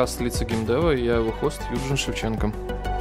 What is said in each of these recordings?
подкаст «Лица геймдева», и я его хост Юджин Шевченко.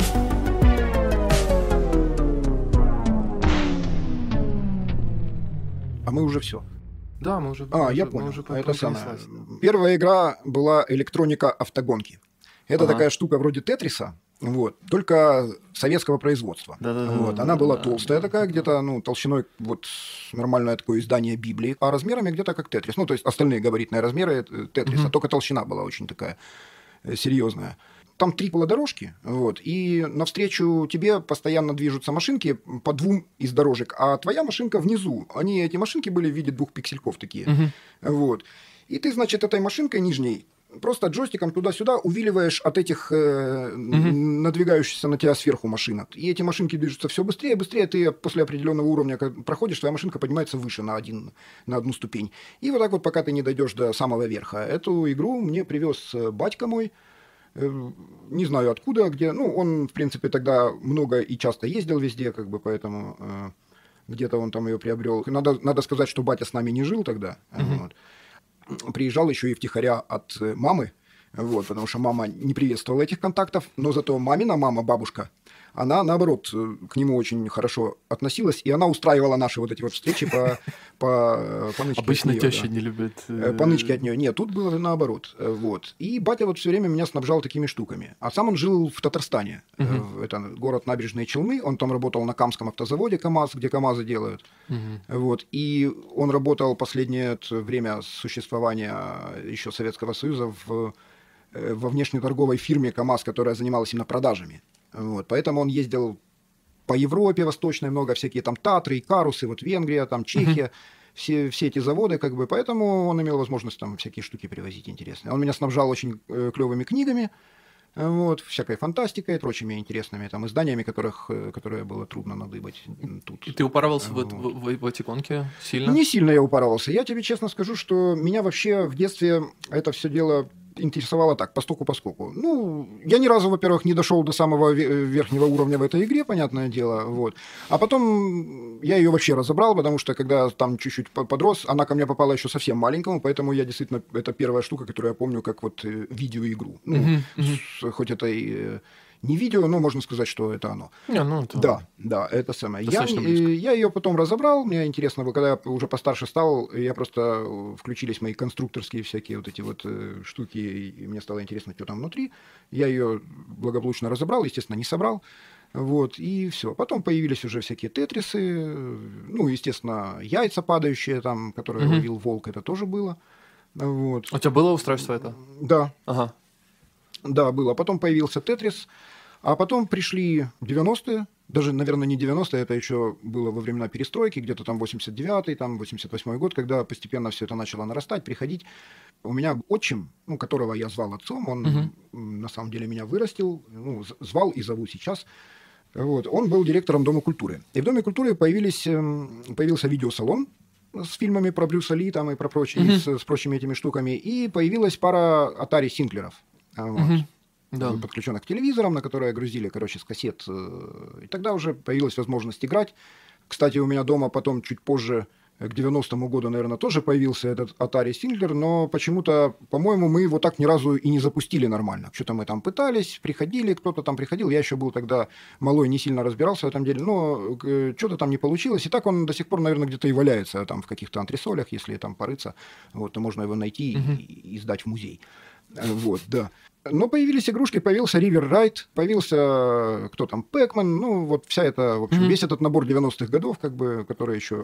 А мы уже все. Да, мы уже... я понял. Это самое. Первая игра была электроника автогонки. Это такая штука вроде Тетриса, вот, только советского производства. Вот. Она была толстая такая, где-то толщиной вот нормальное такое издание Библии, а размерами где-то как Тетрис. Ну, то есть остальные габаритные размеры Тетриса, только толщина была очень такая серьезная. Там 3 полодорожки, вот, и навстречу тебе постоянно движутся машинки по 2 из дорожек, а твоя машинка внизу. Эти машинки были в виде 2 пиксельков такие. Вот. И ты, значит, этой машинкой нижней просто джойстиком туда-сюда увиливаешь от этих надвигающихся на тебя сверху машинок. И эти машинки движутся все быстрее и быстрее. Ты после определенного уровня проходишь, твоя машинка поднимается выше на одну ступень. И вот так вот, пока ты не дойдешь до самого верха. Эту игру мне привез батька мой. Не знаю откуда, где. Ну, он, в принципе, тогда много и часто ездил везде, как бы, поэтому где-то он там ее приобрел. Надо сказать, что батя с нами не жил тогда. Вот. Приезжал еще и втихаря от мамы, вот, потому что мама не приветствовала этих контактов, но зато мамина мама, бабушка, она, наоборот, к нему очень хорошо относилась, и она устраивала наши вот эти вот встречи по нычке. Обычно теща не любит... По нычке от нее. Нет, тут было наоборот. Вот. И батя вот все время меня снабжал такими штуками. А сам он жил в Татарстане. Это город Набережные Челны. Он там работал на Камском автозаводе КАМАЗ, где КАМАЗы делают. Вот. И он работал последнее время существования еще Советского Союза во внешнеторговой фирме КАМАЗ, которая занималась именно продажами. Вот, поэтому он ездил по Европе восточной, много всякие там Татры, Икарусы, вот Венгрия, там Чехия, все эти заводы, как бы, поэтому он имел возможность там всякие штуки привозить интересные. Он меня снабжал очень клевыми книгами, вот, всякой фантастикой, прочими интересными там изданиями, которые было трудно надыбать тут. И ты упарывался в эти гонки сильно? Не сильно я упарывался. Я тебе честно скажу, что меня вообще в детстве это все дело интересовало так, постуку-поскоку. Ну, я ни разу, во-первых, не дошел до самого верхнего уровня в этой игре, понятное дело, вот. А потом я ее вообще разобрал, потому что, когда там чуть-чуть подрос, она ко мне попала еще совсем маленькому, поэтому я действительно, это первая штука, которую я помню, как вот видеоигру. Ну, хоть это и не видео, но можно сказать, что это оно. Да, это самое. Я ее потом разобрал, мне интересно было, когда я уже постарше стал, я просто включились мои конструкторские всякие вот эти вот штуки, и мне стало интересно, что там внутри. Я ее благополучно разобрал, естественно, не собрал. Вот, и все. Потом появились уже всякие тетрисы, ну, естественно, яйца падающие, там, которые ловил волк, это тоже было. Вот. У тебя было устройство это? Да. Ага. Да, было. Потом появился Тетрис, а потом пришли 90-е, даже, наверное, не 90-е, это еще было во времена перестройки, где-то там 89-й, там 88-й год, когда постепенно все это начало нарастать, приходить. У меня отчим, которого я звал отцом, он на самом деле меня вырастил, звал и зову сейчас. Вот. Он был директором Дома культуры. И в Доме культуры появился видеосалон с фильмами про Брюса Ли там, и про прочие, с прочими этими штуками, и появилась пара Atari Синклеров. Вот, подключенных к телевизорам, на которые грузили, с кассет. И тогда уже появилась возможность играть. Кстати, у меня дома потом, чуть позже, к 90-му году, наверное, тоже появился этот Atari Синклер, но почему-то, по-моему, мы его так ни разу и не запустили нормально. Что-то мы там пытались, приходили, кто-то там приходил. Я еще был тогда малой, не сильно разбирался в этом деле, но что-то там не получилось. И так он до сих пор, наверное, где-то и валяется там в каких-то антресолях, если там порыться, вот, то можно его найти и сдать в музей. Вот, да. Но появились игрушки, появился River Ride, появился кто там, Pac-Man, вот вся эта, в общем, весь этот набор 90-х годов, которые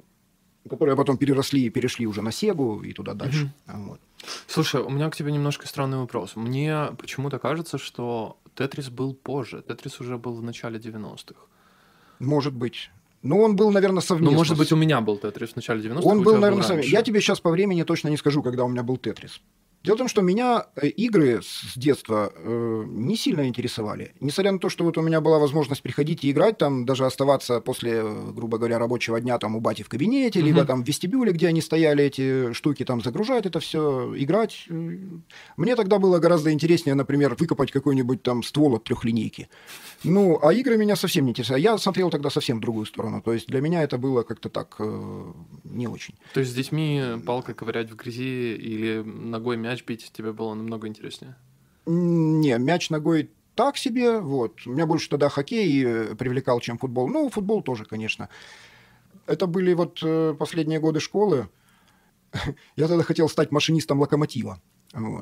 потом перешли уже на Сегу и туда дальше. Вот. Слушай, у меня к тебе немножко странный вопрос. Мне почему-то кажется, что Тетрис был позже. Тетрис уже был в начале 90-х. Может быть. Ну, он был, наверное, совместно. Ну, может быть, у меня был Тетрис в начале 90-х. Он был, наверное, совместно. Я тебе сейчас по времени точно не скажу, когда у меня был Тетрис. Дело в том, что меня игры с детства не сильно интересовали. Несмотря на то, что вот у меня была возможность приходить и играть, там даже оставаться после, грубо говоря, рабочего дня там у бати в кабинете, либо там в вестибюле, где они стояли, эти штуки, там загружать это все, играть. Мне тогда было гораздо интереснее, например, выкопать какой-нибудь там ствол от трехлинейки. А игры меня совсем не интересовали. Я смотрел тогда совсем в другую сторону. То есть для меня это было как-то так не очень. То есть с детьми палкой ковырять в грязи или ногой мяч бить тебе было намного интереснее? Не, мяч ногой так себе, вот. Меня больше тогда хоккей привлекал, чем футбол. Ну, футбол тоже, конечно. Это были вот последние годы школы. Я тогда хотел стать машинистом локомотива. Вот.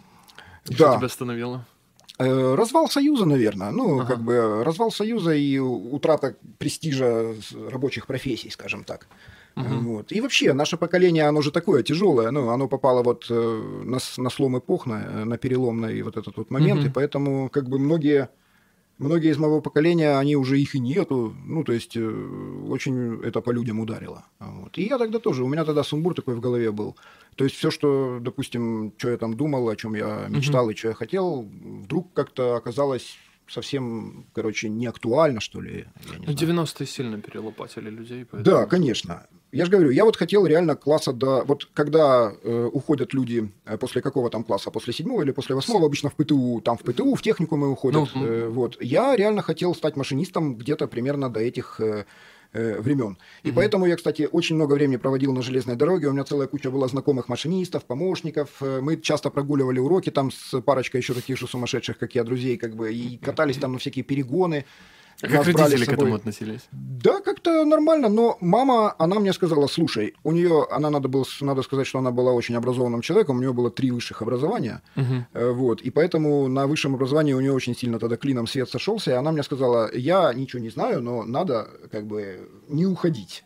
И что тебя остановило? Развал Союза, наверное. Ну, как бы развал Союза и утрата престижа рабочих профессий, скажем так. Вот. И вообще, наше поколение, оно же такое тяжелое. Ну, оно попало вот на слом эпох, на переломный вот этот вот момент. И поэтому как бы многие из моего поколения, они уже их и нету. Ну, то есть, очень это по людям ударило. Вот. И я тогда тоже, у меня тогда сумбур такой в голове был. То есть, все, что, допустим, что я там думал, о чем я мечтал и что я хотел, вдруг как-то оказалось совсем, короче, не актуально, что ли. Ну, 90-е сильно перелопатили людей. Поэтому... Да, конечно. Я же говорю, я вот хотел реально класса до... Вот когда уходят люди после какого там класса? После 7-го или после 8-го? Обычно в ПТУ. Там в ПТУ, в техникумы уходят. Вот. Я реально хотел стать машинистом где-то примерно до этих времен. И поэтому я, кстати, очень много времени проводил на железной дороге. У меня целая куча была знакомых машинистов, помощников. Мы часто прогуливали уроки там с парочкой еще таких же сумасшедших, как я, друзей, как бы, и катались там на всякие перегоны. А как родители к этому относились? Да, как-то нормально, но мама, она мне сказала, слушай, у нее, надо сказать, что она была очень образованным человеком, у нее было 3 высших образования, вот, и поэтому на высшем образовании у нее очень сильно тогда клином свет сошелся, и она мне сказала, я ничего не знаю, но надо как бы не уходить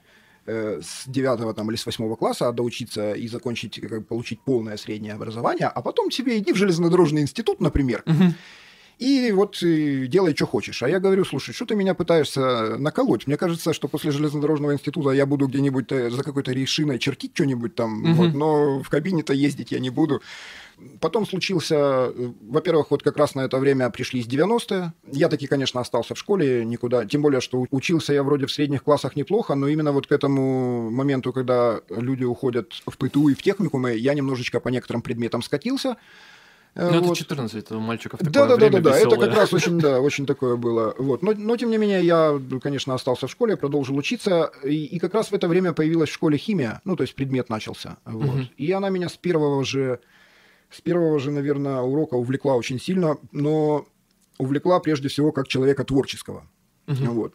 с 9 там, или с 8 класса, а доучиться и закончить, как бы, получить полное среднее образование, а потом себе иди в железнодорожный институт, например, и вот делай, что хочешь. А я говорю, слушай, что ты меня пытаешься наколоть? Мне кажется, что после железнодорожного института я буду где-нибудь за какой-то решиной чертить что-нибудь там, вот, но в кабине-то ездить я не буду. Потом случился, во-первых, вот как раз на это время пришлись 90-е. Я таки, конечно, остался в школе никуда. Тем более, что учился я вроде в средних классах неплохо, но именно вот к этому моменту, когда люди уходят в ПТУ и в техникумы, я немножечко по некоторым предметам скатился. Ну, вот. Это 14, это у мальчиков такое время Да, веселое. это как раз очень такое было. Вот. Но, тем не менее, я, конечно, остался в школе, продолжил учиться, и как раз в это время появилась в школе химия, ну, то есть предмет начался. Вот. И она меня с первого же, наверное, урока увлекла очень сильно, но увлекла прежде всего как человека творческого. Вот.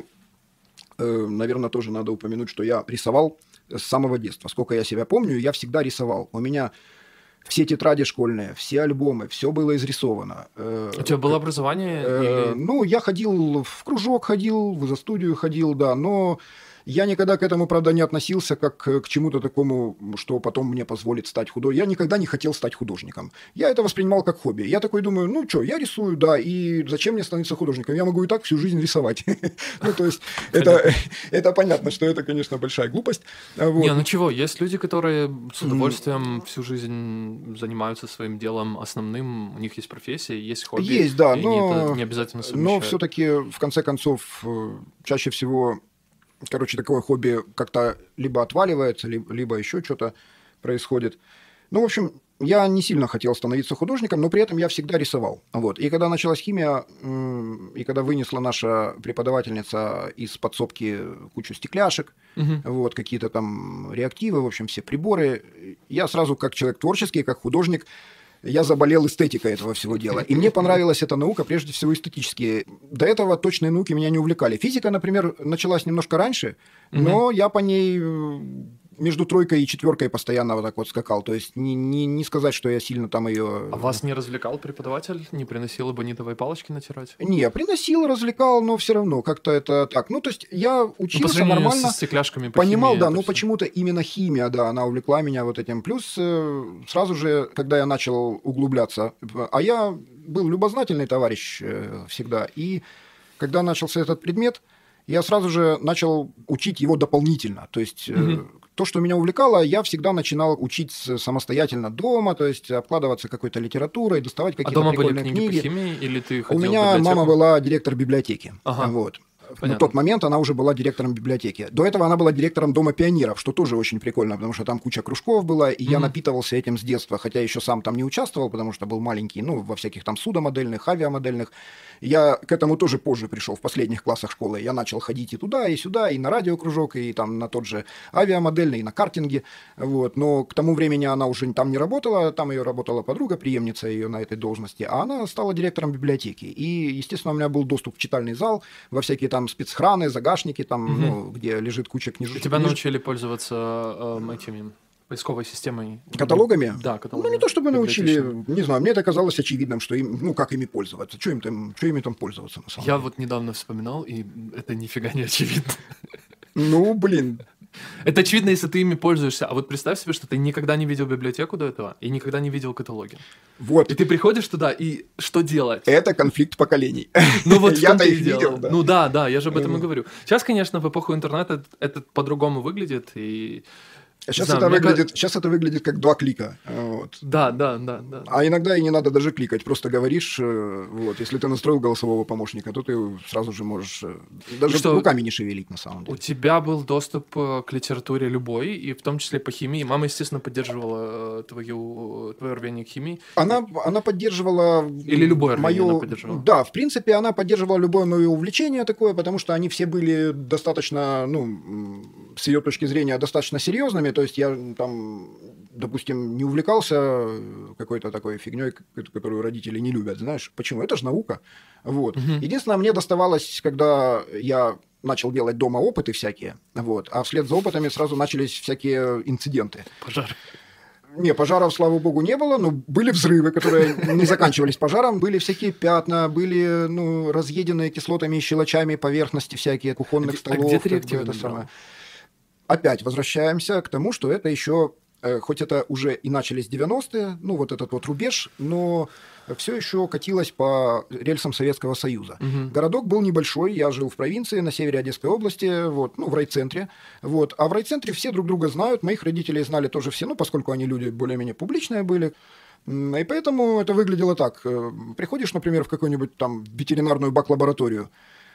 Наверное, тоже надо упомянуть, что я рисовал с самого детства. Сколько я себя помню, я всегда рисовал. У меня... Все тетради школьные, все альбомы, все было изрисовано. У тебя было образование? Ну, я ходил в кружок, ходил, в изо-студию ходил, да, но я никогда к этому, правда, не относился как к чему-то такому, что потом мне позволит стать художником. Я никогда не хотел стать художником. Я это воспринимал как хобби. Я такой думаю, ну что, я рисую, да, и зачем мне становиться художником? Я могу и так всю жизнь рисовать. Ну, то есть, это понятно, что это, конечно, большая глупость. Не, ну чего, есть люди, которые с удовольствием всю жизнь занимаются своим делом основным, у них есть профессия, есть хобби. Есть, да, но не обязательно совмещают. Но все-таки, в конце концов, чаще всего... Короче, такое хобби как-то либо отваливается, либо еще что-то происходит. Ну, в общем, я не сильно хотел становиться художником, но при этом я всегда рисовал. Вот. И когда началась химия, и когда вынесла наша преподавательница из подсобки кучу стекляшек, вот, какие-то там реактивы, в общем, все приборы, я сразу, как человек творческий, как художник, я заболел эстетикой этого всего дела. И мне понравилась эта наука, прежде всего, эстетически. До этого точные науки меня не увлекали. Физика, например, началась немножко раньше, но я по ней между 3 и 4 постоянно вот так вот скакал. То есть не сказать, что я сильно там ее... А вас не развлекал преподаватель? Не приносил эбонитовые палочки натирать? Не, приносил, развлекал, но все равно как-то это так. Ну, то есть я учился нормально. Со стекляшками понимал, химии, да, но почему-то именно химия, да, она увлекла меня вот этим. Плюс сразу же, когда я начал углубляться, а я был любознательный товарищ всегда, и когда начался этот предмет, я сразу же начал учить его дополнительно. То есть то, что меня увлекало, я всегда начинал учить самостоятельно дома, то есть обкладываться какой-то литературой, доставать какие-то прикольные книги. По химии, или ты ходил У в меня библиотеку? мама была директор библиотеки. Ага. Вот. на тот момент она уже была директором библиотеки. До этого она была директором Дома пионеров, что тоже очень прикольно, потому что там куча кружков была, и я напитывался этим с детства, хотя еще сам там не участвовал, потому что был маленький, ну, во всяких там судомодельных, авиамодельных. Я к этому тоже позже пришел, в последних классах школы. Я начал ходить и туда, и сюда, и на радиокружок, и там на тот же авиамодельный, и на картинге. Вот. Но к тому времени она уже там не работала, там ее работала подруга, преемница ее на этой должности, а она стала директором библиотеки. И, естественно, у меня был доступ в читальный зал, во всякие там спецхраны, загашники, там, ну, где лежит куча книжек. Тебя научили пользоваться этими поисковой системой? Каталогами? Да, каталогами. Ну, не то чтобы научили, не знаю, мне это казалось очевидным, что им, ну, как ими пользоваться, что ими там пользоваться на самом деле. Я вот недавно вспоминал, и это нифига не очевидно. Ну, блин. Это очевидно, если ты ими пользуешься. А вот представь себе, что ты никогда не видел библиотеку до этого и никогда не видел каталоги. Вот. И ты приходишь туда, и что делать? Это конфликт поколений. Ну вот я-то их видел, да. Ну да, я же об этом и говорю. Сейчас, конечно, в эпоху интернета это по-другому выглядит, и... Сейчас это выглядит как 2 клика. Вот. Да. А иногда и не надо даже кликать, просто говоришь, вот, если ты настроил голосового помощника, то ты сразу же можешь даже руками не шевелить на самом деле. У тебя был доступ к литературе любой, и в том числе по химии. Мама, естественно, поддерживала твое рвение к химии. Она поддерживала... Или любое рвение она поддерживала? Да, в принципе, она поддерживала любое мое увлечение такое, потому что они все были достаточно, ну, с ее точки зрения, достаточно серьезными. То есть я там, допустим, не увлекался какой-то такой фигней, которую родители не любят. Знаешь, почему? Это же наука. Вот. Единственное, мне доставалось, когда я начал делать дома опыты всякие, вот, а вслед за опытами сразу начались всякие инциденты. Пожары. Не, пожаров, слава богу, не было, но были взрывы, которые не заканчивались пожаром, были всякие пятна, были, ну, разъеденные кислотами и щелочами поверхности всякие, кухонных столов. А где ты реактивно брал? Опять возвращаемся к тому, что это еще, хоть это уже и начались 90-е, ну, вот этот вот рубеж, но все еще катилось по рельсам Советского Союза. Городок был небольшой, я жил в провинции, на севере Одесской области, вот, ну, в райцентре. Вот. А в райцентре все друг друга знают, моих родителей знали тоже все, ну, поскольку они люди более-менее публичные были. И поэтому это выглядело так. Приходишь, например, в какую-нибудь там ветеринарную бак-лабораторию,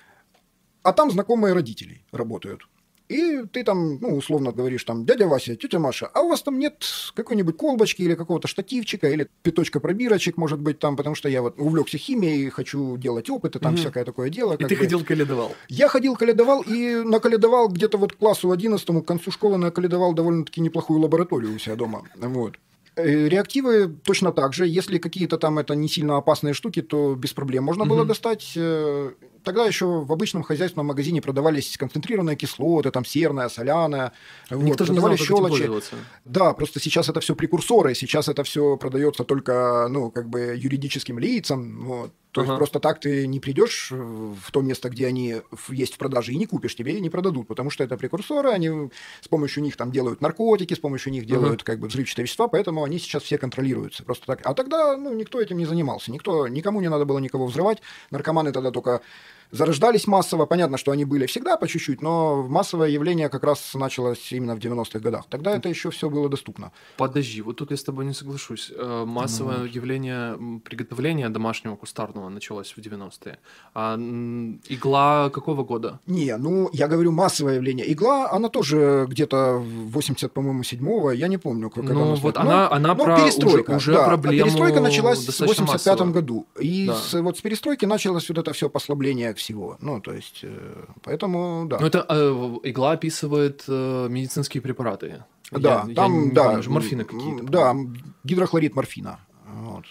а там знакомые родителей работают. И ты там, ну, условно говоришь, там, дядя Вася, тетя Маша, а у вас там нет какой-нибудь колбочки или какого-то штативчика, или пяточка пробирочек, может быть, там, потому что я вот увлекся химией, хочу делать опыты, там всякое такое дело. И ты ходил каледовал? Я ходил каледовал и накаледовал где-то вот к классу 11, к концу школы накаледовал довольно-таки неплохую лабораторию у себя дома. Вот. Реактивы точно так же. Если какие-то там это не сильно опасные штуки, то без проблем можно было достать. Тогда еще в обычном хозяйственном магазине продавались концентрированные кислоты, там серная, соляная. Никто же не знал, как этим пользоваться. Да, просто сейчас это все прекурсоры, сейчас это все продается только, ну, как бы юридическим лицам. Вот. То есть просто так ты не придешь в то место, где они есть в продаже, и не купишь, тебе и не продадут, потому что это прекурсоры, они с помощью них там делают наркотики, с помощью них делают как бы взрывчатые вещества, поэтому они сейчас все контролируются. Просто так. А тогда, ну, никто этим не занимался, никому не надо было никого взрывать, наркоманы тогда только зарождались массово. Понятно, что они были всегда по чуть-чуть, но массовое явление как раз началось именно в 90-х годах. Тогда это еще все было доступно. Подожди, вот тут я с тобой не соглашусь. Массовое явление приготовления домашнего кустарного началось в 90-е. А игла какого года? Не, ну, я говорю массовое явление. Игла, она тоже где-то 80, по-моему, 7-го, я не помню, как ну, она вот она про перестройка, уже да. проблему. Перестройка началась в 85-м массово. году. И вот с перестройки началось вот это все послабление всего. Ну, то есть, поэтому, да. Ну, это игла описывает медицинские препараты. Да, я там, не да. помню, морфины какие-то. Да, гидрохлорид морфина. Вот.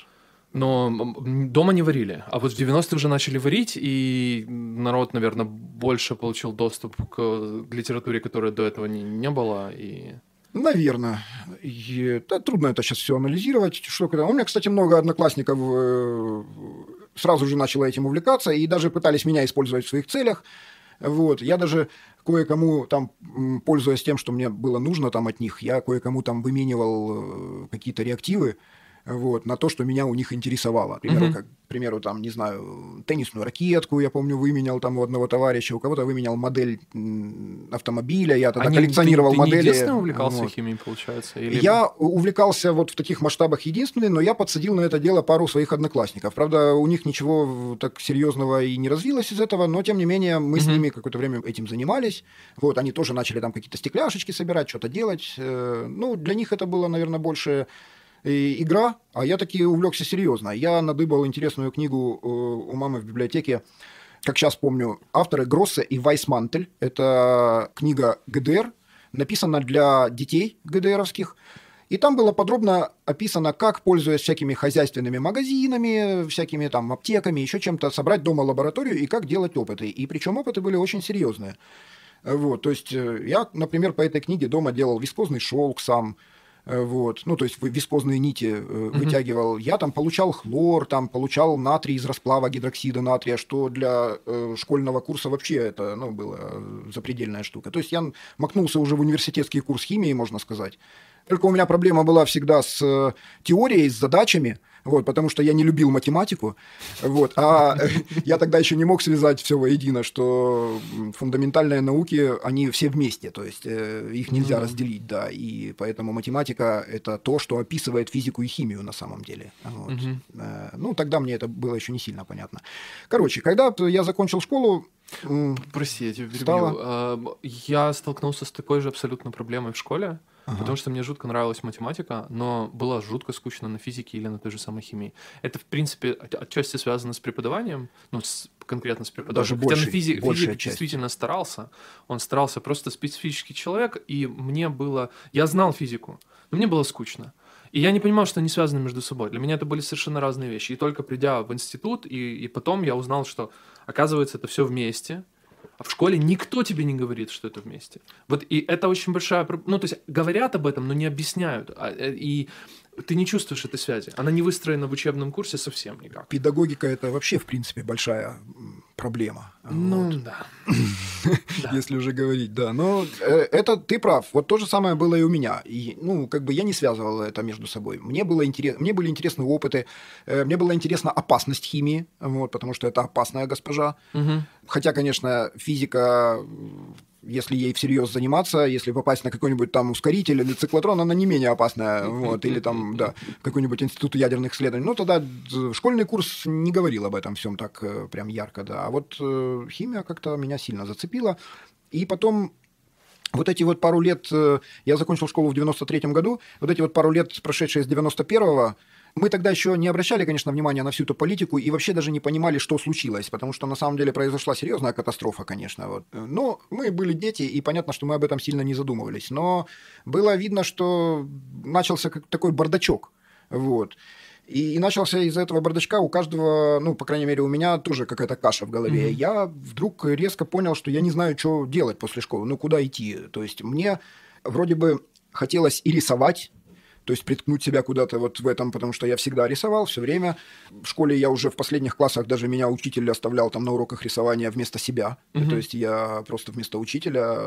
Но дома не варили. А вот в 90-е уже начали варить, и народ, наверное, больше получил доступ к литературе, которой до этого не было. И... Наверное. Трудно это сейчас все анализировать. У меня, кстати, много одноклассников сразу же начало этим увлекаться, и даже пытались меня использовать в своих целях. Вот. Я даже кое-кому, там, пользуясь тем, что мне было нужно там, от них, я кое-кому там выменивал какие-то реактивы. вот, на то, что меня у них интересовало. К примеру, там, не знаю, теннисную ракетку, я помню, выменял там у одного товарища, у кого-то выменял модель автомобиля, я тогда коллекционировал модели. Ты единственный увлекался химией, получается? Или... Я увлекался вот в таких масштабах единственный, но я подсадил на это дело пару своих одноклассников. Правда, у них ничего так серьезного и не развилось из этого, но, тем не менее, мы с ними какое-то время этим занимались. Вот, они тоже начали там какие-то стекляшечки собирать, что-то делать. Ну, для них это было, наверное, больше игра, а я таки увлекся серьезно. Я надыбал интересную книгу у мамы в библиотеке, как сейчас помню, авторы Гроссе и Вайсмантель. Это книга ГДР, написана для детей ГДРовских. И там было подробно описано, как, пользуясь всякими хозяйственными магазинами, всякими там аптеками, еще чем-то, собрать дома лабораторию и как делать опыты. И причем опыты были очень серьезные. Вот, то есть я, например, по этой книге дома делал вискозный шелк сам, вот, ну, то есть вискозные нити вытягивал. Я там получал хлор, там получал натрий из расплава гидроксида натрия, что для школьного курса вообще это, ну, была запредельная штука. То есть я макнулся уже в университетский курс химии, можно сказать. Только у меня проблема была всегда с теорией, с задачами, вот, потому что я не любил математику, вот, а я тогда еще не мог связать все воедино, что фундаментальные науки, они все вместе, то есть их нельзя разделить, да, и поэтому математика – это то, что описывает физику и химию на самом деле. Вот. Ну, тогда мне это было еще не сильно понятно. Короче, когда я закончил школу, прости, я тебя перебью. Я столкнулся с такой же абсолютно проблемой в школе. Потому что мне жутко нравилась математика, но было жутко скучно на физике или на той же самой химии. Это, в принципе, отчасти связано с преподаванием, ну, конкретно с преподаванием. Хотя на физик действительно старался. Он старался, просто специфический человек, и мне было... Я знал физику, но мне было скучно. И я не понимал, что они связаны между собой. Для меня это были совершенно разные вещи. И только придя в институт, и потом я узнал, что, оказывается, это все вместе. А в школе никто тебе не говорит, что это вместе. Вот и это очень большая... Ну, то есть говорят об этом, но не объясняют. И ты не чувствуешь этой связи. Она не выстроена в учебном курсе совсем никак. Педагогика – это вообще, в принципе, большая проблема. Ну, вот. Да. Если уже говорить, да. Но это ты прав. Вот то же самое было и у меня. И, ну, как бы я не связывал это между собой. Мне были интересны опыты, мне была интересна опасность химии, вот, потому что это опасная госпожа. Хотя, конечно, физика... Если ей всерьез заниматься, если попасть на какой-нибудь там ускоритель или циклотрон, она не менее опасная, вот, или там, да, какой-нибудь институт ядерных исследований. Ну, тогда школьный курс не говорил об этом всем так прям ярко, да. А вот химия как-то меня сильно зацепила. И потом вот эти вот пару лет, я закончил школу в 93-м году, вот эти вот пару лет, прошедшие с 91-го, мы тогда еще не обращали, конечно, внимания на всю эту политику и вообще даже не понимали, что случилось, потому что на самом деле произошла серьезная катастрофа, конечно. Вот. Но мы были дети, и понятно, что мы об этом сильно не задумывались. Но было видно, что начался такой бардачок. Вот. И начался из-за этого бардачка у каждого, ну, по крайней мере, у меня тоже какая-то каша в голове. Я вдруг резко понял, что я не знаю, что делать после школы, ну, куда идти. То есть мне вроде бы хотелось и рисовать, то есть приткнуть себя куда-то вот в этом, потому что я всегда рисовал все время. В школе я уже в последних классах, даже меня учитель оставлял там на уроках рисования вместо себя. То есть я просто вместо учителя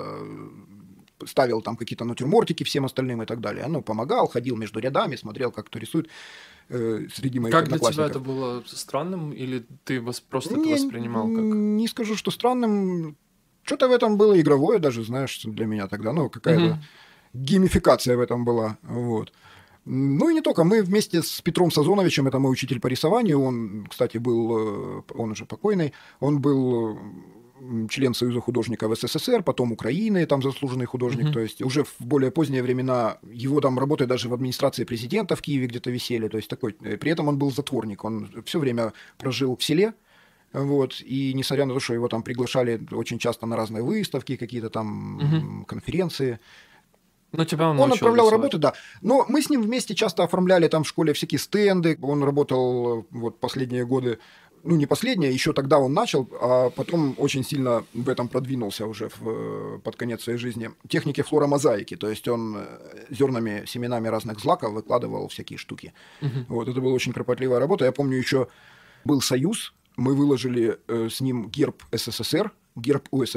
ставил там какие-то натюрмортики всем остальным и так далее. Ну, помогал, ходил между рядами, смотрел, как кто рисует среди моих одноклассников. Как для тебя это было странным, или ты просто это воспринимал как... Не скажу, что странным. Что-то в этом было игровое даже, знаешь, для меня тогда. Ну, какая-то геймификация в этом была. Вот. Ну и не только. Мы вместе с Петром Сазоновичем, это мой учитель по рисованию, он, кстати, был, он уже покойный, он был член Союза художников СССР, потом Украины, там заслуженный художник, то есть уже в более поздние времена его там работы даже в администрации президента в Киеве где-то висели, то есть такой. При этом он был затворник, он все время прожил в селе, вот, и несмотря на то, что его там приглашали очень часто на разные выставки, какие-то там конференции, но тебя он отправлял работы, да. Но мы с ним вместе часто оформляли там в школе всякие стенды. Он работал вот последние годы, ну не последние, еще тогда он начал, а потом очень сильно в этом продвинулся уже под конец своей жизни. Техники флоромозаики, то есть он зернами, семенами разных злаков выкладывал всякие штуки. Вот, это была очень кропотливая работа. Я помню, еще был союз, мы выложили с ним герб СССР, герб УССР,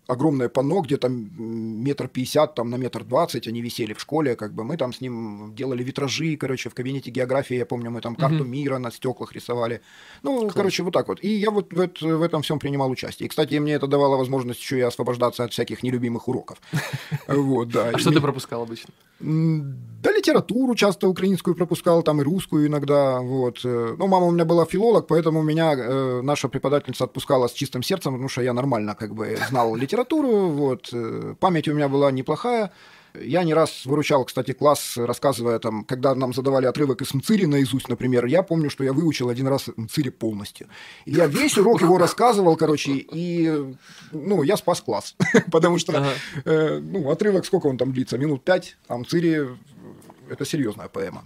огромное панно, где-то 1,50 м там, на 1,20 м они висели в школе, как бы мы там с ним делали витражи, короче, в кабинете географии, я помню, мы там карту мира на стеклах рисовали. Ну, класс. Короче, вот так вот. И я вот в этом всем принимал участие. И, кстати, мне это давало возможность еще и освобождаться от всяких нелюбимых уроков. Вот, да. А что ты пропускал обычно? Да, литературу часто украинскую пропускал, там и русскую иногда, вот. Ну, мама у меня была филолог, поэтому меня наша преподавательница отпускала с чистым сердцем, потому что я нормально как бы знал литературу, вот. Память у меня была неплохая. Я не раз выручал, кстати, класс, рассказывая там, когда нам задавали отрывок из Мцири наизусть, например, я помню, что я выучил один раз Мцири полностью. И я весь урок его рассказывал, короче, и, ну, я спас класс, потому что, ну, отрывок, сколько он там длится, минут 5, а Мцири – это серьезная поэма.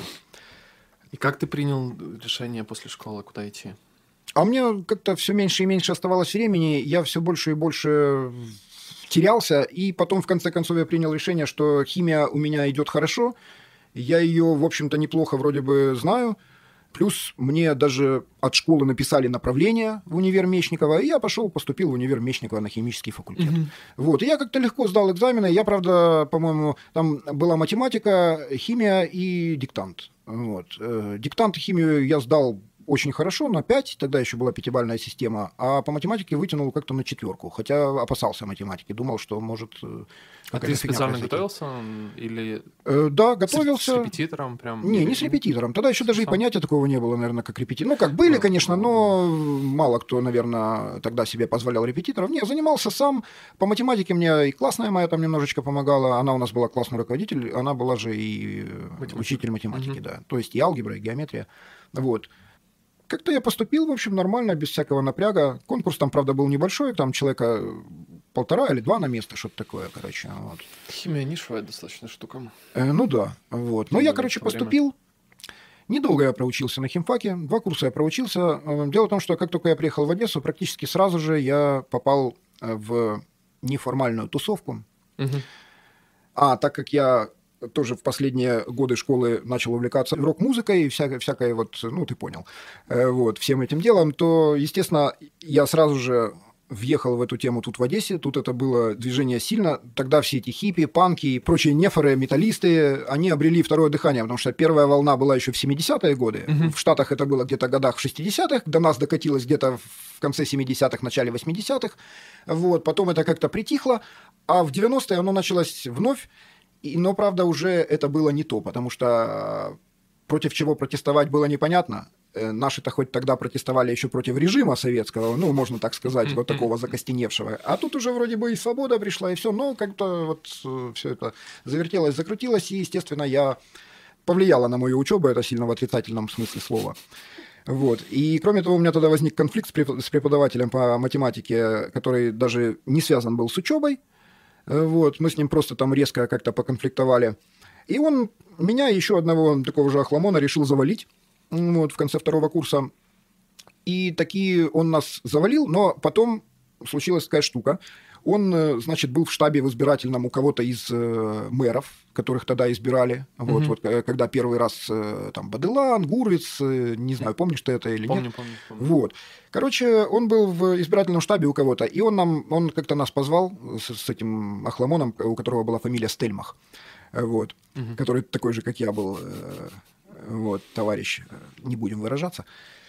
И как ты принял решение после школы, куда идти? А мне как-то все меньше и меньше оставалось времени, я все больше и больше терялся, и потом, в конце концов, я принял решение, что химия у меня идет хорошо, я ее, в общем-то, неплохо вроде бы знаю, плюс мне даже от школы написали направление в универ Мечникова, и я поступил в универ Мечникова на химический факультет. Вот, и я как-то легко сдал экзамены, я, правда, по-моему, там была математика, химия и диктант. Вот. Диктант и химию я сдал очень хорошо, на 5, тогда еще была пятибалльная система, а по математике вытянул как-то на 4, хотя опасался математики, думал, что может... А ты специально готовился? Или да, готовился. С репетитором прям? Не с репетитором, тогда еще даже и понятия такого не было, наверное, как репетитор. Ну, как были, конечно, но мало кто, наверное, тогда себе позволял репетиторов. Не, занимался сам, по математике мне и классная моя там немножечко помогала, она у нас была классный руководитель, она была же и учитель математики, да, то есть и алгебра, и геометрия, вот. Как-то я поступил, в общем, нормально, без всякого напряга. Конкурс там, правда, был небольшой, там человека 1,5 или 2 на место, что-то такое, короче. Вот. Химия нишевая достаточно штука. Ну да, вот. Но я, короче, поступил. Недолго я проучился на химфаке, 2 курса я проучился. Дело в том, что как только я приехал в Одессу, практически сразу же я попал в неформальную тусовку. А так как я тоже в последние годы школы начал увлекаться рок-музыкой и всякой вот, ну, ты понял, вот, всем этим делом, то, естественно, я сразу же въехал в эту тему тут в Одессе, тут это было движение сильно, тогда все эти хиппи, панки и прочие нефоры, металлисты, они обрели второе дыхание, потому что первая волна была еще в 70-е годы, в Штатах это было где-то в годах в 60-х, до нас докатилось где-то в конце 70-х, начале 80-х, вот, потом это как-то притихло, а в 90-е оно началось вновь, но, правда, уже это было не то, потому что против чего протестовать было непонятно. Наши-то хоть тогда протестовали еще против режима советского, ну, можно так сказать, вот такого закостеневшего. А тут уже вроде бы и свобода пришла, и все, но как-то вот все это завертелось, закрутилось, и, естественно, я повлияла на мою учебу, это сильно в отрицательном смысле слова. Вот. И, кроме того, у меня тогда возник конфликт с преподавателем по математике, который даже не связан был с учебой. Вот, мы с ним просто там резко как-то поконфликтовали. И он меня, еще одного такого же охламона, решил завалить вот, в конце 2 курса. И таки он нас завалил, но потом случилась такая штука. Он, значит, был в штабе в избирательном у кого-то из мэров, которых тогда избирали. Вот, когда первый раз там Баделан, Гурвиц, не знаю, помнишь ты это или нет? Помню. Вот. Короче, он был в избирательном штабе у кого-то, и он как-то нас позвал с этим охламоном, у которого была фамилия Стельмах, вот, который такой же, как я был, вот, товарищ, не будем выражаться.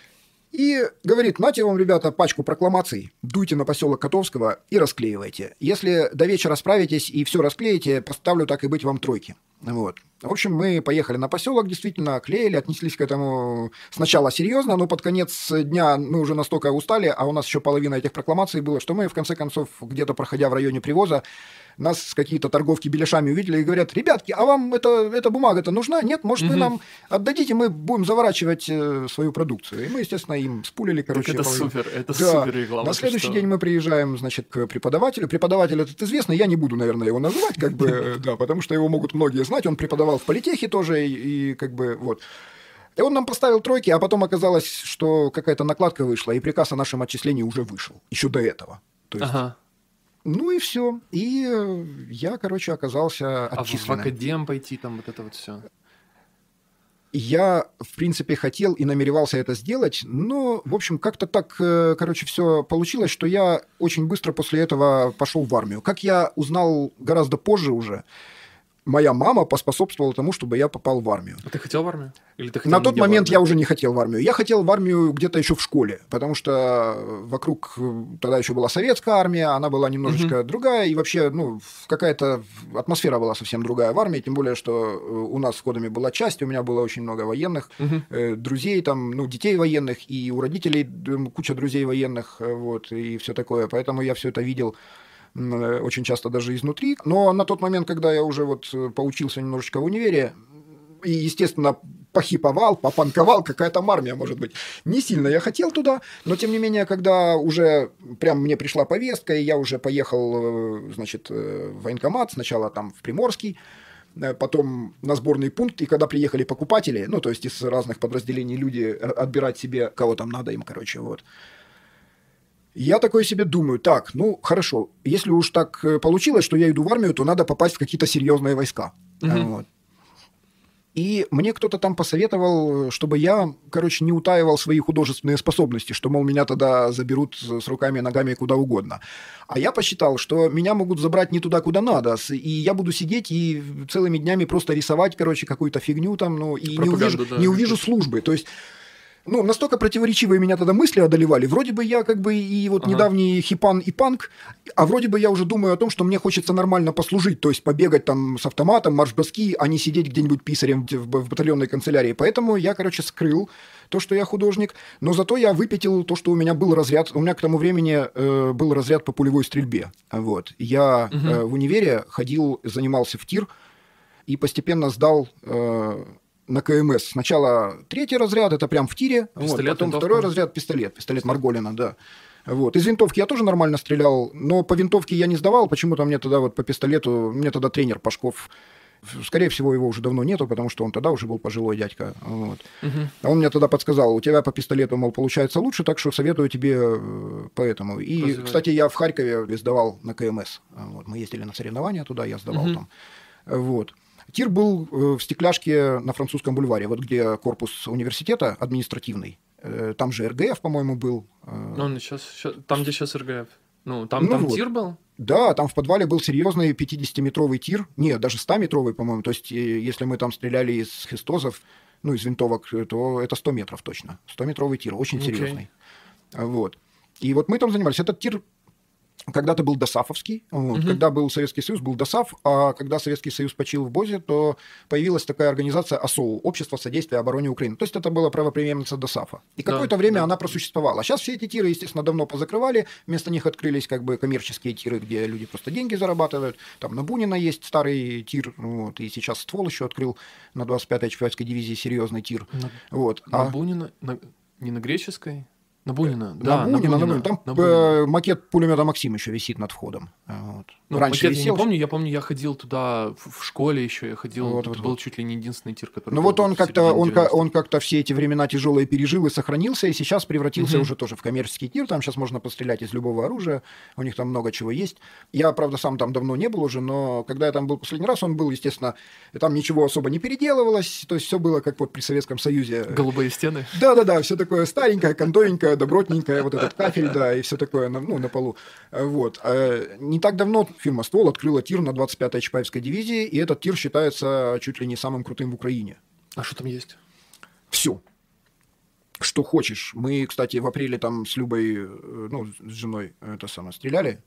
И говорит: нате вам, ребята, пачку прокламаций, дуйте на поселок Котовского и расклеивайте. Если до вечера справитесь и все расклеите, поставлю, так и быть, вам 3. Вот. В общем, мы поехали на поселок, действительно, клеили, отнеслись к этому сначала серьезно, но под конец дня мы уже настолько устали, а у нас еще половина этих прокламаций было, что мы, в конце концов, где-то проходя в районе привоза, нас какие-то торговки беляшами увидели и говорят: ребятки, а вам эта бумага-то нужна? Нет? Может, вы нам отдадите, мы будем заворачивать свою продукцию. И мы, естественно, им спулили, короче. Это супер, это супер реклама. На следующий день мы приезжаем, значит, к преподавателю. Преподаватель этот известный, я не буду, наверное, его называть, как бы, да, потому что его могут многие знать. Он преподавал в политехе тоже, и как бы, вот. И он нам поставил 3, а потом оказалось, что какая-то накладка вышла, и приказ о нашем отчислении уже вышел, еще до этого. То есть... Ну и все. И я, короче, оказался отчисленным. А в академ пойти, там вот это вот все? Я, в принципе, хотел и намеревался это сделать, но, в общем, как-то так, короче, все получилось, что я очень быстро после этого пошел в армию. Как я узнал гораздо позже уже, моя мама поспособствовала тому, чтобы я попал в армию. А ты хотел в армию? Или ты хотел На тот момент я уже не хотел в армию. Я хотел в армию где-то еще в школе, потому что вокруг тогда еще была советская армия, она была немножечко другая, и вообще, ну, какая-то атмосфера была совсем другая в армии, тем более, что у нас в Кодаме была часть, у меня было очень много военных, друзей, там, ну, детей военных, и у родителей куча друзей военных, вот, и все такое, поэтому я все это видел очень часто даже изнутри. Но на тот момент, когда я уже вот поучился немножечко в универе, и, естественно, похиповал, попанковал, какая там армия, может быть. Не сильно я хотел туда, но, тем не менее, когда уже прям мне пришла повестка, и я уже поехал, значит, в военкомат, сначала там в Приморский, потом на сборный пункт, и когда приехали покупатели, ну, то есть из разных подразделений люди отбирать себе, кого там надо им, короче, вот. Я такой себе думаю, так, ну, хорошо, если уж так получилось, что я иду в армию, то надо попасть в какие-то серьезные войска. Вот. И мне кто-то там посоветовал, чтобы я, короче, не утаивал свои художественные способности, что, мол, меня тогда заберут с руками и ногами куда угодно. А я посчитал, что меня могут забрать не туда, куда надо, и я буду сидеть и целыми днями просто рисовать, короче, какую-то фигню там, ну, и не увижу службы. То есть... Ну, настолько противоречивые меня тогда мысли одолевали. Вроде бы я как бы и вот недавний хипан и панк, а вроде бы я уже думаю о том, что мне хочется нормально послужить, то есть побегать там с автоматом, марш-броски, а не сидеть где-нибудь писарем в батальонной канцелярии. Поэтому я, короче, скрыл то, что я художник, но зато я выпятил то, что у меня был разряд. У меня к тому времени был разряд по пулевой стрельбе. Вот. Я в универе ходил, занимался в тир и постепенно сдал... на КМС. Сначала 3-й разряд, это прям в тире, вот, потом 2-й разряд пистолет Марголина, да. Вот. Из винтовки я тоже нормально стрелял, но по винтовке я не сдавал, почему-то мне тогда вот по пистолету, мне тогда тренер Пашков, скорее всего, его уже давно нету, потому что он тогда уже был пожилой дядька. Вот. А он мне тогда подсказал, у тебя по пистолету, мол, получается лучше, так что советую тебе поэтому. И, развивай. Кстати, я в Харькове сдавал на КМС. Вот. Мы ездили на соревнования туда, я сдавал там. Вот. Тир был в Стекляшке на Французском бульваре, вот где корпус университета административный. Там же РГФ, по-моему, был. Он там, где сейчас РГФ. Ну, там вот. Тир был? Да, там в подвале был серьезный 50-метровый тир. Нет, даже 100-метровый, по-моему. То есть, если мы там стреляли из хестозов, ну, из винтовок, то это 100 метров точно. 100-метровый тир, очень серьезный. Вот. И вот мы там занимались. Этот тир... Когда-то был ДОСАФовский, вот. Когда был Советский Союз, был ДОСАФ, а когда Советский Союз почил в БОЗе, то появилась такая организация ОСОУ, Общество содействия обороне Украины. То есть это была правопреемница ДОСАФа. И какое-то время она просуществовала. Сейчас все эти тиры, естественно, давно позакрывали, вместо них открылись как бы коммерческие тиры, где люди просто деньги зарабатывают. Там на Бунина есть старый тир, вот, и сейчас ствол еще открыл на 25-й Чапаевской дивизии серьезный тир. Вот. На Бунина? Не на Греческой? На Бунина, да. На Бунина. Там макет пулемета «Максим» еще висит над входом. Вот. Ну, раньше макет я не помню, я ходил туда в школе еще, я ходил, это был чуть ли не единственный тир, который... Ну вот он как-то все эти времена тяжелые пережил и сохранился, и сейчас превратился уже тоже в коммерческий тир, там сейчас можно пострелять из любого оружия, у них там много чего есть. Я, правда, сам там давно не был уже, но когда я там был последний раз, он был, естественно, там ничего особо не переделывалось, то есть все было как вот при Советском Союзе. Голубые стены? Да-да-да, все такое старенькое, кондовенькое, добротненькое, вот этот кафель, да, и все такое, ну, на полу. Вот. Не так давно фирма «Ствол» открыла тир на 25-й Чапаевской дивизии, и этот тир считается чуть ли не самым крутым в Украине. А что там есть? Все. Что хочешь. Мы, кстати, в апреле там с Любой, ну, с женой стреляли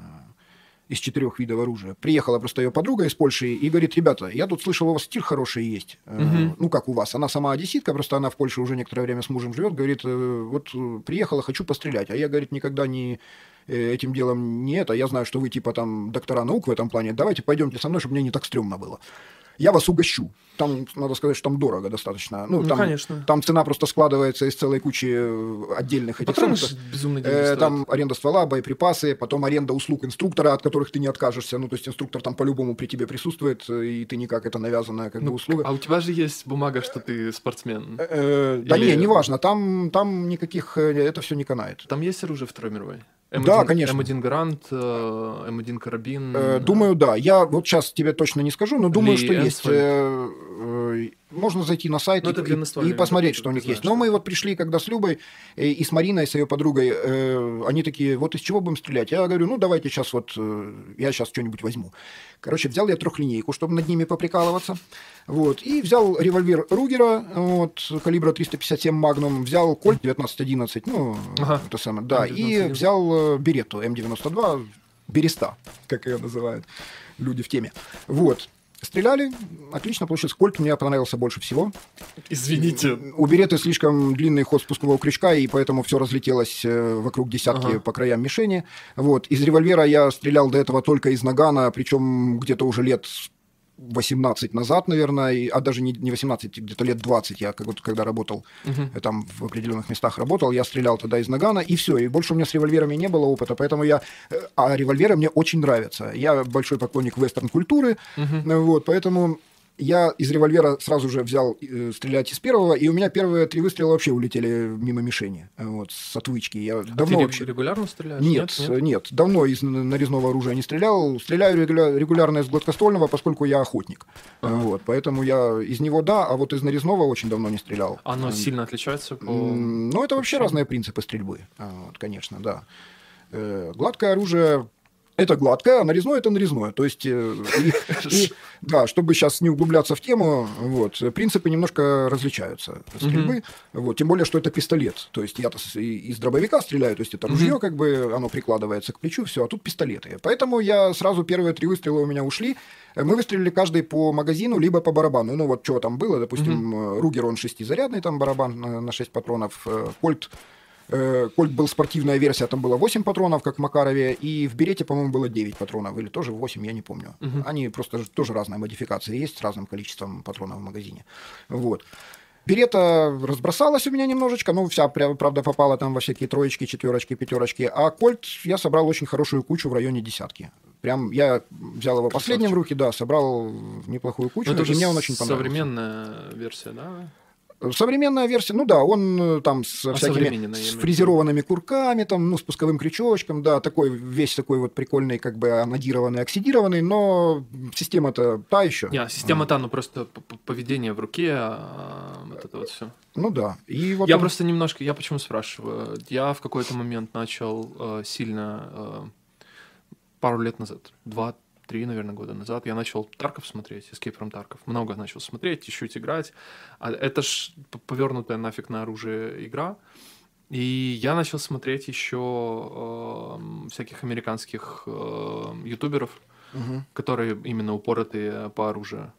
из 4 видов оружия. Приехала просто ее подруга из Польши и говорит: ребята, я тут слышал, у вас тир хороший есть. Ну, как у вас. Она сама одесситка, просто она в Польше уже некоторое время с мужем живет. Говорит, вот приехала, хочу пострелять. А я, говорит, никогда не этим делом не это. Я знаю, что вы типа там доктора наук в этом плане. Давайте пойдемте со мной, чтобы мне не так стрёмно было. Я вас угощу. Там, надо сказать, что там дорого достаточно. Ну, там, конечно. Там цена просто складывается из целой кучи отдельных этих патронов. Там аренда ствола, боеприпасы, потом аренда услуг инструктора, от которых ты не откажешься. Ну, то есть инструктор там по-любому при тебе присутствует, и ты никак, это навязанная как бы услуга. А у тебя же есть бумага, что ты спортсмен? Да не, неважно. Там никаких, это все не канает. Там есть оружие Второй мировой? Да, конечно. М1 Гарант, М1 карабин. Думаю, да. Я вот сейчас тебе точно не скажу, но думаю, что есть. можно зайти на сайт и посмотреть, что у них есть. Но мы вот пришли, когда с Любой и с Мариной, с ее подругой, они такие, вот из чего будем стрелять? Я говорю, ну, давайте сейчас я сейчас что-нибудь возьму. Короче, взял я трехлинейку, чтобы над ними поприкалываться. Вот, и взял револьвер Ругера, калибра 357 Magnum, взял Кольт 1911, это самое, да, и взял Беретту М92, Береста, как ее называют люди в теме. Вот. Стреляли, отлично получилось. Кольт мне понравился больше всего. Извините. У Беретты слишком длинный ход спускового крючка, и поэтому все разлетелось вокруг десятки по краям мишени. Вот. Из револьвера я стрелял до этого только из нагана, причем где-то уже лет 18 назад, наверное, а даже не 18, где-то лет 20 я когда работал, там в определенных местах работал, я стрелял тогда из нагана, и все, и больше у меня с револьверами не было опыта, поэтому а револьверы мне очень нравятся. Я большой поклонник вестерн-культуры, вот, поэтому я из револьвера сразу же взял стрелять из первого, и у меня первые 3 выстрела вообще улетели мимо мишени, вот, с отвычки. Я давно ты регулярно стреляешь? Нет, давно из нарезного оружия не стрелял. Стреляю регулярно из гладкоствольного, поскольку я охотник. Вот, поэтому я из него а вот из нарезного очень давно не стрелял. Оно сильно отличается по... Ну, это вообще разные принципы стрельбы, вот, конечно, да. Гладкое оружие... Это гладкое, а нарезное – это нарезное. То есть, да, чтобы сейчас не углубляться в тему, вот, принципы немножко различаются стрельбы. Вот, тем более, что это пистолет. То есть, я-то из дробовика стреляю, то есть, это ружье, как бы, оно прикладывается к плечу, все, а тут пистолеты. Поэтому я сразу первые 3 выстрела у меня ушли. Мы выстрелили каждый по магазину, либо по барабану. Ну, вот, что там было, допустим, Ругер, он 6-зарядный, там, барабан на 6 патронов, Кольт был спортивная версия, там было 8 патронов, как в Макарове, и в Берете, по-моему, было 9 патронов, или тоже 8, я не помню. Они просто тоже разные модификации есть с разным количеством патронов в магазине. Вот. Берета разбросалась у меня немножечко, вся, правда, попала там во всякие 3, 4, 5, а Кольт я собрал очень хорошую кучу в районе 10. Прям я взял его последним в руки, да, собрал неплохую кучу, и мне он очень понравился. Современная версия, да? Современная версия, он там с всякими с фрезерованными курками, там, спусковым крючочком, да, весь такой вот прикольный, как бы анодированный, оксидированный, но система-то та еще. Система-то, просто поведение в руке, вот это вот все. Ну да. И вот я просто немножко, я почему спрашиваю, я в какой-то момент начал сильно, пару лет назад, 2-3, наверное, года назад я начал Тарков смотреть, Escape from Tarkov. Много начал смотреть, чуть-чуть играть. А это ж повернутая нафиг на оружие игра. И я начал смотреть еще всяких американских ютуберов, которые именно упоротые по оружию.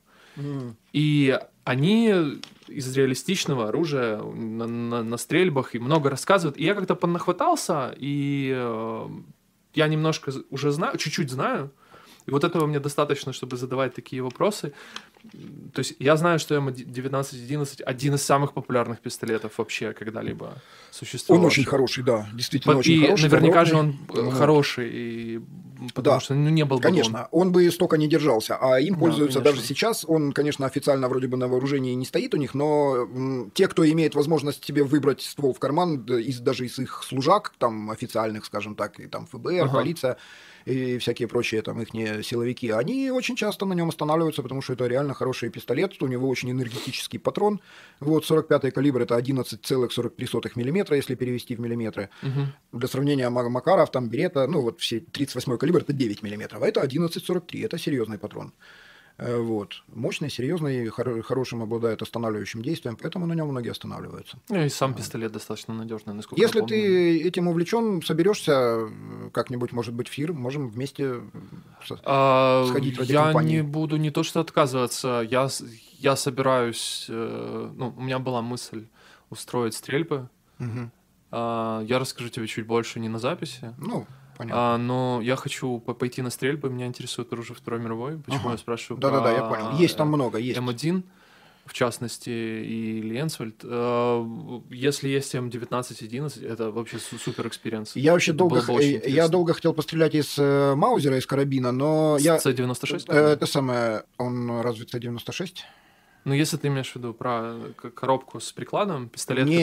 И они из реалистичного оружия на стрельбах и много рассказывают. И я как-то понахватался, и я немножко уже знаю, чуть-чуть знаю. И вот этого мне достаточно, чтобы задавать такие вопросы. То есть я знаю, что М1911 один из самых популярных пистолетов вообще когда-либо существовал. Он очень хороший, да, действительно очень хороший. И наверняка же он хороший, потому что не был бы конечно, он бы столько не держался, а им пользуются даже сейчас. Он, конечно, официально вроде бы на вооружении не стоит у них, но те, кто имеет возможность себе выбрать ствол в карман, даже из их служак, там официальных, скажем так, и там ФБР, полиция, и всякие прочие там их силовики, они очень часто на нем останавливаются, потому что это реально хороший пистолет, у него очень энергетический патрон. Вот 45-й калибр это 11,43 мм, если перевести в миллиметры. Для сравнения, Макаров, там Берета, вот все 38-й калибр это 9 мм, а это 11,43, это серьезный патрон. Вот. Мощный, серьезный, хорошим обладает останавливающим действием, поэтому на нем многие останавливаются. И сам пистолет достаточно надежный, насколько Если ты этим увлечен, соберешься как-нибудь, может быть, в ФИР, можем вместе сходить ради компании. Я не буду не то что отказываться, я собираюсь, у меня была мысль устроить стрельбы. Я расскажу тебе чуть больше не на записи. Понятно. Но я хочу пойти на стрельбы, меня интересует оружие Второй мировой. Почему я спрашиваю про Да, я понял. Есть там много, есть. М1, в частности, и Ленсвальд. Если есть М1911, это вообще супер экспириенс. Я вообще долго хотел пострелять из Маузера, из карабина, но с С-96? Это самое, он разве С-96? Ну, если ты имеешь в виду про коробку с прикладом, пистолет, Не,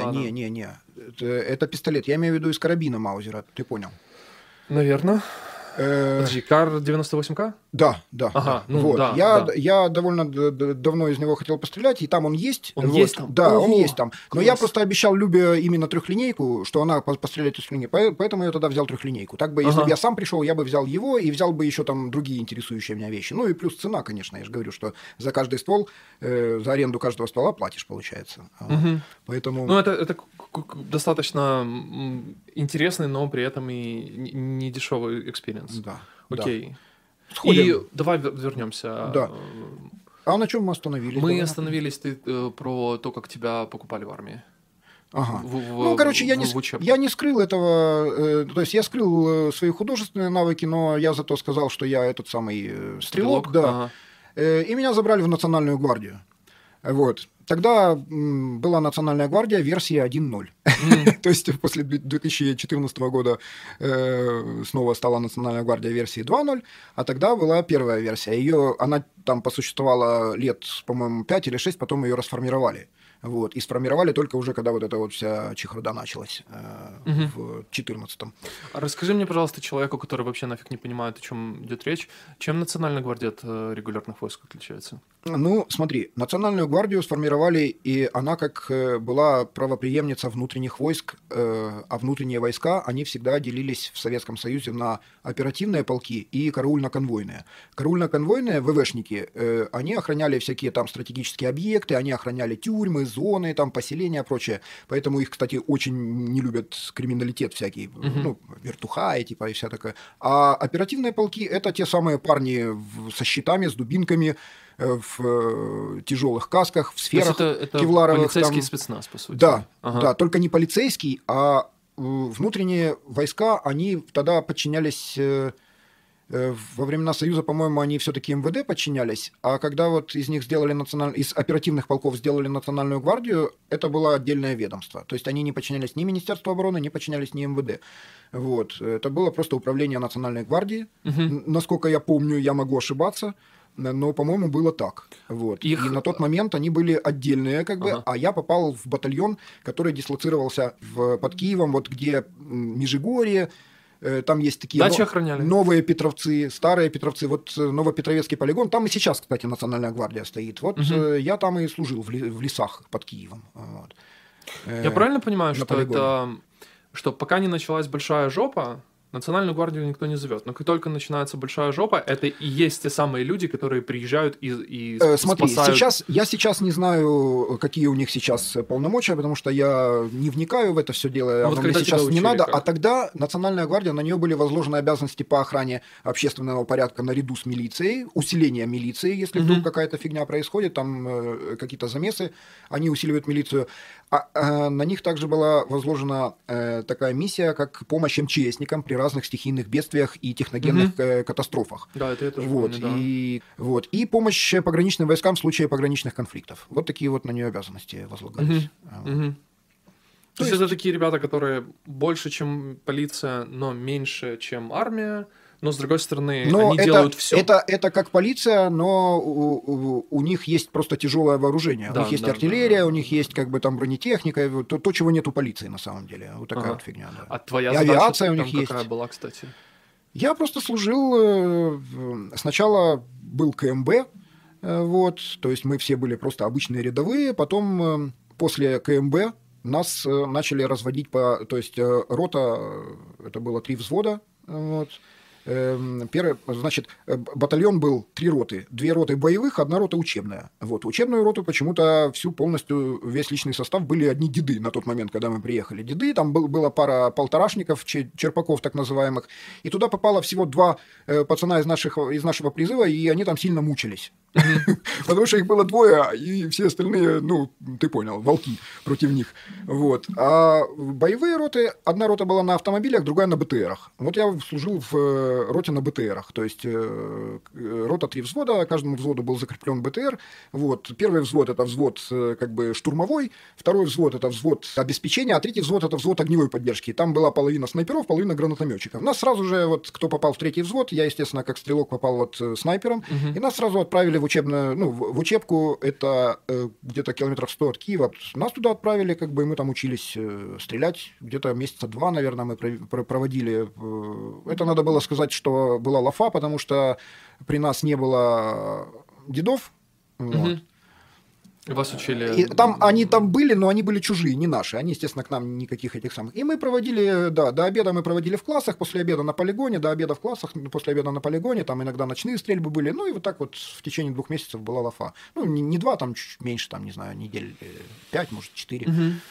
это пистолет. Я имею в виду из карабина Маузера, ты понял? Наверное. Подожди, Кар-98К? Да. Ага, вот. Я довольно давно из него хотел пострелять, и там он есть. Он есть там? Да, он есть там. Класс. Но я просто обещал Любе именно трехлинейку, что она постреляет из трехлинейки, поэтому я тогда взял трехлинейку. Так бы, если бы я сам пришел, я бы взял его и взял бы еще там другие интересующие меня вещи. Ну и плюс цена, конечно, я же говорю, что за каждый ствол, за аренду каждого ствола платишь, получается. Поэтому... Ну, это достаточно интересный, но при этом и не дешевый экспириенс. Да. Окей. Да. И давай вернемся. Да. А на чем мы остановились? Мы остановились про то, как тебя покупали в армии. Ага. Я не скрыл этого, то есть я скрыл свои художественные навыки, но я зато сказал, что я этот самый стрелок, да. Ага. И меня забрали в Национальную гвардию. Вот. Тогда была Национальная гвардия версия 1.0. То есть после 2014 года снова стала Национальная гвардия версии 2.0, а тогда была первая версия. Она там посуществовала лет, по-моему, 5 или 6, потом ее расформировали. Вот. И сформировали только уже, когда вот эта вот вся чехарда началась в 2014-м. Расскажи мне, пожалуйста, человеку, который вообще нафиг не понимает, о чем идет речь, чем Национальная гвардия от регулярных войск отличается? Ну, смотри, Национальную гвардию сформировали, и она как была правопреемница внутренних войск, а внутренние войска, они всегда делились в Советском Союзе на оперативные полки и караульно-конвойные. Караульно-конвойные, ВВшники, они охраняли всякие там стратегические объекты, они охраняли тюрьмы, зоны, там, поселения, прочее. Поэтому их, кстати, очень не любят криминалитет всякий, ну, вертухаи, типа, и вся такая. А оперативные полки – это те самые парни со щитами, с дубинками, в тяжелых касках, в сферах кевларовых. Это полицейский спецназ, по сути. Да, да, только не полицейский, а внутренние войска, они тогда подчинялись... Во времена Союза, по-моему, они все-таки МВД подчинялись, а когда вот из них сделали из оперативных полков сделали Национальную гвардию, это было отдельное ведомство. То есть они не подчинялись ни Министерству обороны, не подчинялись ни МВД. Вот. Это было просто управление Национальной гвардии. Насколько я помню, я могу ошибаться, но, по-моему, было так. Вот. И на тот момент они были отдельные, как бы, а я попал в батальон, который дислоцировался под Киевом, вот где Межигорье. Там есть такие новые Петровцы, старые Петровцы. Вот Новопетровецкий полигон. Там и сейчас, кстати, Национальная гвардия стоит. Вот я там и служил в лесах под Киевом. Вот. Я правильно понимаю, что пока не началась большая жопа, Национальную гвардию никто не зовет. Но как только начинается большая жопа, это и есть те самые люди, которые приезжают и Смотри, спасают. я сейчас не знаю, какие у них сейчас полномочия, потому что я не вникаю в это все дело. Вот мне сейчас не надо. А тогда Национальная гвардия, на нее были возложены обязанности по охране общественного порядка наряду с милицией, усиление милиции, если вдруг какая-то фигня происходит, там какие-то замесы, они усиливают милицию. А на них также была возложена такая миссия, как помощь МЧСникам при разных стихийных бедствиях и техногенных катастрофах. Да, это я тоже вот. помню, да. И помощь пограничным войскам в случае пограничных конфликтов. Вот такие вот на нее обязанности возлагались. То есть это такие ребята, которые больше, чем полиция, но меньше, чем армия. Но, с другой стороны, они делают все. Это как полиция, но у них есть просто тяжелое вооружение. Да, у них есть артиллерия, у них есть как бы там бронетехника, то, чего нет у полиции на самом деле. Вот такая вот фигня. Да. А твоя авиация у них есть? Какая есть. была, кстати? Я просто служил... Сначала был КМБ, вот, то есть мы все были просто обычные рядовые, потом после КМБ нас начали разводить то есть рота, это было 3 взвода, вот. Первый, значит, батальон был 3 роты. 2 роты боевых, 1 рота учебная. Вот. Учебную роту почему-то полностью, весь личный состав были одни деды на тот момент, когда мы приехали. Деды, там была пара полторашников, черпаков так называемых. И туда попало всего 2 пацана из нашего призыва, и они там сильно мучились. Потому что их было 2, и все остальные, ну, ты понял, волки против них. Вот. А боевые роты, 1 рота была на автомобилях, другая на БТРах. Вот я служил в роте на БТРах. То есть рота 3 взвода, каждому взводу был закреплен БТР. Вот. Первый взвод – это взвод как бы штурмовой, второй взвод – это взвод обеспечения, а третий взвод – это взвод огневой поддержки. Там была половина снайперов, половина гранатометчиков. Нас сразу же, вот, кто попал в 3-й взвод, я, естественно, как стрелок попал вот снайпером, и нас сразу отправили в учебку, это где-то километров 100 от Киева. Нас туда отправили, как бы, и мы там учились стрелять. Где-то месяца 2, наверное, мы проводили. Это надо было сказать, что была лафа, потому что при нас не было дедов. Вот. Вас учили... И они там были, но они были чужие, не наши. Они, естественно, к нам никаких этих самых. И мы проводили, да, до обеда мы проводили в классах, после обеда на полигоне, до обеда в классах, после обеда на полигоне, там иногда ночные стрельбы были. Ну и вот так вот в течение 2 месяцев была лафа. Ну, не 2, там чуть меньше, там, не знаю, недель 5, может, 4.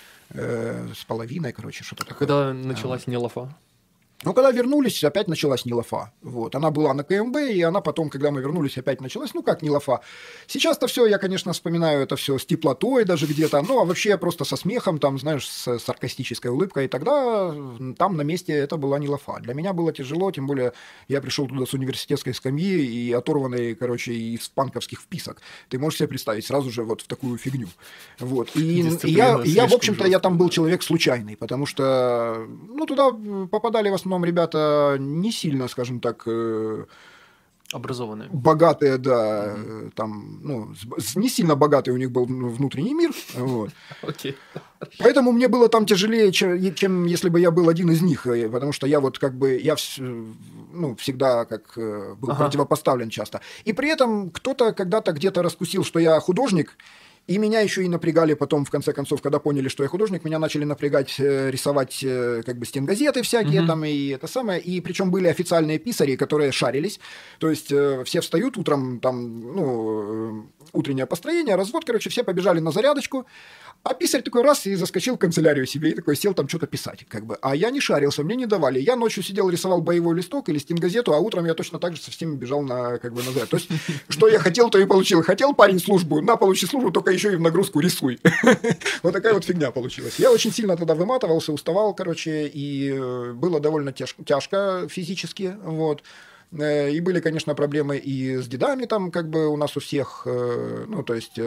С половиной, короче, что-то такое. Когда началась не лафа? Ну, когда вернулись, опять началась не лафа. Вот. Она была на КМБ, и она потом, когда мы вернулись, опять началась. Ну, как не лафа. Сейчас-то все, я, конечно, вспоминаю это все с теплотой даже где-то, ну, а вообще просто со смехом, там, знаешь, с саркастической улыбкой. И тогда там на месте это была не лафа. Для меня было тяжело, тем более я пришел туда с университетской скамьи и оторванный, короче, из панковских вписок. Ты можешь себе представить сразу же вот в такую фигню. Вот. И я, в общем-то, я там был человек случайный, потому что, ну, туда попадали в основном ребята не сильно, скажем так, образованные, богатые, да, там, ну, не сильно богатый у них был внутренний мир, вот. Поэтому мне было там тяжелее, чем если бы я был один из них, потому что я вот как бы, я всегда как был противопоставлен часто. И при этом кто-то когда-то где-то раскусил, что я художник. И меня еще и напрягали потом, в конце концов, когда поняли, что я художник, меня начали напрягать, рисовать как бы стенгазеты всякие там и это самое. И причем были официальные писари, которые шарились. То есть все встают утром, там, ну, утреннее построение, развод, короче, все побежали на зарядочку. А писарь такой раз и заскочил в канцелярию себе и такой сел там что-то писать, как бы. А я не шарился, мне не давали. Я ночью сидел, рисовал боевой листок или стенгазету, а утром я точно так же со всеми бежал на заряд. То есть, что я хотел, то и получил. Хотел парень службу, на, получи службу, только еще и в нагрузку рисуй. Вот такая вот фигня получилась. Я очень сильно тогда выматывался, уставал, короче, и было довольно тяжко физически, вот. И были, конечно, проблемы и с дедами там, как бы у нас у всех, ну, то есть...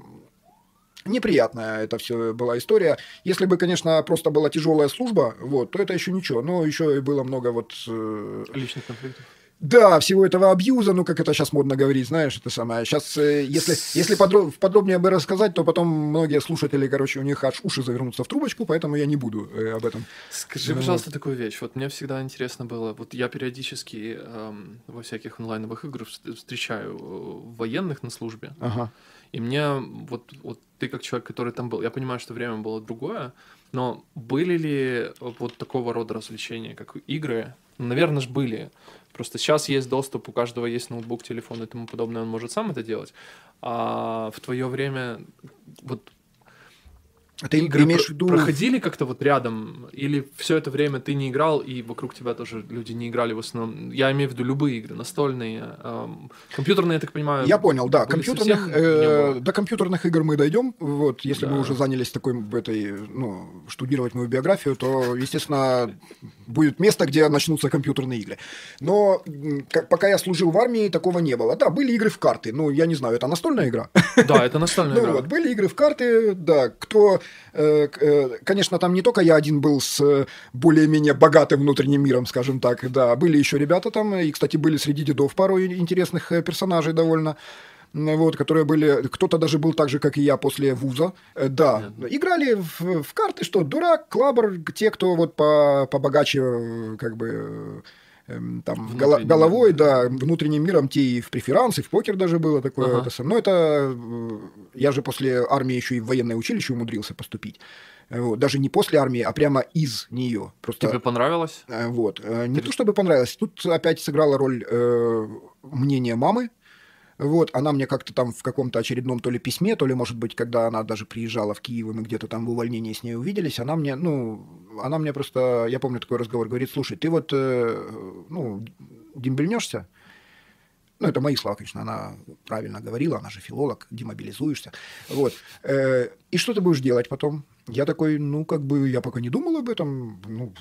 Неприятная это все была история. Если бы, конечно, просто была тяжелая служба, вот, то это еще ничего. Но еще и было много вот... личных конфликтов. Да, всего этого абьюза, ну, как это сейчас модно говорить, знаешь, это самое. Сейчас, если подробнее бы рассказать, то потом многие слушатели, короче, у них аж уши завернутся в трубочку, поэтому я не буду об этом. Скажи, пожалуйста, такую вещь. Вот мне всегда интересно было, вот я периодически во всяких онлайновых играх встречаю военных на службе, и мне вот ты как человек, который там был, я понимаю, что время было другое, но были ли вот такого рода развлечения, как игры? Наверное же были. Просто сейчас есть доступ, у каждого есть ноутбук, телефон и тому подобное, он может сам это делать. А в твое время вот ты игры имеешь в виду... проходили как-то вот рядом? Или все это время ты не играл, и вокруг тебя тоже люди не играли в основном? Я имею в виду любые игры, настольные, компьютерные, я так понимаю. Я понял, да. До компьютерных игр мы дойдем. Вот, если мы уже занялись штудировать мою биографию, то, естественно, будет место, где начнутся компьютерные игры. Но пока я служил в армии, такого не было. Да, были игры в карты. Ну, я не знаю, это настольная игра? Да, это настольная игра. Вот, были игры в карты, да. Конечно, там не только я один был с более-менее богатым внутренним миром, скажем так, да, были еще ребята там, и, кстати, были среди дедов пару интересных персонажей довольно, вот, которые были, кто-то даже был так же, как и я, после вуза, да, играли в карты, что дурак, клабр, те, кто вот побогаче, как бы... там, головой, да, внутренним миром, те и в преферанс, и в покер даже было такое. Но это... Я же после армии еще и в военное училище умудрился поступить. Вот. Даже не после армии, а прямо из нее. Просто... Тебе понравилось? Вот. Не то чтобы понравилось. Тут опять сыграла роль мнение мамы. Вот, она мне как-то там в каком-то очередном то ли письме, то ли, может быть, когда она даже приезжала в Киев, и мы где-то там в увольнении с ней увиделись, она мне просто, я помню такой разговор, говорит, слушай, ты вот, дембельнешься? Ну, это мои слова, конечно, она правильно говорила, она же филолог, демобилизуешься. Вот. И что ты будешь делать потом? Я такой, я пока не думал об этом,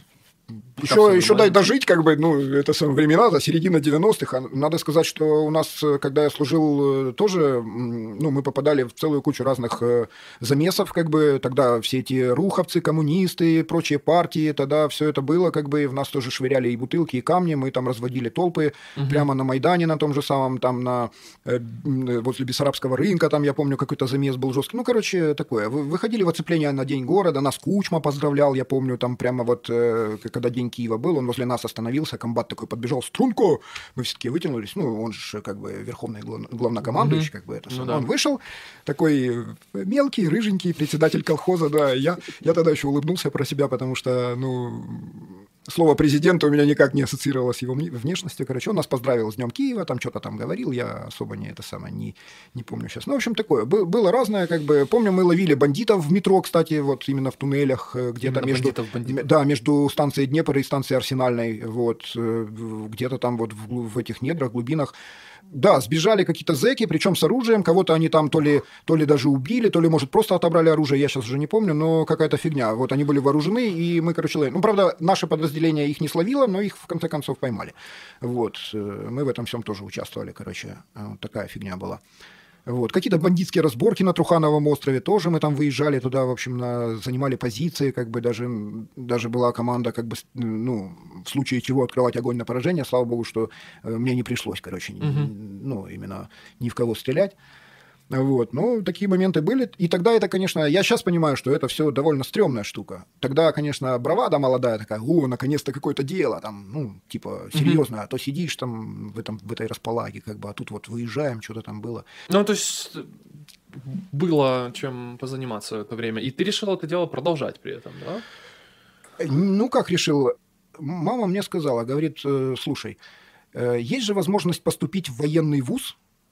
Еще дай дожить, как бы, ну, это времена, середина 90-х. Надо сказать, что у нас, когда я служил, тоже, ну, мы попадали в целую кучу разных замесов, как бы, тогда все эти руховцы, коммунисты, прочие партии, тогда все это было, как бы, в нас тоже швыряли и бутылки, и камни, мы там разводили толпы прямо на Майдане, на том же самом, там, возле Бессарабского рынка, там, я помню, какой-то замес был жесткий. Ну, короче, такое. Выходили в оцепление на День города, нас Кучма поздравлял, я помню, там прямо вот, когда День Киева был, он возле нас остановился, комбат такой подбежал: струнку! Мы все-таки вытянулись, ну, он же как бы верховный главнокомандующий, как бы это. Ну, да. Он вышел, такой мелкий, рыженький, председатель колхоза, да, я тогда еще улыбнулся про себя, потому что, ну, слово президента у меня никак не ассоциировалось с его внешностью, короче, он нас поздравил с Днем Киева, там что-то там говорил, я особо не помню сейчас. Ну, в общем, такое, было разное, как бы, помню, мы ловили бандитов в метро, кстати, вот именно в туннелях, где-то между станцией Днепр и станцией Арсенальной, вот, где-то там вот в этих недрах, глубинах. Да, сбежали какие-то зэки, причем с оружием, кого-то они там то ли даже убили, то ли, может, просто отобрали оружие, я сейчас уже не помню, но какая-то фигня. Вот они были вооружены, и мы, короче, ну, правда, наше подразделение их не словило, но их, в конце концов, поймали. Вот, мы в этом всем тоже участвовали, короче, вот такая фигня была. Вот. Какие-то бандитские разборки на Трухановом острове, тоже мы там выезжали туда, в общем, занимали позиции, как бы даже была команда, как бы, ну, в случае чего открывать огонь на поражение, слава богу, что мне не пришлось, короче, ну, именно ни в кого стрелять. Вот, ну, такие моменты были. И тогда это, конечно, я сейчас понимаю, что это все довольно стрёмная штука. Тогда, конечно, бравада молодая такая: о, наконец-то какое-то дело, там, ну, типа, серьезно, а то сидишь там в этой располаге, как бы, а тут вот выезжаем, что-то там было. Ну, то есть было чем позаниматься в это время. И ты решил это дело продолжать при этом, да? Ну, как решил? Мама мне сказала, говорит: слушай, есть же возможность поступить в военный вуз.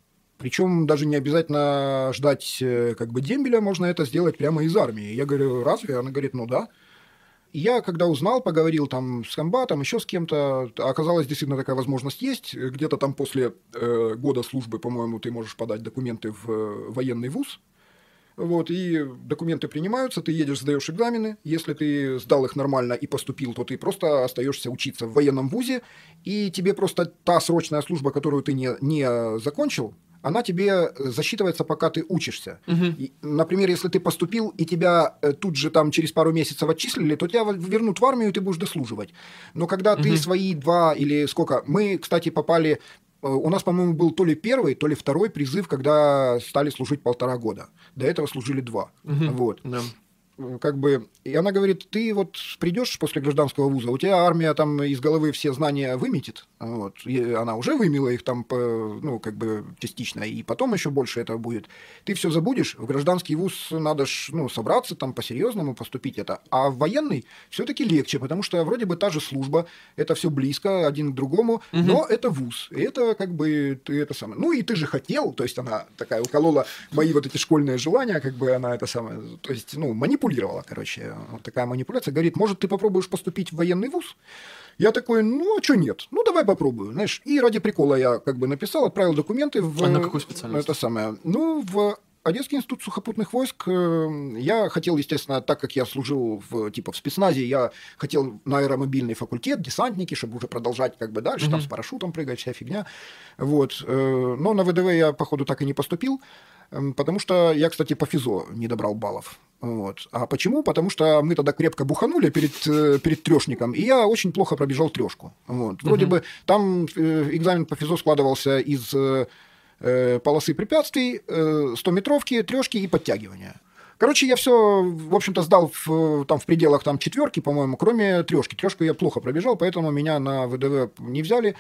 Причем даже не обязательно ждать как бы дембеля, можно это сделать прямо из армии. Я говорю: разве? Она говорит: ну да. И я, когда узнал, поговорил там с комбатом, еще с кем-то, оказалось, действительно такая возможность есть. Где-то там после года службы, по-моему, ты можешь подать документы в военный вуз. Вот, и документы принимаются, ты едешь, сдаешь экзамены. Если ты сдал их нормально и поступил, то ты просто остаешься учиться в военном вузе, и тебе просто та срочная служба, которую ты не закончил, она тебе засчитывается, пока ты учишься. И, например, если ты поступил, и тебя тут же там через пару месяцев отчислили, то тебя вернут в армию, и ты будешь дослуживать. Но когда ты свои 2 или сколько... Мы, кстати, попали... У нас, по-моему, был то ли первый, то ли второй призыв, когда стали служить 1,5 года. До этого служили 2. Вот. Да. Как бы, и она говорит: ты вот придешь после гражданского вуза, у тебя армия там из головы все знания выметит, вот, и она уже вымела их там, ну, как бы частично, и потом еще больше этого будет. Ты все забудешь, в гражданский вуз надо ну, собраться там по-серьезному, поступить это, а в военный все-таки легче, потому что вроде бы та же служба, это все близко один к другому, но это вуз, и это как бы ты это самое. Ну и ты же хотел, то есть она такая уколола мои вот эти школьные желания, как бы она это самое, то есть, ну, манипулировала, короче, вот такая манипуляция. Говорит: может, ты попробуешь поступить в военный вуз? Я такой: ну, а что нет? Ну, давай попробую, знаешь. И ради прикола я как бы написал, отправил документы в... А на какую специальность? Это самое. Ну, в Одесский институт сухопутных войск. Я хотел, естественно, так как я служил в спецназе, я хотел на аэромобильный факультет, десантники, чтобы уже продолжать как бы дальше, там с парашютом прыгать, вся фигня. Вот. Но на ВДВ я, походу, так и не поступил, потому что я, кстати, по физо не добрал баллов. Вот. А почему? Потому что мы тогда крепко буханули перед трешником, и я очень плохо пробежал трешку. Вот. Вроде бы там экзамен по физо складывался из полосы препятствий, 100-метровки, трешки и подтягивания. Короче, я все, в общем-то, сдал в пределах там 4, по-моему, кроме трешки. Трешку я плохо пробежал, поэтому меня на ВДВ не взяли.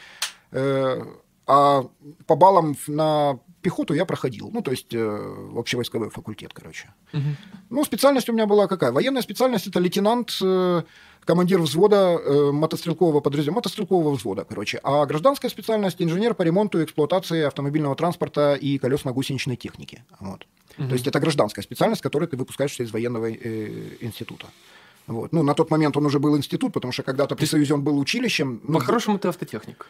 А по баллам на пехоту я проходил. Ну, то есть, общевойсковой факультет, короче. Ну, специальность у меня была какая? Военная специальность – это лейтенант, командир взвода мотострелкового подразделения, мотострелкового взвода, короче. А гражданская специальность – инженер по ремонту и эксплуатации автомобильного транспорта и колесно-гусеничной техники. Вот. То есть, это гражданская специальность, которую ты выпускаешься из военного института. Вот. Ну, на тот момент он уже был институт, потому что когда-то при Союзе он был училищем. По-хорошему, ты автотехник.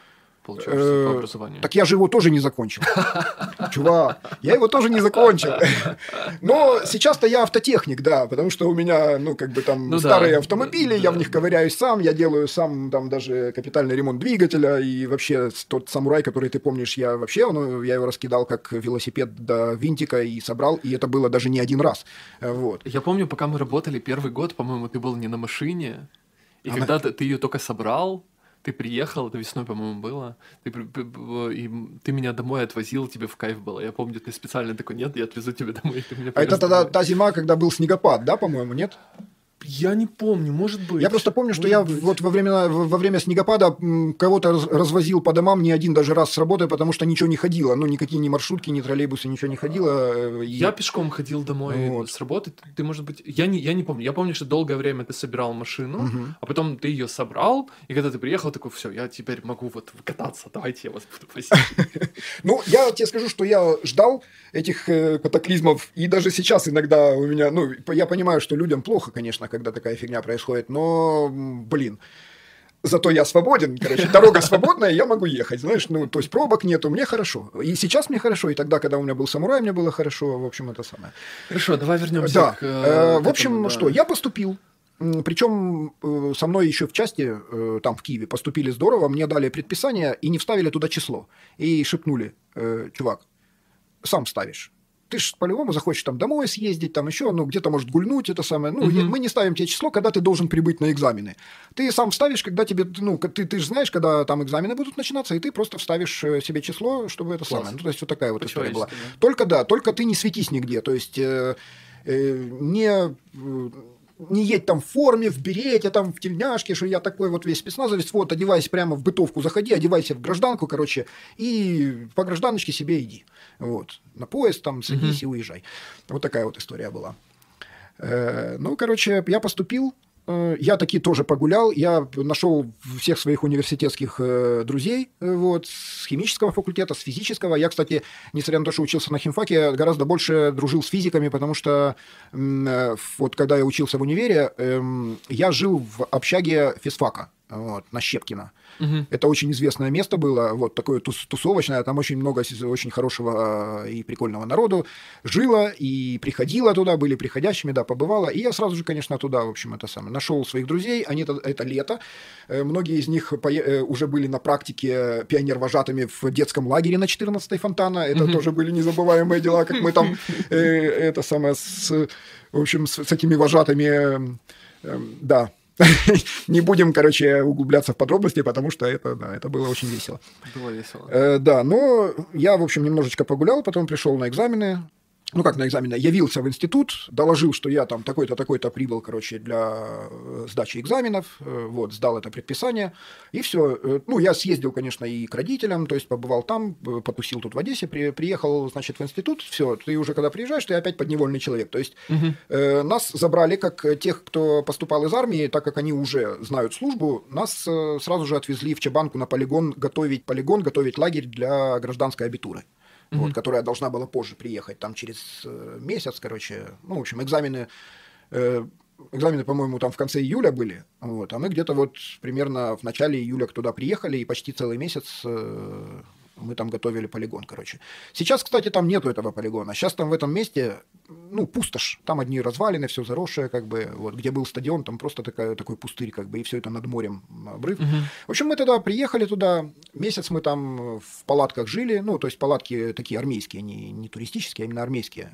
получается, по образованию. Так я же его тоже не закончил. Чувак, я его тоже не закончил. Но сейчас-то я автотехник, да, потому что у меня, старые автомобили, я в них ковыряюсь сам, я делаю сам там даже капитальный ремонт двигателя, и вообще тот самурай, который ты помнишь, я его раскидал как велосипед до винтика и собрал, и это было даже не один раз. Вот. Я помню, пока мы работали первый год, по-моему, ты был не на машине, и когда ты ее только собрал, ты приехал, это весной, по-моему, было, и ты меня домой отвозил, тебе в кайф было. Я помню, ты специально такой: нет, я отвезу тебя домой. Ты меня это тогда та зима, когда был снегопад, да, по-моему, нет? Я не помню, может быть. Я просто помню, что вот во время снегопада кого-то развозил по домам не один даже раз с работы, потому что ничего не ходило. Никакие ни маршрутки, ни троллейбусы, ничего не ходило. Я пешком ходил домой с работы. Ты, может быть... Я не помню. Я помню, что долгое время ты собирал машину, а потом ты ее собрал, и когда ты приехал, такой: все, я теперь могу кататься, давайте я вас буду возить. Я тебе скажу, что я ждал этих катаклизмов, и даже сейчас иногда у меня... я понимаю, что людям плохо, конечно, когда такая фигня происходит, но, зато я свободен, дорога свободная, я могу ехать, знаешь, то есть пробок нету, мне хорошо. И сейчас мне хорошо, и тогда, когда у меня был самурай, мне было хорошо, в общем, это самое. Хорошо, давай вернемся к... В общем, что, я поступил, причем со мной еще в части, там в Киеве, поступили здорово, мне дали предписание и не вставили туда число. И шепнули: чувак, сам ставишь. Ты же по-любому захочешь там домой съездить, там еще, где-то, может, гульнуть, это самое. Мы не ставим тебе число, когда ты должен прибыть на экзамены. Ты сам вставишь, когда тебе, ты же знаешь, когда там экзамены будут начинаться, и ты просто вставишь себе число, чтобы это самое. То есть вот такая вот история была. Только ты не светись нигде, то есть не едь там в форме, в берете, там в тельняшке, что я такой вот весь спецназовец, вот, одевайся прямо в бытовку, заходи, одевайся в гражданку, и по гражданочке себе иди. Вот. На поезд там садись и уезжай. Вот такая вот история была. Я поступил, я таки тоже погулял, я нашел всех своих университетских друзей, с химического факультета, с физического. Я, кстати, несмотря на то, что учился на химфаке, гораздо больше дружил с физиками, потому что когда я учился в универе, я жил в общаге физфака, на Щепкина. Это очень известное место было, такое тусовочное, там очень много очень хорошего и прикольного народу жило и приходило туда, были приходящими, да, побывало, и я сразу же, конечно, туда, в общем, это самое, нашел своих друзей, это лето, многие из них уже были на практике пионер-вожатыми в детском лагере на 14-й Фонтана, это тоже были незабываемые дела, как мы там, с этими вожатыми, да. Не будем, углубляться в подробности, потому что это было очень весело. Было весело. Но я, в общем, немножечко погулял, потом пришел на экзамены. На экзамены, явился в институт, доложил, что я там такой-то, такой-то прибыл, для сдачи экзаменов, сдал это предписание, и все. Я съездил, конечно, и к родителям, то есть побывал там, потусил тут в Одессе, приехал, значит, в институт, все, ты уже когда приезжаешь, ты опять подневольный человек, то есть нас забрали как тех, кто поступал из армии, так как они уже знают службу, нас сразу же отвезли в Чабанку на полигон, готовить лагерь для гражданской абитуры. Которая должна была позже приехать, там через месяц, экзамены, по-моему, там в конце июля были, а мы где-то примерно в начале июля туда приехали, и почти целый месяц мы там готовили полигон, Сейчас, кстати, там нету этого полигона, сейчас там в этом месте, пустошь, там одни развалины, все заросшее, где был стадион, там просто такой пустырь, и все это над морем обрыв. В общем, мы тогда приехали туда, месяц мы там в палатках жили, то есть палатки такие армейские, не туристические, а именно армейские,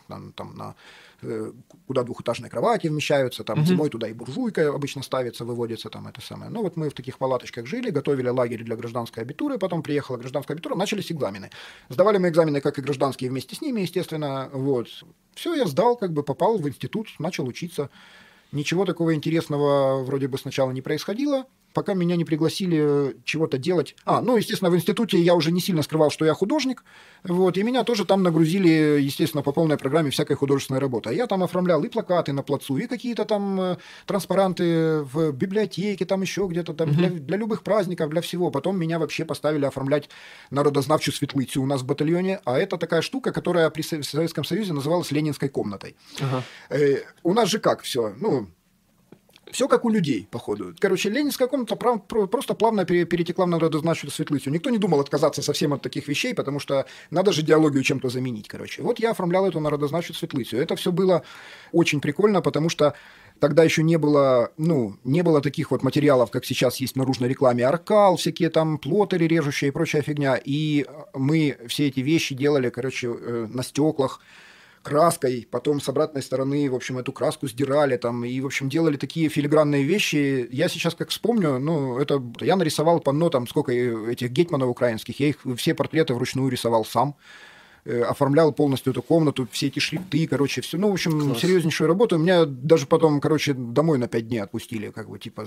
куда двухэтажные кровати вмещаются, там зимой туда и буржуйка обычно ставится, выводится, там это самое. Мы в таких палаточках жили, готовили лагерь для гражданской абитуры, потом приехала гражданская абитура, начались экзамены. Сдавали мы экзамены, как и гражданские, вместе с ними, естественно, Все, я сдал, попал в институт, начал учиться. Ничего такого интересного вроде бы сначала не происходило, пока меня не пригласили чего-то делать. Естественно, в институте я уже не сильно скрывал, что я художник, и меня тоже там нагрузили, естественно, по полной программе всякой художественной работы. Я там оформлял и плакаты на плацу, и какие-то там транспаранты в библиотеке, там еще где-то, там, для любых праздников, для всего. Потом меня вообще поставили оформлять народознавчую светлицу у нас в батальоне, а это такая штука, которая при Советском Союзе называлась Ленинской комнатой. У нас же как все, Все как у людей, походу. Короче, ленинская комната просто плавно перетекла на родозначную светлицу. Никто не думал отказаться совсем от таких вещей, потому что надо же идеологию чем-то заменить, короче. Вот я оформлял эту народозначную светлицу. Это все было очень прикольно, потому что тогда еще не было, не было таких вот материалов, как сейчас есть в наружной рекламе, аркал, всякие там плоттеры режущие и прочая фигня. И мы все эти вещи делали, короче, на стеклах, краской, потом с обратной стороны, в общем, эту краску сдирали там, и, в общем, делали такие филигранные вещи. Я сейчас как вспомню, я нарисовал панно, там, сколько этих гетманов украинских, я их все портреты вручную рисовал сам, оформлял полностью эту комнату, все эти шрифты, короче, все, в общем, класс. Серьезнейшую работу. Меня даже потом, короче, домой на 5 дней отпустили, как бы, типа,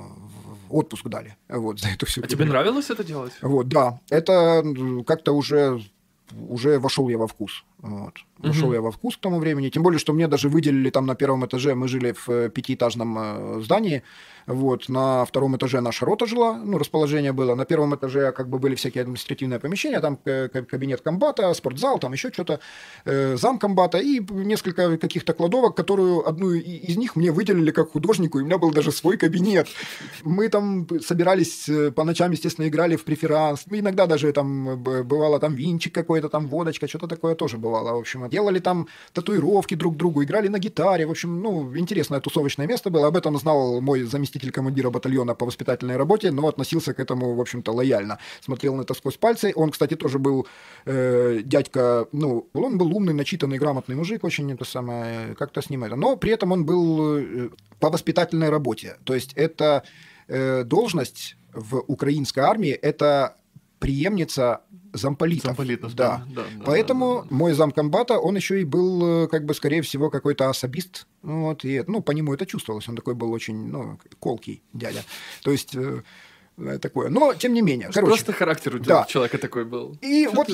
отпуск дали, вот, за эту всю. А тебе нравилось это делать? Вот, да, это как-то уже вошел я во вкус. Вот. Вошел я во вкус к тому времени. Тем более, что мне даже выделили там на первом этаже, мы жили в 5-этажном здании, вот, на втором этаже наша рота жила, расположение было, на первом этаже как бы были всякие административные помещения, там кабинет комбата, спортзал, там еще что-то, замкомбата и несколько каких-то кладовок, которую одну из них мне выделили как художнику, и у меня был даже свой кабинет. Мы там собирались по ночам, естественно, играли в преферанс, иногда даже там бывало там винчик какой-то, там водочка, что-то такое тоже бывало. В общем, делали там татуировки друг другу, играли на гитаре. В общем, интересное тусовочное место было. Об этом знал мой заместитель командира батальона по воспитательной работе, но относился к этому, в общем-то, лояльно. Смотрел на это сквозь пальцы. Он, кстати, тоже был дядька, он был умный, начитанный, грамотный мужик, очень это самое, как-то с ним это. Но при этом он был по воспитательной работе. То есть это должность в украинской армии, это преемница замполитов. Да. Поэтому мой замкомбата, он еще и был, как бы, скорее всего, какой-то особист. Вот, и, по нему это чувствовалось. Он такой был очень, колкий дядя. То есть такое. Но, тем не менее. Просто характер у человека такой был. И вот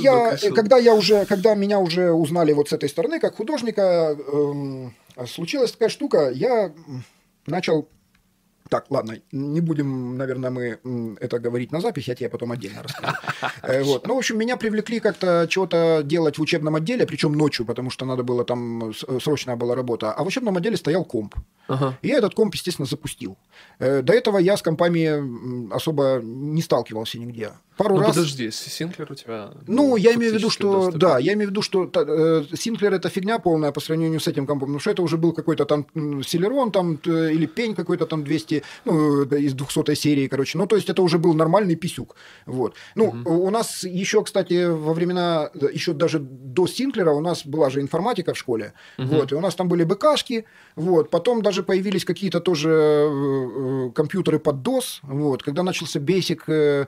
когда меня уже узнали вот с этой стороны, как художника, случилась такая штука, я начал... Так, ладно, не будем, наверное, мы это говорить на запись, я тебе потом отдельно расскажу. Вот. В общем, меня привлекли как-то чего-то делать в учебном отделе, причем ночью, потому что надо было там, срочная была работа. А в учебном отделе стоял комп. И я этот комп, естественно, запустил. До этого я с компами особо не сталкивался нигде. Пару раз... Подожди, Синклер у тебя... я имею в виду, что... Да, я имею в виду, что Синклер — это фигня полная по сравнению с этим компом, потому что это уже был какой-то там Celeron там, или пень какой-то там 200, из 200-й серии, короче. То есть это уже был нормальный писюк. Вот. У нас еще, кстати, во времена, еще даже до Синклера у нас была же информатика в школе. Вот, и у нас там были БКшки, вот, потом даже появились какие-то тоже компьютеры под DOS, вот, когда начался Basic.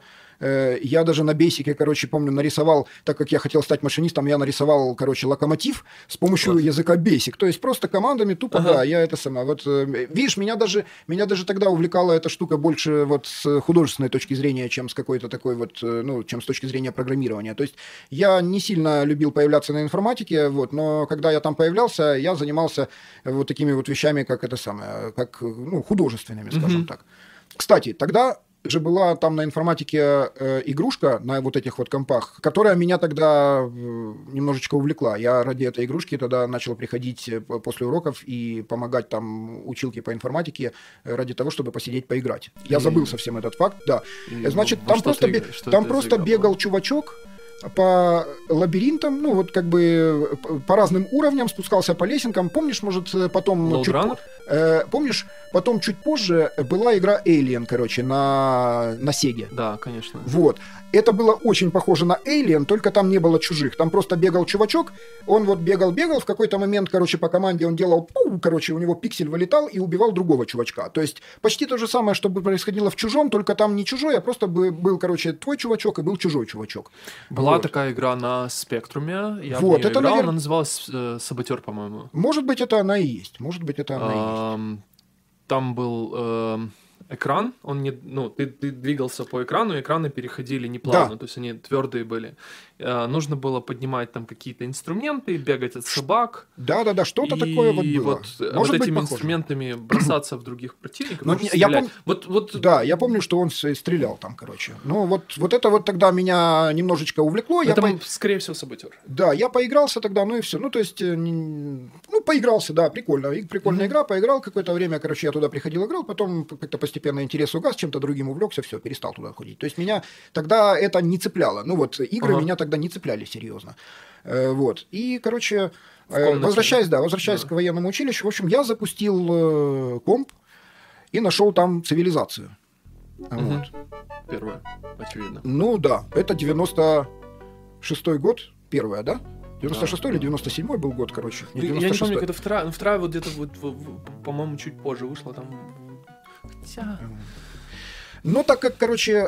Я даже на бейсике, помню, нарисовал, так как я хотел стать машинистом, я нарисовал, локомотив с помощью языка Basic. То есть просто командами тупо, я это самое. Вот, видишь, меня даже тогда увлекала эта штука больше вот с художественной точки зрения, чем с какой-то такой вот, чем с точки зрения программирования. То есть я не сильно любил появляться на информатике, вот, но когда я там появлялся, я занимался вот такими вот вещами, как это самое, как, художественными, скажем так. Кстати, тогда же была там на информатике игрушка на вот этих вот компах, которая меня тогда немножечко увлекла. Я ради этой игрушки тогда начал приходить после уроков и помогать там училке по информатике ради того, чтобы посидеть поиграть. Я забыл совсем этот факт, да. Значит, там просто бегал чувачок по лабиринтам, по разным уровням, спускался по лесенкам. Помнишь, может, потом... Помнишь, потом чуть позже была игра Alien, на Сеге. Да, конечно. Вот. Это было очень похоже на Alien, только там не было чужих. Там просто бегал чувачок, он вот бегал, в какой-то момент, по команде он делал у него пиксель вылетал и убивал другого чувачка. То есть почти то же самое, что происходило в Чужом, только там не чужой, а просто был, твой чувачок и был чужой чувачок. Была такая игра на Спектруме, я в нее играл, она называлась «Саботер», по-моему. Может быть, это она и есть. Там был экран, он не, ну, ты двигался по экрану, экраны переходили неплавно, Да. то есть они твердые были. Нужно было поднимать там какие-то инструменты, бегать от собак. Да, что-то такое вот И было. вот Может быть, этими похоже. инструментами бросаться в других противников, Ну, тоже я стрелять. Да, я помню, что он стрелял там, короче. Ну, вот это вот тогда меня немножечко увлекло. Это, скорее всего, саботер. Да, я поигрался тогда, ну и все. Ну, то есть, ну, поигрался, да, прикольно. Прикольная игра, поиграл какое-то время, короче, я туда приходил, играл, потом как-то постепенно интерес угас, чем-то другим увлекся, все, перестал туда ходить. То есть, меня тогда это не цепляло. Ну, вот, игры меня тогда не цепляли серьезно. Вот. И, короче, возвращаясь к военному училищу, в общем, я запустил комп и нашел там цивилизацию. Вот. Первое, очевидно. Ну да, это 96-й год, первая, да? 96-й или 97-й был год, короче. Я не помню, когда вторая вот где-то, по-моему, чуть позже вышла там. Хотя... Ну, так как, короче,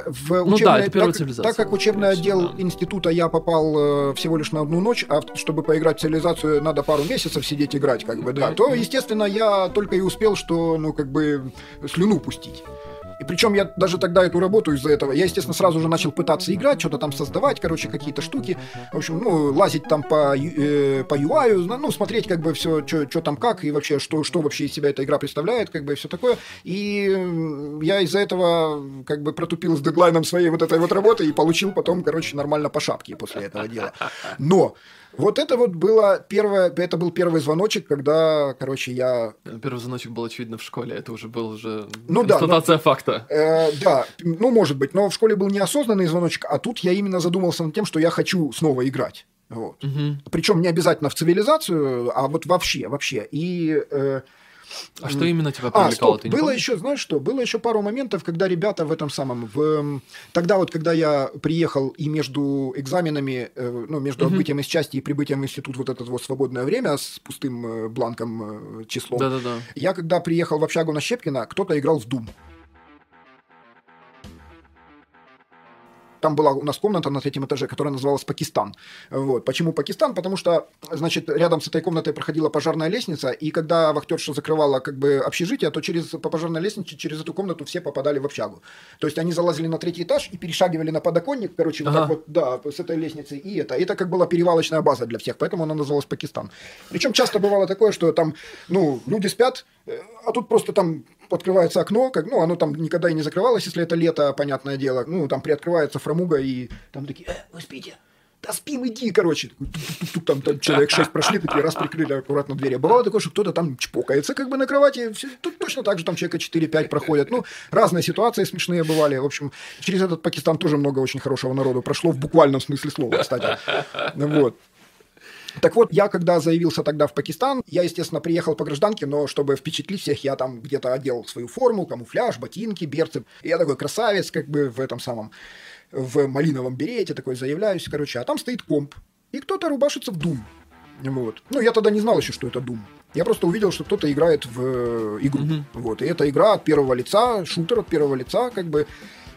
так как учебный отдел института я попал всего лишь на одну ночь, а чтобы поиграть в цивилизацию надо пару месяцев сидеть играть, как бы, да, то, естественно, я только и успел, что, ну, как бы, слюну пустить. И причем я даже тогда эту работу из-за этого, я, естественно, сразу же начал пытаться играть, что-то там создавать, короче, какие-то штуки. В общем, ну, лазить там по UI, ну, смотреть, как бы, все, что там как, и вообще, что вообще из себя эта игра представляет, как бы, и все такое. И я из-за этого, как бы, протупил с дедлайном своей вот этой вот работы и получил потом, короче, нормально по шапке после этого дела. Но вот это вот было это был первый звоночек, когда, короче, я... Первый звоночек был, очевидно, в школе, это уже был ну, констатация факта. Да, ну, может быть, но в школе был неосознанный звоночек, а тут я именно задумался над тем, что я хочу снова играть. Вот. Причем не обязательно в цивилизацию, а вот вообще. И... А что именно тебя привлекало? Ты не было еще, знаешь что, было еще пару моментов, когда ребята в этом самом, тогда вот, когда я приехал и между экзаменами, ну, между отбытием из части и прибытием в институт вот это вот свободное время с пустым бланком числом, я когда приехал в общагу на Щепкина, кто-то играл в Doom. Там была у нас комната на 3-м этаже, которая называлась «Пакистан». Вот. Почему «Пакистан»? Потому что, значит, рядом с этой комнатой проходила пожарная лестница, и когда вахтерша закрывала, как бы, общежитие, то по пожарной лестнице через эту комнату все попадали в общагу. То есть они залазили на 3-й этаж и перешагивали на подоконник, короче, вот так вот, да, с этой лестницы, и это как была перевалочная база для всех, поэтому она называлась «Пакистан». Причем часто бывало такое, что там, ну, люди спят, а тут просто там открывается окно, ну, оно там никогда и не закрывалось, если это лето, понятное дело. Ну, там приоткрывается фрамуга, и там такие: вы спите? Да спим, иди, короче. Там человек 6 прошли, такие раз прикрыли аккуратно двери. А бывало такое, что кто-то там чпокается как бы на кровати. Тут точно так же там человека 4-5 проходят. Ну, разные ситуации смешные бывали. В общем, через этот Пакистан тоже много очень хорошего народу прошло, в буквальном смысле слова, кстати. Вот. Так вот, я когда заявился тогда в Пакистан, я, естественно, приехал по гражданке, но чтобы впечатлить всех, я там где-то одел свою форму, камуфляж, ботинки, берцы. И я такой красавец, как бы в этом самом, в малиновом берете, такой заявляюсь, короче. А там стоит комп, и кто-то рубашится в Doom. Вот. Ну, я тогда не знал еще, что это Doom. Я просто увидел, что кто-то играет в игру. Вот. И это игра от первого лица, шутер от первого лица, как бы.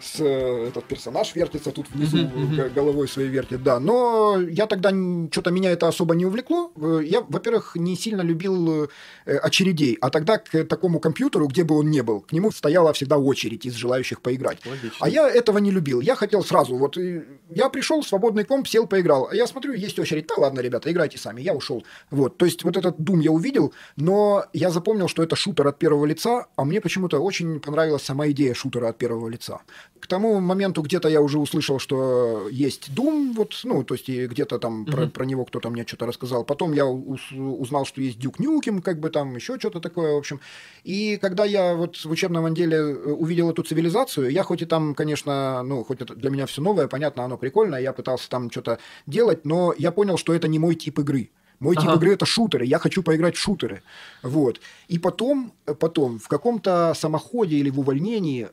Этот персонаж вертится тут внизу, головой своей вертит, да. Но я тогда, что-то меня это особо не увлекло. Я, во-первых, не сильно любил очередей, а тогда к такому компьютеру, где бы он ни был, к нему стояла всегда очередь из желающих поиграть. Логично. А я этого не любил. Я хотел сразу, вот, я пришел, свободный комп, сел, поиграл. А я смотрю, есть очередь. Да ладно, ребята, играйте сами. Я ушел. Вот, то есть, вот этот Doom я увидел, но я запомнил, что это шутер от первого лица, а мне почему-то очень понравилась сама идея шутера от первого лица. К тому моменту где-то я уже услышал, что есть Doom, вот, ну, то есть и где-то там про него кто-то мне что-то рассказал. Потом я узнал, что есть Duke Nukem, как бы там еще что-то такое, в общем. И когда я вот в учебном отделе увидел эту цивилизацию, я хоть и там, конечно, ну, хоть это для меня все новое, понятно, оно прикольное, я пытался там что-то делать, но я понял, что это не мой тип игры. Мой тип игры – это шутеры, я хочу поиграть в шутеры. Вот. И потом, в каком-то самоходе или в увольнении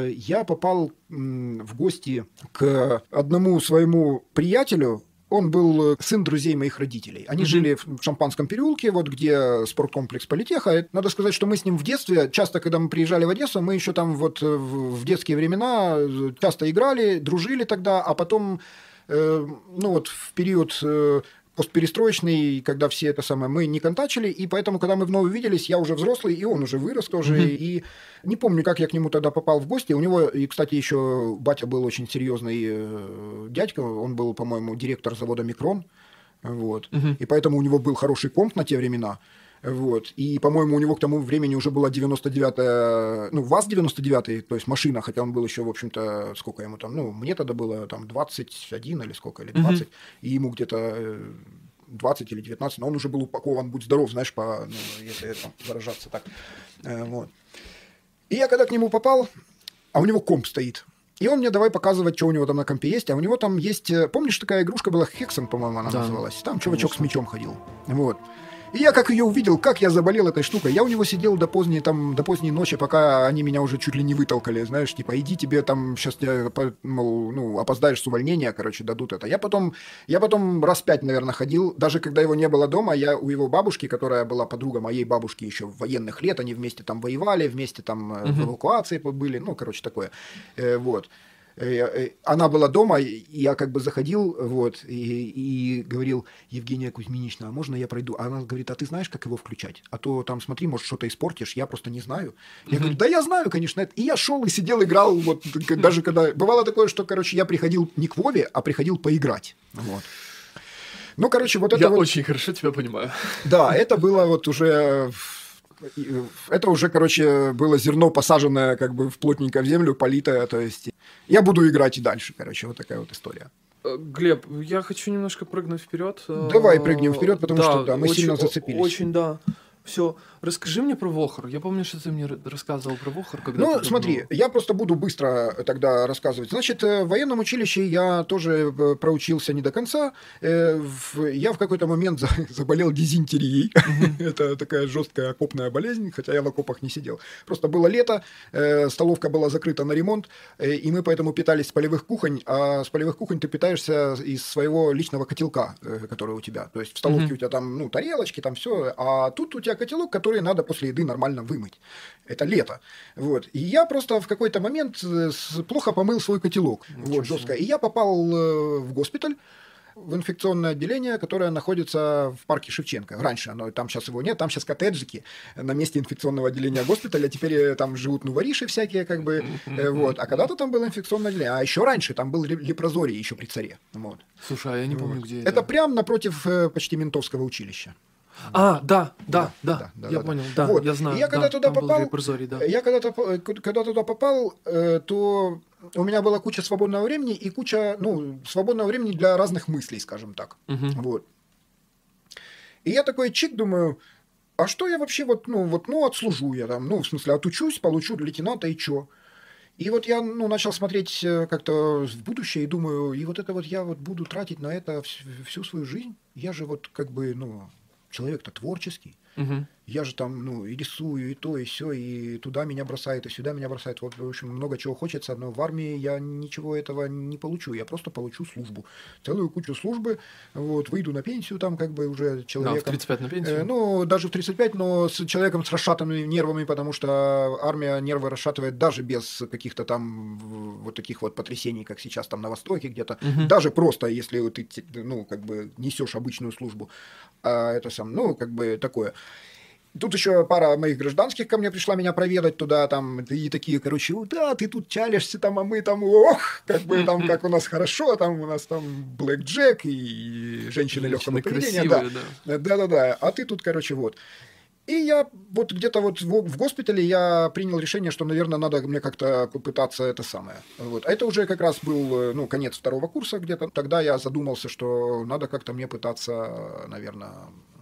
я попал в гости к одному своему приятелю. Он был сын друзей моих родителей. Они жили в Шампанском переулке, вот где спорткомплекс Политеха. Надо сказать, что мы с ним в детстве, часто, когда мы приезжали в Одессу, мы еще там вот в детские времена часто играли, дружили тогда, а потом, ну вот в период постперестроечный, когда все это самое, мы не контачили, и поэтому, когда мы вновь увиделись, я уже взрослый, и он уже вырос тоже, и не помню, как я к нему тогда попал в гости. У него, и, кстати, еще батя был очень серьезный дядька, он был, по-моему, директор завода «Микрон», вот, и поэтому у него был хороший комп на те времена. Вот. И, по-моему, у него к тому времени уже была 99-я, ну, ВАЗ-99, то есть машина, хотя он был еще, в общем-то, сколько ему там, ну, мне тогда было там 21 или сколько, или 20, и ему где-то 20 или 19, но он уже был упакован, будь здоров, знаешь, по, ну, если это выражаться так. Вот. И я когда к нему попал, а у него комп стоит, и он мне давай показывать, что у него там на компе есть, а у него там есть, помнишь, такая игрушка была, Хексон, по-моему, она называлась, там чувачок с мячом ходил, вот. И я как ее увидел, как я заболел этой штукой. Я у него сидел до поздней ночи, пока они меня уже чуть ли не вытолкали, знаешь, типа, иди тебе там, сейчас мол, ну, опоздаешь с увольнения, короче, дадут это. Я потом раз 5, наверное, ходил, даже когда его не было дома, я у его бабушки, которая была подруга моей бабушки еще в военных лет, они вместе там воевали, вместе там в эвакуации были, ну, короче, такое, вот. Она была дома, и я как бы заходил, вот, и говорил: Евгения Кузьминична, а можно я пройду? А она говорит: а ты знаешь, как его включать? А то там, смотри, может, что-то испортишь, я просто не знаю. Я говорю: да я знаю, конечно. И я шел и сидел, играл, вот, даже когда... Бывало такое, что, короче, я приходил не к Вове, а приходил поиграть, вот. Ну, короче, вот это я вот... очень хорошо тебя понимаю. Да, это было вот уже... Это уже, короче, было зерно, посаженное как бы плотненько в землю, политое, то есть я буду играть и дальше, короче, вот такая вот история. Глеб, я хочу немножко прыгнуть вперед. Давай прыгнем вперед, потому что да, мы очень, сильно зацепились. Очень, да. Все, расскажи мне про Вохр. Я помню, что ты мне рассказывал про Вохр. Ну, смотри, я просто буду быстро тогда рассказывать. Значит, в военном училище я тоже проучился не до конца. Я в какой-то момент заболел дизентерией. Это такая жесткая окопная болезнь, хотя я в окопах не сидел. Просто было лето, столовка была закрыта на ремонт, и мы поэтому питались с полевых кухонь, а с полевых кухонь ты питаешься из своего личного котелка, который у тебя. То есть в столовке у тебя там, ну, тарелочки, там все, а тут у тебя котелок, который надо после еды нормально вымыть. Это лето. Вот. И я просто в какой-то момент плохо помыл свой котелок. Вот, жестко. И я попал в госпиталь, в инфекционное отделение, которое находится в парке Шевченко. Раньше там сейчас его нет, там сейчас коттеджики на месте инфекционного отделения госпиталя, теперь там живут вориши всякие, как бы, вот. А когда-то там было инфекционное отделение, а еще раньше там был лепрозорий еще при царе. Вот. Слушай, а я не помню, где это. Это прямо напротив почти ментовского училища. Да, я понял, да, вот. Я знаю. И я когда туда попал, когда туда попал, то у меня была куча свободного времени и куча, свободного времени для разных мыслей, скажем так. Вот. И я такой чик, думаю, а что я вообще отслужу я там, в смысле, отучусь, получу лейтенанта и чё? И вот я начал смотреть как-то в будущее и думаю, и вот это вот я вот буду тратить на это всю свою жизнь. Я же вот как бы, человек-то творческий. Я же там, и рисую, и то, и все, и туда меня бросает, и сюда меня бросает. Вот, в общем, много чего хочется, но в армии я ничего этого не получу. Я просто получу службу. Целую кучу службы. Вот, выйду на пенсию там, как бы уже человеком. Да, в 35 на пенсию? Даже в 35, но с человеком с расшатанными нервами, потому что армия нервы расшатывает даже без каких-то там вот таких вот потрясений, как сейчас там на Востоке где-то. Даже просто, если ты, как бы несешь обычную службу. А это такое. Тут еще пара моих гражданских ко мне пришла меня проведать туда, там, и такие, короче, да, ты тут чалишься, там, а мы там, как бы там, как у нас хорошо, там, у нас там Блэк Джек и женщины легкого поведения. Да, а ты тут, короче, вот. И я вот где-то вот в госпитале я принял решение, что, наверное, надо мне как-то попытаться это самое. Вот. А это уже как раз был, конец 2-го курса где-то. Тогда я задумался, что надо как-то мне пытаться, наверное,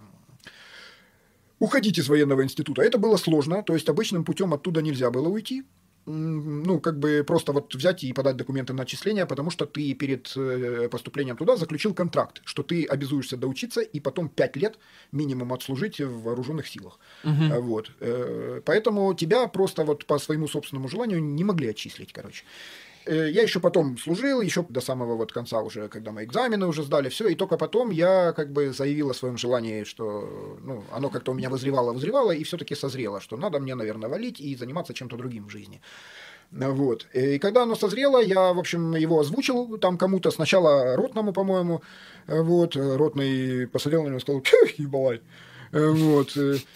уходить из военного института. Это было сложно, то есть обычным путем оттуда нельзя было уйти. Как бы просто вот взять и подать документы на отчисление, потому что ты перед поступлением туда заключил контракт, что ты обязуешься доучиться и потом 5 лет минимум отслужить в вооруженных силах. Вот. Поэтому тебя просто вот по своему собственному желанию не могли отчислить, короче. Я еще потом служил, еще до самого вот конца уже, когда мы экзамены уже сдали, все, и только потом я как бы заявил о своем желании, что оно как-то у меня вызревало, и все-таки созрело, что надо мне, наверное, валить и заниматься чем-то другим в жизни. Вот. И когда оно созрело, я, в общем, его озвучил там кому-то, сначала ротному, по-моему, вот, ротный посмотрел на него и сказал: ебалай. Вот.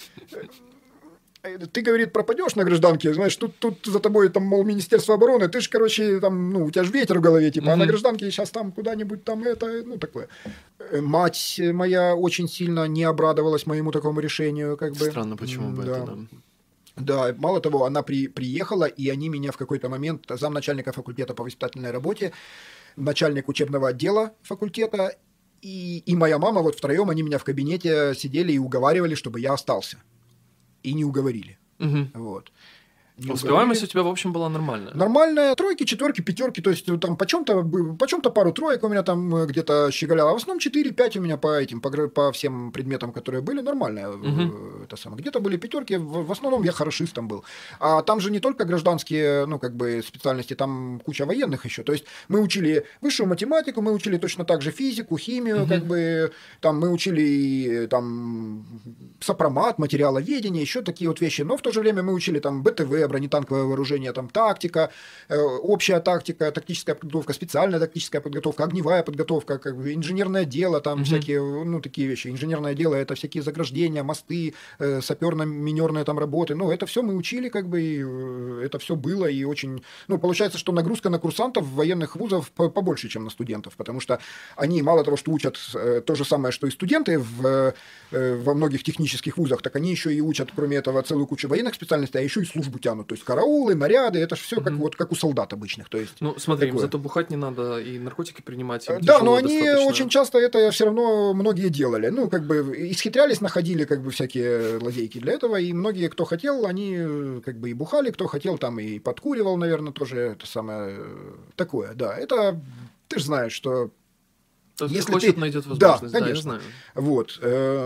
Ты, говорит, пропадешь на гражданке, знаешь, тут за тобой, там, мол, Министерство обороны, ты же, короче, там, ну, у тебя же ветер в голове, типа, а на гражданке сейчас там куда-нибудь там это, ну, такое. Мать моя очень сильно не обрадовалась моему такому решению, как бы. Странно, почему бы да. это, да. Да, мало того, она приехала, и они меня в какой-то момент, замначальника факультета по воспитательной работе, начальник учебного отдела факультета, и моя мама, вот втроем они меня в кабинете сидели и уговаривали, чтобы я остался. И не уговорили. Вот. Успеваемость у тебя, в общем, была нормальная. Нормальная, тройки, четверки, пятерки, то есть там по чем-то пару троек у меня там где-то щеголяло, а в основном 4-5 у меня по всем предметам, которые были, нормальная. Это самое. Где-то были пятерки, в основном я хорошистом был. А там же не только гражданские, ну, как бы специальности, там куча военных еще. То есть мы учили высшую математику, мы учили точно так же физику, химию, как бы там мы учили там сопромат, материаловедение, еще такие вот вещи. Но в то же время мы учили там БТВ, бронетанковое вооружение, там тактика, общая тактика, тактическая подготовка, специальная тактическая подготовка, огневая подготовка, как бы инженерное дело, там всякие, ну, такие вещи. Инженерное дело — это всякие заграждения, мосты, саперно-минерные там работы. Ну, это все мы учили, как бы, и это все было, и очень... Ну, получается, что нагрузка на курсантов военных вузов побольше, чем на студентов, потому что они мало того, что учат то же самое, что и студенты во многих технических вузах, так они еще и учат, кроме этого, целую кучу военных специальностей, а еще и службу тянут. То есть караулы, наряды, это же все как, вот, как у солдат обычных. То есть, ну, смотри, им зато бухать не надо и наркотики принимать. Да, но они очень часто это все равно многие делали. Ну, как бы исхитрялись, находили как бы всякие лазейки для этого, и многие, кто хотел, они как бы и бухали, кто хотел, там и подкуривал, наверное, тоже это самое такое. Да, это ты же знаешь, что... Если хочет, найдет возможность. Да, конечно. Да, я знаю. Вот.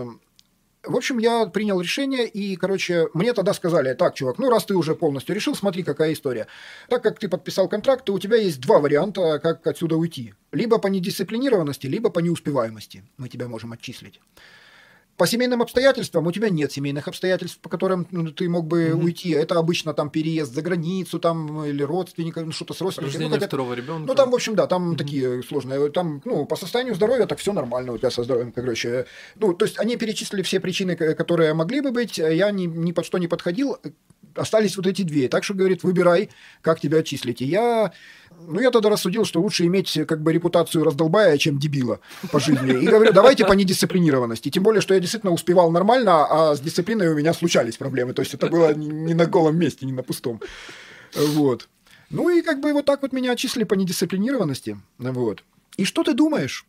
В общем, я принял решение, и, короче, мне тогда сказали: так, чувак, ну, раз ты уже полностью решил, смотри, какая история. Так как ты подписал контракт, то у тебя есть два варианта, как отсюда уйти. Либо по недисциплинированности, либо по неуспеваемости мы тебя можем отчислить. По семейным обстоятельствам у тебя нет семейных обстоятельств, по которым ты мог бы уйти. Это обычно там переезд за границу, там, или родственников, ну, что-то с родственниками. Рождение второго ребенка. Ну, там, в общем, да, там такие сложные. Там, ну, по состоянию здоровья так все нормально у тебя со здоровьем, короче. Ну, то есть они перечислили все причины, которые могли бы быть. Я ни под что не подходил. Остались вот эти две. Так что, говорит, выбирай, как тебя отчислить. И я тогда рассудил, что лучше иметь как бы репутацию раздолбая, чем дебила по жизни. И говорю, давайте по недисциплинированности. Тем более, что я действительно успевал нормально, а с дисциплиной у меня случались проблемы. То есть это было не на голом месте, не на пустом. Вот. Ну и как бы вот так вот меня отчислили по недисциплинированности. Вот. И что ты думаешь?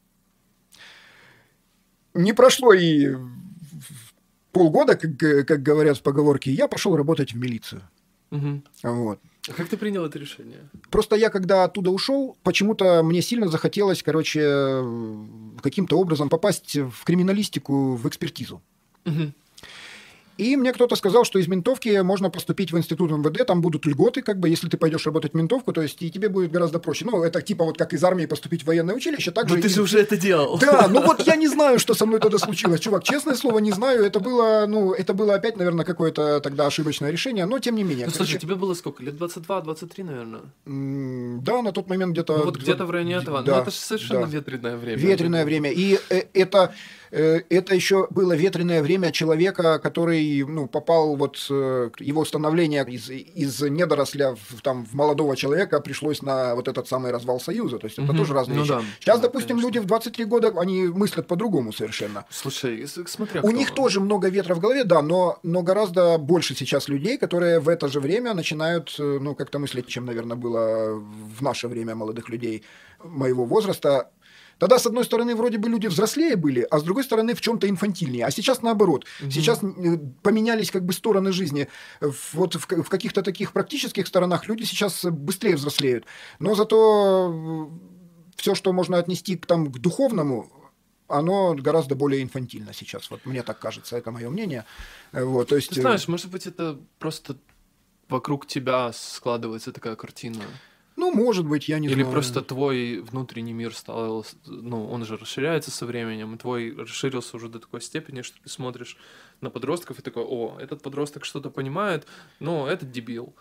Не прошло и полгода, как говорят в поговорке, я пошел работать в милицию. Вот. А как ты принял это решение? Просто я, когда оттуда ушел, почему-то мне сильно захотелось, короче, каким-то образом попасть в криминалистику, в экспертизу. И мне кто-то сказал, что из ментовки можно поступить в институт МВД, там будут льготы, как бы, если ты пойдешь работать в ментовку, то есть и тебе будет гораздо проще. Ну, это типа вот как из армии поступить в военное училище. Так же ты же уже это делал. Да, ну вот я не знаю, что со мной тогда случилось, чувак, честное слово, не знаю. Это было опять, наверное, какое-то тогда ошибочное решение, но тем не менее. Ну, слушай, тебе было сколько? Лет 22-23, наверное? Да, на тот момент где-то... Ну, вот где-то в районе этого. Да, но это же совершенно ветреное время. Ветреное время. И это еще было ветреное время человека, который попал, вот его становление из недоросля в молодого человека пришлось на вот этот самый развал Союза. То есть это тоже разные вещи. Да. Сейчас, допустим, конечно, люди в 23 года, они мыслят по-другому совершенно. Слушай, смотря у них тоже много ветра в голове, да, но гораздо больше сейчас людей, которые в это же время начинают, как-то мыслить, чем, наверное, было в наше время молодых людей моего возраста. Тогда, с одной стороны, вроде бы люди взрослее были, а с другой стороны, в чем-то инфантильнее. А сейчас наоборот. Сейчас поменялись как бы стороны жизни. Вот в каких-то таких практических сторонах люди сейчас быстрее взрослеют. Но зато все, что можно отнести к духовному, оно гораздо более инфантильно сейчас. Вот мне так кажется, это мое мнение. Вот, то есть... Ты знаешь, может быть, это просто вокруг тебя складывается такая картина. Ну, может быть, я не знаю. Или просто твой внутренний мир стал, он же расширяется со временем, и твой расширился уже до такой степени, что ты смотришь на подростков и такой: о, этот подросток что-то понимает, но этот дебил.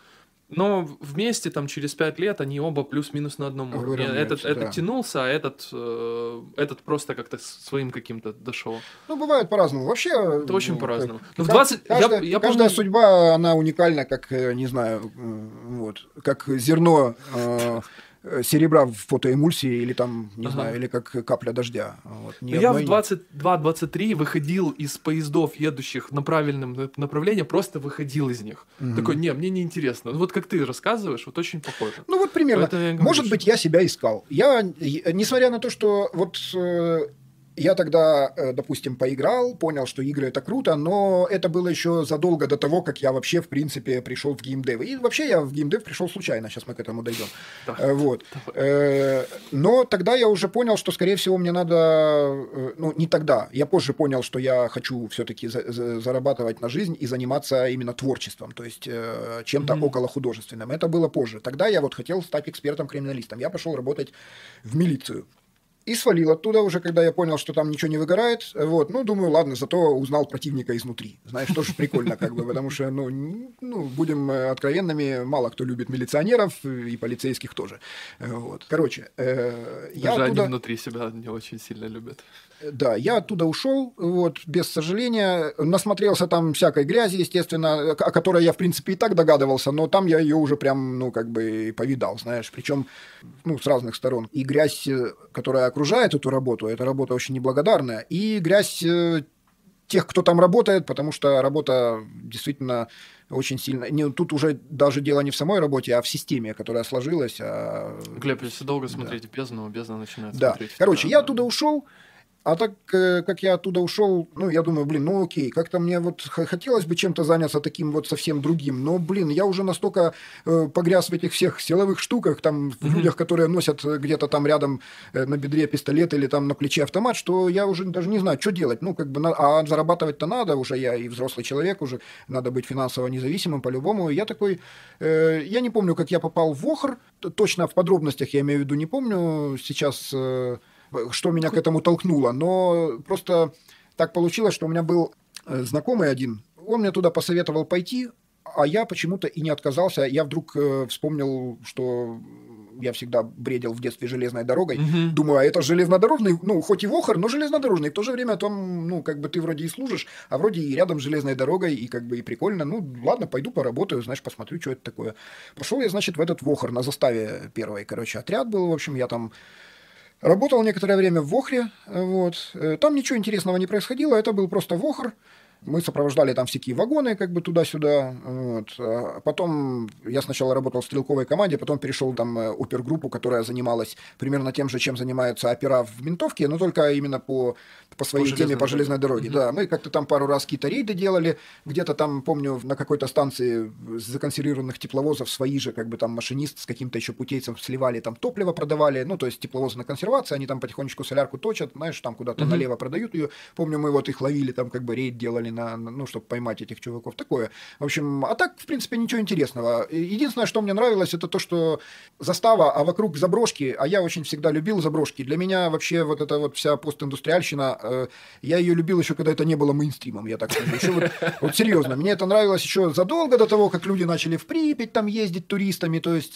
Но вместе там через 5 лет они оба плюс-минус на одном уровне. Этот тянулся, а этот просто как-то своим каким-то дошел. Ну, бывает по-разному. Вообще... Это очень по-разному. Каждая судьба, она уникальна, как, не знаю, вот, как зерно... серебра в фотоэмульсии или там, не знаю, или как капля дождя. Вот. Я в 22-23 выходил из поездов, едущих на правильном направлении, просто выходил из них. Такой, мне не интересно. Вот как ты рассказываешь, вот очень похоже. Ну вот примерно. Может быть, я себя искал. Я, несмотря на то, что вот... Я тогда, допустим, поиграл, понял, что игры – это круто, но это было еще задолго до того, как я вообще, в принципе, пришел в геймдев. И вообще я в геймдев пришел случайно, сейчас мы к этому дойдем. Вот. Но тогда я уже понял, что, скорее всего, мне надо… Ну, не тогда. Я позже понял, что я хочу все-таки зарабатывать на жизнь и заниматься именно творчеством, то есть чем-то околохудожественным. Это было позже. Тогда я вот хотел стать экспертом-криминалистом. Я пошел работать в милицию. И свалил оттуда уже, когда я понял, что там ничего не выгорает. Вот. Ну, думаю, ладно, зато узнал противника изнутри. Знаешь, тоже прикольно, как бы, потому что, ну, будем откровенными, мало кто любит милиционеров, и полицейских тоже. Вот. Короче, я оттуда... они внутри себя не очень сильно любят. Да, я оттуда ушел, вот, без сожаления, насмотрелся там всякой грязи, естественно, о которой я, в принципе, и так догадывался, но там я ее уже прям, ну, как бы повидал, знаешь, причем, ну, с разных сторон. И грязь, которая окружает эту работу, эта работа очень неблагодарная, и грязь тех, кто там работает, потому что работа действительно очень сильно... тут уже даже дело не в самой работе, а в системе, которая сложилась. Глеб, если долго смотреть в бездну начинает смотреть. Короче, я оттуда ушел. А так как я оттуда ушел, ну, я думаю, ну окей, как-то мне вот хотелось бы чем-то заняться таким вот совсем другим, но, я уже настолько погряз в этих всех силовых штуках, там, в людях, которые носят где-то там рядом на бедре пистолет или там на плече автомат, что я уже даже не знаю, что делать, ну, как бы, а зарабатывать-то надо, уже я и взрослый человек, уже надо быть финансово независимым по-любому, я такой, я не помню, как я попал в ВОХР, точно в подробностях я имею в виду, не помню сейчас... что меня к этому толкнуло, но просто так получилось, что у меня был знакомый один, он мне туда посоветовал пойти, а я почему-то и не отказался, я вдруг вспомнил, что я всегда бредил в детстве железной дорогой, думаю, а это железнодорожный, ну, хоть и ВОХР, но железнодорожный, в то же время там, ну, как бы ты вроде и служишь, а вроде и рядом с железной дорогой, и как бы и прикольно, ну, ладно, пойду поработаю, знаешь, посмотрю, что это такое. Пошел я, значит, в этот ВОХР на заставе первой, короче, отряд был, в общем, я там работал некоторое время в ВОХРе, вот. Там ничего интересного не происходило, это был просто ВОХР. Мы сопровождали там всякие вагоны, как бы туда-сюда. Вот. А потом я сначала работал в стрелковой команде, потом перешел там опергруппу, которая занималась примерно тем же, чем занимаются опера в ментовке, но только именно по своей теме, по железной дороге. Да, мы как-то там пару раз какие-то рейды делали, где-то там, помню, на какой-то станции законсервированных тепловозов свои же, как бы там машинист с каким-то еще путейцем сливали, там топливо продавали, ну, то есть тепловозы на консервации, они там потихонечку солярку точат, знаешь, там куда-то налево продают ее. Помню, мы вот их ловили, там как бы рейд делали ну, чтобы поймать этих чуваков, такое. В общем, а так, в принципе, ничего интересного. Единственное, что мне нравилось, это то, что застава, а вокруг заброшки, а я очень всегда любил заброшки. Для меня вообще вот эта вот вся постиндустриальщина, я ее любил еще, когда это не было мейнстримом, я так скажу. Еще вот серьезно, мне это нравилось еще задолго до того, как люди начали в Припять там ездить туристами, то есть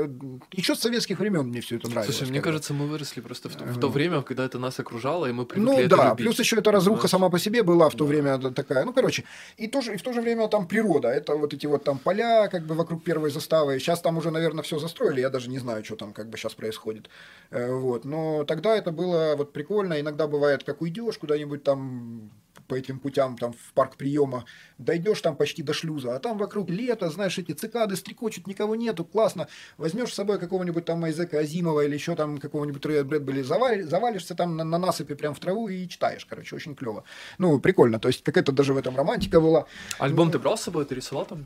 еще с советских времен мне все это нравилось. Слушай, мне кажется, мы выросли просто в то время, когда это нас окружало, и мы привыкли это любить. Ну да, любить. плюс еще эта разруха сама по себе была в то время такая, ну, короче, и в то же время там природа, это вот эти вот там поля, как бы вокруг первой заставы, сейчас там уже, наверное, все застроили, я даже не знаю, что там как бы сейчас происходит, вот, но тогда это было вот прикольно, иногда бывает, как уйдешь куда-нибудь там по этим путям, там, в парк приема, дойдешь там почти до шлюза, а там вокруг лето, знаешь, эти цикады стрекочут, никого нету, классно, возьмешь с собой какого-нибудь там Айзека Азимова или еще там какого-нибудь Рэя Брэдбери, завалишься там на насыпи прям в траву и читаешь, короче, очень клево. Ну, прикольно, то есть какая-то даже в этом романтика была. Альбом ты брал с собой, ты рисовал там?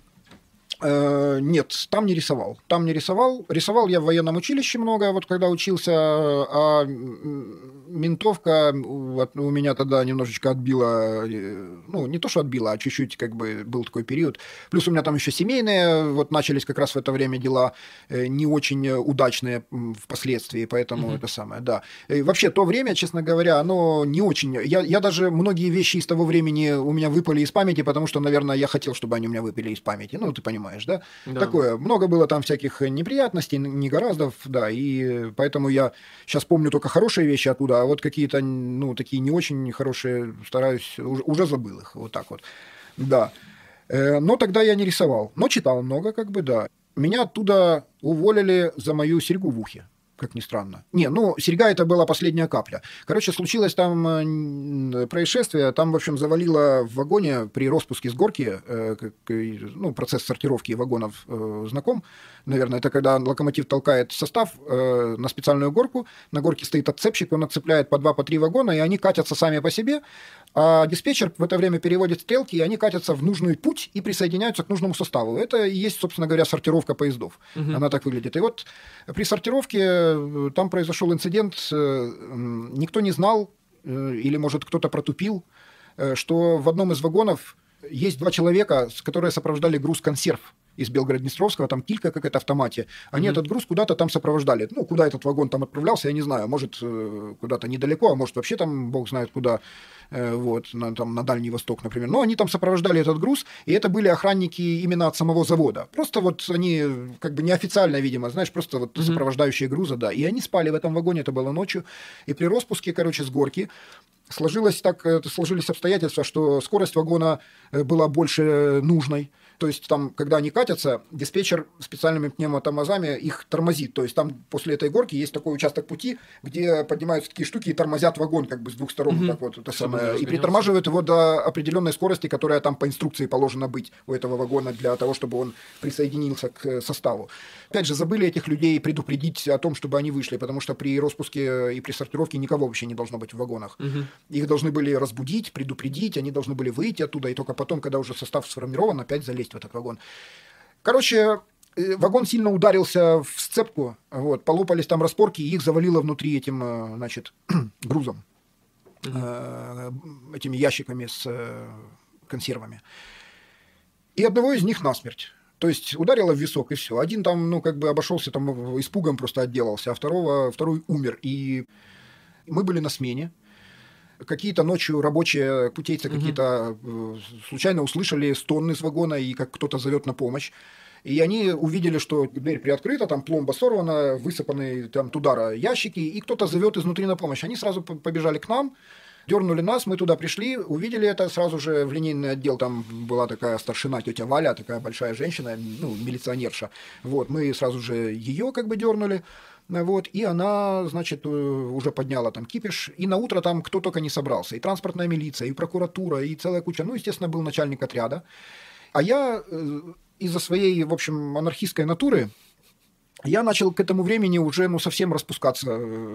Нет, там не рисовал. Рисовал я в военном училище много, вот когда учился, а ментовка у меня тогда немножечко отбила, ну, не то, что отбила, а чуть-чуть как бы был такой период. Плюс у меня там еще семейные, вот начались как раз в это время дела не очень удачные впоследствии, поэтому это самое, да. И вообще, то время, честно говоря, оно не очень... Я даже многие вещи из того времени у меня выпали из памяти, потому что, наверное, я хотел, чтобы они у меня выпали из памяти, ну, ты понимаешь. понимаешь, да? Такое. Много было там всяких неприятностей, негораздов, да, и поэтому я сейчас помню только хорошие вещи оттуда, а вот какие-то, ну, такие не очень хорошие, стараюсь, уже забыл их, вот так вот, да. Но тогда я не рисовал, но читал много, как бы, да. Меня оттуда уволили за мою серьгу в ухе, как ни странно. Не, ну, серьга это была последняя капля. Короче, случилось там происшествие, там, в общем, завалило в вагоне при распуске с горки, ну, процесс сортировки вагонов знаком, наверное, это когда локомотив толкает состав на специальную горку, на горке стоит отцепщик, он отцепляет по 2, по 3 вагона, и они катятся сами по себе, а диспетчер в это время переводит стрелки, и они катятся в нужный путь и присоединяются к нужному составу. Это и есть, собственно говоря, сортировка поездов. Она так выглядит. И вот при сортировке там произошел инцидент, никто не знал, или, может, кто-то протупил, что в одном из вагонов есть 2 человека, которые сопровождали груз консерв из Белгород-Днестровского, там килька какая-то в томате. Они этот груз куда-то там сопровождали. Ну, куда этот вагон там отправлялся, я не знаю. Может, куда-то недалеко, а может, вообще там, бог знает куда, вот, там, на Дальний Восток, например. Но они там сопровождали этот груз, и это были охранники именно от самого завода. Просто вот они, как бы неофициально, видимо, знаешь, просто вот сопровождающие груза, да. И они спали в этом вагоне, это было ночью. И при распуске, короче, с горки сложились обстоятельства, что скорость вагона была больше нужной. То есть там, когда они катятся, диспетчер специальными пневмотормозами их тормозит. То есть там после этой горки есть такой участок пути, где поднимаются такие штуки и тормозят вагон как бы с 2 сторон. Так вот, это самое, и притормаживают его до определенной скорости, которая там по инструкции положена быть у этого вагона для того, чтобы он присоединился к составу. Опять же, забыли этих людей предупредить о том, чтобы они вышли, потому что при распуске и при сортировке никого вообще не должно быть в вагонах. Их должны были разбудить, предупредить, они должны были выйти оттуда, и только потом, когда уже состав сформирован, опять залезть в этот вагон. Короче, вагон сильно ударился в сцепку, вот, полопались там распорки, и их завалило внутри этим, значит, грузом, этими ящиками с консервами. И одного из них насмерть. То есть ударило в висок, и все. Один там, ну, как бы обошелся, там испугом просто отделался, а второй умер. И мы были на смене. Какие-то ночью рабочие путейцы какие-то случайно услышали стон из вагона, и как кто-то зовет на помощь. И они увидели, что дверь приоткрыта, там пломба сорвана, высыпаны там от удара ящики, и кто-то зовет изнутри на помощь. Они сразу побежали к нам, дернули нас, мы туда пришли, увидели это, сразу же в линейный отдел, там была такая старшина, тетя Валя, такая большая женщина, ну, милиционерша. Вот, мы сразу же ее как бы дернули. Вот, и она, значит, уже подняла там кипиш, и на утро там кто только не собрался, и транспортная милиция, и прокуратура, и целая куча, ну, естественно, был начальник отряда. А я из-за своей, в общем, анархистской натуры, я начал к этому времени уже, ну, совсем распускаться.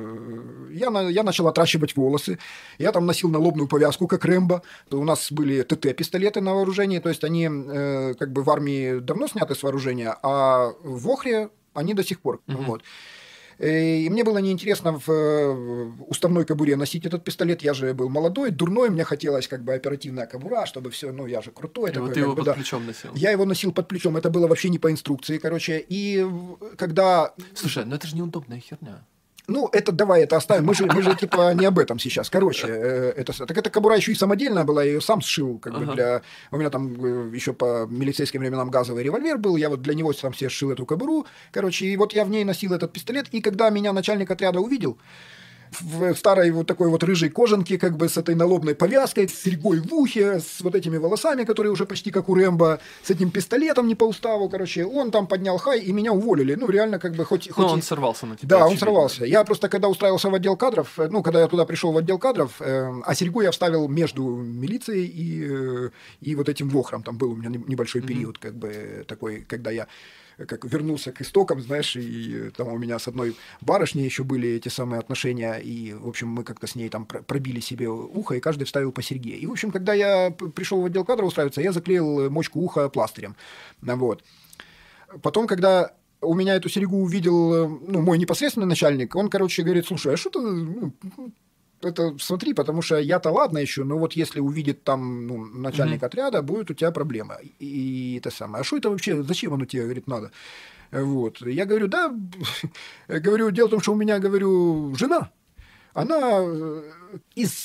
Я начал отращивать волосы, я там носил налобную повязку, как Рэмбо. У нас были ТТ-пистолеты на вооружении, то есть они как бы в армии давно сняты с вооружения, а в Охре они до сих пор. Вот. И мне было неинтересно в уставной кобуре носить этот пистолет. Я же был молодой, дурной, мне хотелось как бы оперативная кобура, чтобы все, ну, я же крутой. И вот ты его под плечом носил. Я его носил под плечом, это было вообще не по инструкции, короче. И когда... Слушай, ну это же неудобная херня. Ну, это давай это оставим. Мы же типа не об этом сейчас. Короче, так эта кобура еще и самодельная была, я ее сам сшил, как бы для. У меня там еще по милицейским временам газовый револьвер был, я вот для него сам себе сшил эту кобуру. Короче, и вот я в ней носил этот пистолет, и когда меня начальник отряда увидел в старой вот такой вот рыжей кожанке, как бы с этой налобной повязкой, с серьгой в ухе, с вот этими волосами, которые уже почти как у Рэмбо, с этим пистолетом не по уставу, короче, он там поднял хай, и меня уволили. Ну, реально, как бы, хоть он сорвался на тебя. Да, он сорвался. Я просто, когда устраивался в отдел кадров, ну, когда я туда пришел в отдел кадров, а серьгу я вставил между милицией и вот этим вохром. Там был у меня небольшой период, как бы, такой, когда я как вернулся к истокам, знаешь, и там у меня с одной барышней еще были эти самые отношения, и, в общем, мы как-то с ней там пробили себе ухо, и каждый вставил по серьге. И, в общем, когда я пришел в отдел кадров устраиваться, я заклеил мочку уха пластырем. Вот. Потом, когда у меня эту серьгу увидел, ну, мой непосредственный начальник, он, короче, говорит: слушай, а что ты... Ну, это смотри, потому что я-то ладно еще, но вот если увидит там, ну, начальник отряда, будет у тебя проблема. И это самое. А что это вообще, зачем оно тебе, говорит, надо? Вот. Я говорю, да, говорю, дело в том, что у меня, говорю, жена, она из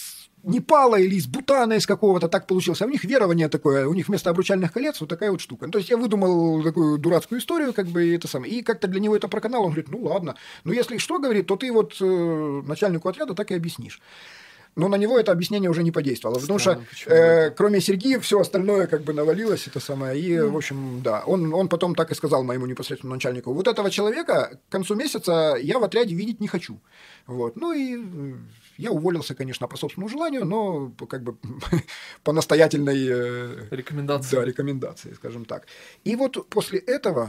Непала или из Бутана из какого-то, так получилось. А у них верование такое, у них вместо обручальных колец вот такая вот штука. То есть я выдумал такую дурацкую историю, как бы, это самое. И как-то для него это проканал, он говорит, ну ладно, но если что, говорит, то ты вот начальнику отряда так и объяснишь. Но на него это объяснение уже не подействовало, потому что кроме Сергея все остальное как бы навалилось, это самое, и, в общем, да, он потом так и сказал моему непосредственному начальнику, вот этого человека к концу месяца я в отряде видеть не хочу. Вот. Ну и я уволился, конечно, по собственному желанию, но как бы по настоятельной рекомендации. Да, рекомендации, скажем так. И вот после этого,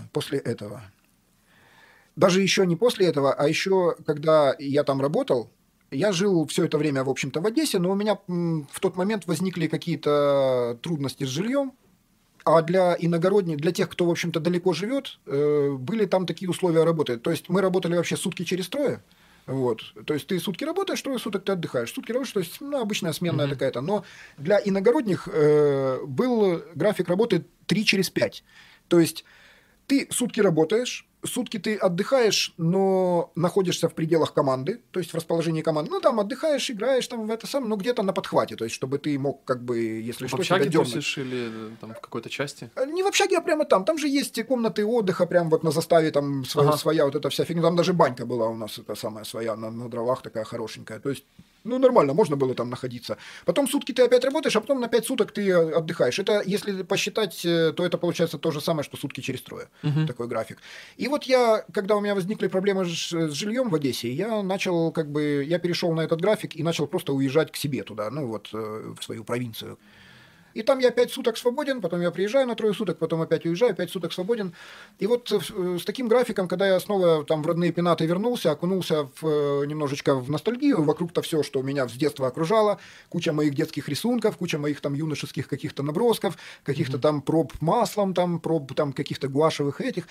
даже еще не после этого, а еще когда я там работал, я жил все это время, в общем-то, в Одессе, но у меня в тот момент возникли какие-то трудности с жильем, а для иногородних, для тех, кто, в общем-то, далеко живет, были там такие условия работы. То есть мы работали вообще сутки через трое. Вот. То есть ты сутки работаешь, трое суток ты отдыхаешь. Сутки работаешь, то есть обычная сменная такая-то. Но для иногородних был график работы 3 через 5. То есть ты сутки работаешь, сутки ты отдыхаешь, но находишься в пределах команды, то есть в расположении команды. Ну, там отдыхаешь, играешь, там в это самое, но где-то на подхвате, то есть чтобы ты мог, как бы, если что, в общаге тусишь или там в какой-то части? Не в общаге, а прямо там. Там же есть комнаты отдыха, прям вот на заставе, там своя вот эта вся фигня. Там даже банька была у нас, это самая своя, на дровах такая хорошенькая. То есть, ну, нормально, можно было там находиться. Потом сутки ты опять работаешь, а потом на 5 суток ты отдыхаешь. Это, если посчитать, то это получается то же самое, что сутки через трое. Такой график. И вот я, когда у меня возникли проблемы с жильем в Одессе, я начал, как бы, я перешел на этот график и начал просто уезжать к себе туда, ну, вот, в свою провинцию. И там я 5 суток свободен, потом я приезжаю на 3 суток, потом опять уезжаю, 5 суток свободен. И вот с таким графиком, когда я снова там в родные пенаты вернулся, окунулся немножечко в ностальгию, вокруг-то все, что меня с детства окружало, куча моих детских рисунков, куча моих там юношеских каких-то набросков, каких-то там проб маслом, там проб там каких-то гуашевых этих.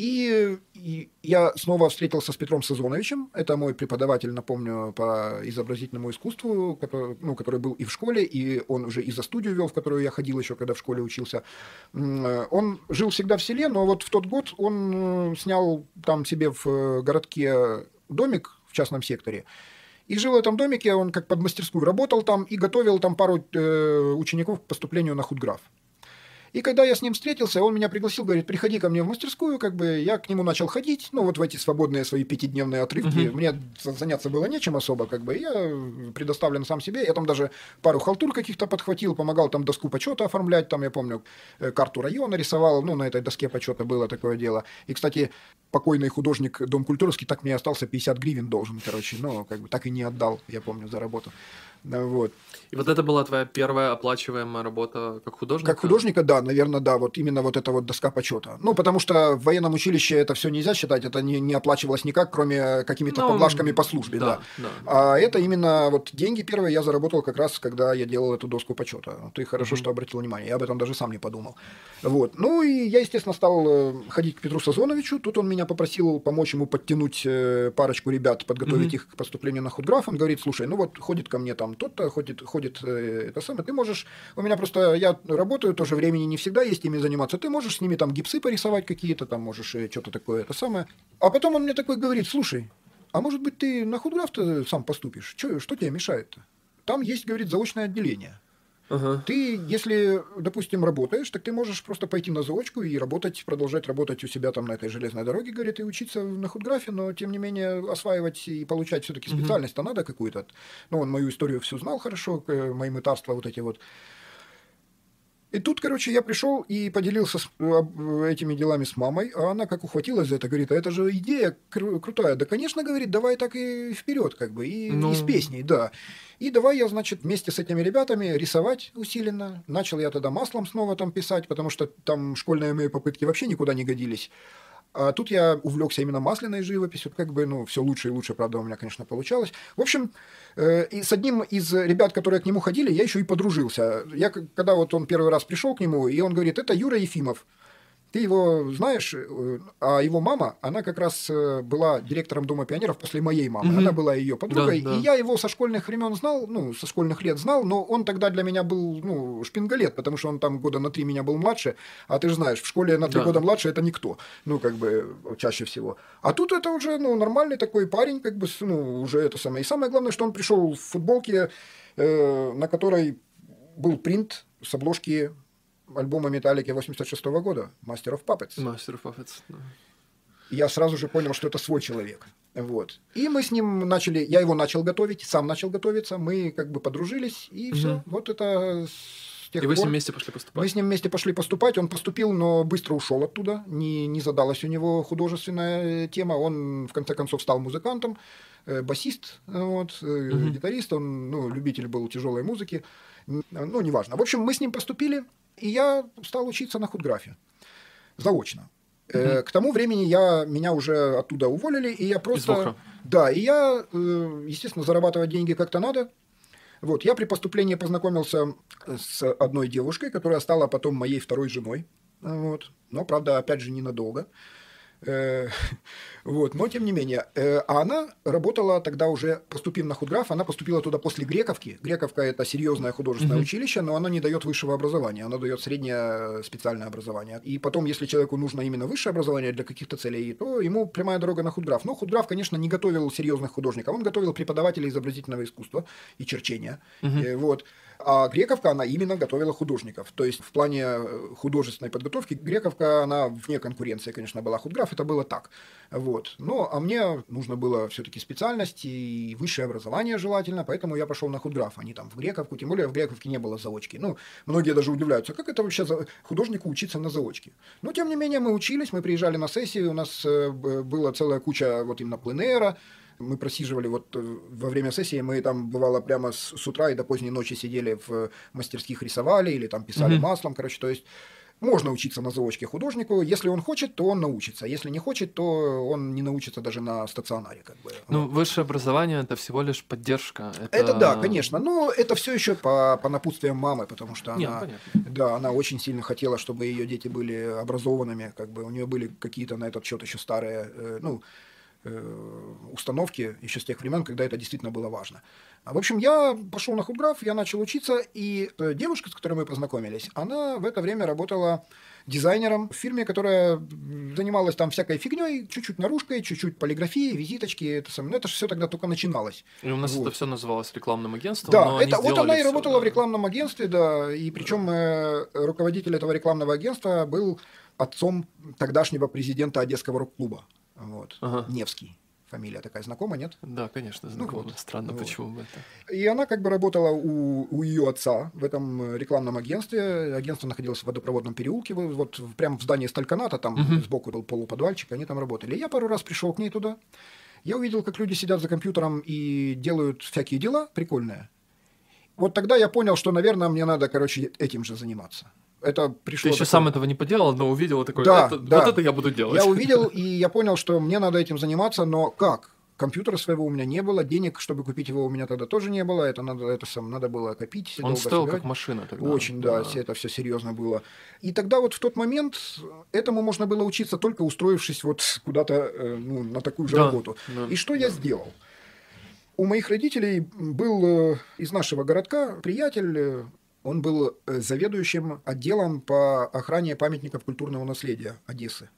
И я снова встретился с Петром Сазоновичем, это мой преподаватель, напомню, по изобразительному искусству, который был и в школе, и он уже и за студию вел, в которую я ходил еще, когда в школе учился. Он жил всегда в селе, но вот в тот год он снял там себе в городке домик в частном секторе. И жил в этом домике, он как под мастерскую работал там и готовил там пару учеников к поступлению на худграф. И когда я с ним встретился, он меня пригласил, говорит, приходи ко мне в мастерскую, как бы я к нему начал ходить, ну вот в эти свободные свои 5-дневные отрывки, мне заняться было нечем особо, как бы, я предоставлен сам себе, я там даже пару халтур каких-то подхватил, помогал там доску почета оформлять, там я помню, карту района рисовал, ну на этой доске почета было такое дело. И, кстати, покойный художник Дом Культуровский так мне остался 50 гривен должен, короче, но как бы так и не отдал, я помню, за работу. Вот. И вот это была твоя первая оплачиваемая работа как художника? Как художника, да, наверное, да, вот именно вот эта вот доска почета. Ну, потому что в военном училище это все нельзя считать, это не оплачивалось никак, кроме какими-то поблажками по службе, да. А это именно вот деньги первые я заработал как раз, когда я делал эту доску почета. Ты хорошо, что обратил внимание, я об этом даже сам не подумал. Вот. Ну, и я, естественно, стал ходить к Петру Сазоновичу, тут он меня попросил помочь ему подтянуть парочку ребят, подготовить их к поступлению на худграф. Он говорит, слушай, ну вот ходит ко мне там тот-то, ходит это самое, ты можешь, у меня просто, я работаю, тоже времени не всегда есть ими заниматься, ты можешь с ними там гипсы порисовать какие-то, там можешь что-то такое, это самое. А потом он мне такой говорит, слушай, а может быть ты на худграф-то сам поступишь? Что тебе мешает-то? Там есть, говорит, заочное отделение. Ты, если, допустим, работаешь, так ты можешь просто пойти на заочку и работать, продолжать работать у себя там на этой железной дороге, говорит, и учиться на худграфе, но, тем не менее, осваивать и получать все-таки специальность-то надо какую-то. Ну, он мою историю всю знал хорошо, мои мытарства вот эти вот. И тут, короче, я пришел и поделился этими делами с мамой, а она как ухватилась за это, говорит, а это же идея крутая. Да, конечно, говорит, давай так и вперед, как бы, и с песней, да. И давай я, значит, вместе с этими ребятами рисовать усиленно. Начал я тогда маслом снова там писать, потому что там школьные мои попытки вообще никуда не годились. А тут я увлекся именно масляной живописью, как бы, ну, все лучше и лучше, правда, у меня, конечно, получалось. В общем, и с одним из ребят, которые к нему ходили, я еще и подружился. Когда вот он первый раз пришел к нему, и он говорит, это Юра Ефимов. Ты его знаешь, а его мама, она как раз была директором Дома пионеров после моей мамы. Она была ее подругой, и я его со школьных времен знал, со школьных лет знал, но он тогда для меня был, шпингалет, потому что он там года на 3 меня был младше, а ты же знаешь, в школе на 3 года младше это никто, чаще всего. А тут это уже, нормальный такой парень, уже это самое. И самое главное, что он пришел в футболке, на которой был принт с обложки альбома Металлики 86-го года «Master of Puppets». Master of Puppets, да. Я сразу же понял, что это свой человек. Вот. И мы с ним начали, я его начал готовить, сам начал готовиться, мы подружились, и все. Вот это с тех пор. И вы с ним вместе пошли поступать? Мы с ним вместе пошли поступать, он поступил, но быстро ушел оттуда, не задалась у него художественная тема, он в конце концов стал музыкантом, басист, гитарист, он любитель был тяжелой музыки, неважно. В общем, мы с ним поступили, и я стал учиться на худграфе заочно. К тому времени меня уже оттуда уволили, и я просто... Да, и я, естественно, зарабатывать деньги как-то надо. Вот, я при поступлении познакомился с одной девушкой, которая стала потом моей второй женой. Вот. Но, правда, опять же, ненадолго. Но тем не менее. А она работала тогда уже, поступив на худграф, она поступила туда после Грековки. Грековка – это серьезное художественное училище, но оно не дает высшего образования, оно дает среднее специальное образование. И потом, если человеку нужно именно высшее образование для каких-то целей, то ему прямая дорога на худграф. Но худграф, конечно, не готовил серьезных художников, он готовил преподавателей изобразительного искусства и черчения. А Грековка, она именно готовила художников. То есть в плане художественной подготовки Грековка, она вне конкуренции, конечно, была. Худграф это было так. Вот. А мне нужно было все-таки специальность и высшее образование желательно, поэтому я пошел на худграф, а не там в Грековку. Тем более в Грековке не было заочки. Многие даже удивляются, как это вообще художнику учиться на заочке. Но тем не менее мы учились, мы приезжали на сессии, у нас была целая куча именно пленэра. Мы просиживали во время сессии, мы там, бывало, прямо с утра и до поздней ночи сидели в мастерских, рисовали или там писали маслом, то есть можно учиться на заочке художнику, если он хочет, то он научится, если не хочет, то он не научится даже на стационаре. Высшее образование – это всего лишь поддержка. Это да, конечно, но это все еще по напутствиям мамы, потому что она очень сильно хотела, чтобы ее дети были образованными, у нее были какие-то на этот счет еще старые, установки еще с тех времен, когда это действительно было важно. В общем, я пошел на худграф, я начал учиться, и девушка, с которой мы познакомились, она в это время работала дизайнером в фирме, которая занималась там всякой фигней, чуть-чуть наружкой, чуть-чуть полиграфией, визиточки, это же все тогда только начиналось. И у нас это все называлось рекламным агентством. Да, она и работала в рекламном агентстве, да, и причем руководитель этого рекламного агентства был отцом тогдашнего президента Одесского рок-клуба. Невский. Фамилия такая знакома, нет? Да, конечно, знакома. Странно, почему бы это. И она работала у ее отца в этом рекламном агентстве. Агентство находилось в водопроводном переулке, прямо в здании Стальканата, там сбоку был полуподвальчик, они там работали. И я пару раз пришел к ней туда. Я увидел, как люди сидят за компьютером и делают всякие дела прикольные. Вот тогда я понял, что, наверное, мне надо, этим же заниматься. Это пришло. Ты еще сам этого не поделал, но увидел такой, вот это я буду делать. Я увидел, и я понял, что мне надо этим заниматься, но как? Компьютера своего у меня не было, денег, чтобы купить его, у меня тогда тоже не было, надо было копить. Он стоил как машина тогда. Очень, да, это все серьезно было. И тогда в тот момент этому можно было учиться, только устроившись куда-то на такую же работу. И что я сделал? У моих родителей был из нашего городка приятель. Он был заведующим отделом по охране памятников культурного наследия Одессы.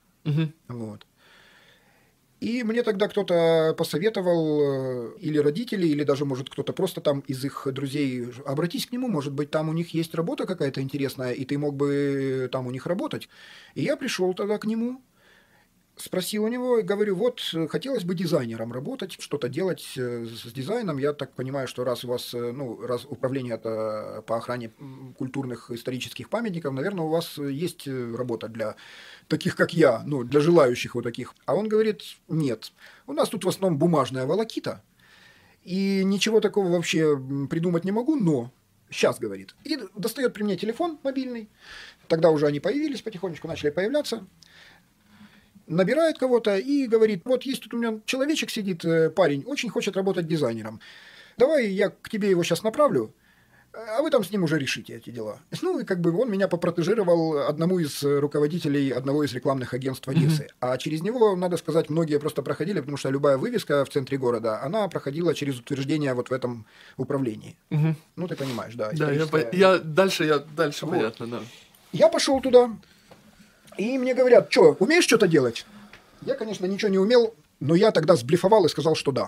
И мне тогда кто-то посоветовал, или родители, или даже, может, кто-то просто там из их друзей, обратись к нему, может быть, там у них есть работа какая-то интересная, и ты мог бы там у них работать. И я пришел тогда к нему, спросил у него и говорю, хотелось бы дизайнером работать, что-то делать с дизайном. Я так понимаю, что раз у вас, раз управление это по охране культурных исторических памятников, наверное, у вас есть работа для таких, как я, для желающих таких. А он говорит, нет, у нас тут в основном бумажная волокита, и ничего такого вообще придумать не могу, но сейчас, говорит. И достает при мне телефон мобильный, тогда уже они появились, потихонечку начали появляться. Набирает кого-то и говорит, есть тут у меня человечек сидит, парень, очень хочет работать дизайнером. Давай я к тебе его сейчас направлю. а вы там с ним уже решите эти дела. Ну, и как бы он меня попротежировал одному из руководителей одного из рекламных агентств Одессы. А через него, надо сказать, многие просто проходили, потому что любая вывеска в центре города, она проходила через утверждение вот в этом управлении. Ну, ты понимаешь, да. Да, дальше вот. Понятно, да. Я пошел туда, и мне говорят, что, умеешь что-то делать? Я, конечно, ничего не умел, но я тогда сблефовал и сказал, что да.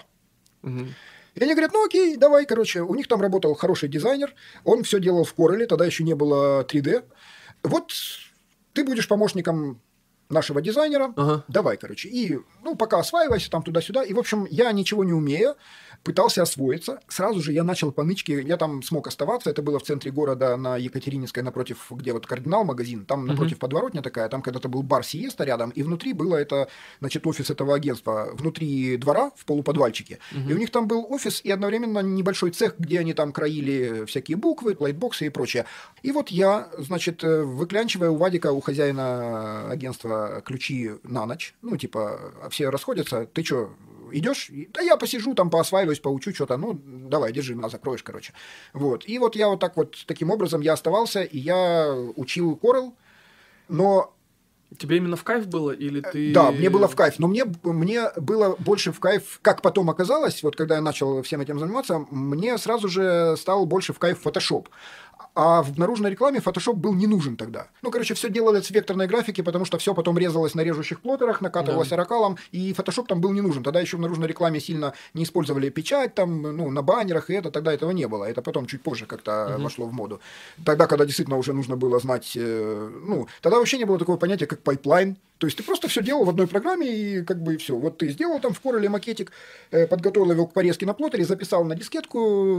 И они говорят, ну окей, давай, короче, у них там работал хороший дизайнер, он все делал в Corel, тогда еще не было 3D. Вот ты будешь помощником нашего дизайнера, давай, короче. И, ну, пока осваивайся там туда-сюда. И, в общем, я ничего не умею, пытался освоиться. Сразу же я начал по нычке, я там смог оставаться, это было в центре города на Екатерининской, напротив, где вот Кардинал магазин, там напротив подворотня такая, там когда-то был бар Сиеста рядом, и внутри было это, значит, офис этого агентства, внутри двора, в полуподвальчике. И у них там был офис и одновременно небольшой цех, где они там краили всякие буквы, лайтбоксы и прочее. И вот я, значит, выклянчивая у Вадика, у хозяина агентства, ключи на ночь, ну, типа, все расходятся, ты что, идешь? Да я посижу, там поосваиваюсь, поучу что-то, ну, давай, держи, меня закроешь, короче. Вот. И вот я вот так вот, таким образом я оставался, и я учил Corel, но... Тебе именно в кайф было, или ты... Да, мне было в кайф, но мне было больше в кайф, как потом оказалось, вот когда я начал всем этим заниматься, мне сразу же стал больше в кайф Photoshop. А в наружной рекламе Photoshop был не нужен тогда. Ну, короче, все делалось в векторной графике, потому что все потом резалось на режущих плоттерах, накатывалось оракалом, и Photoshop там был не нужен. Тогда еще в наружной рекламе сильно не использовали печать, там, ну, на баннерах, и тогда этого не было. Это потом чуть позже как-то вошло в моду. Тогда, когда действительно уже нужно было знать, ну, тогда вообще не было такого понятия, как пайплайн. То есть ты просто все делал в одной программе, и как бы все. Вот ты сделал там в Corel макетик, подготовил его к порезке на плоттере, записал на дискетку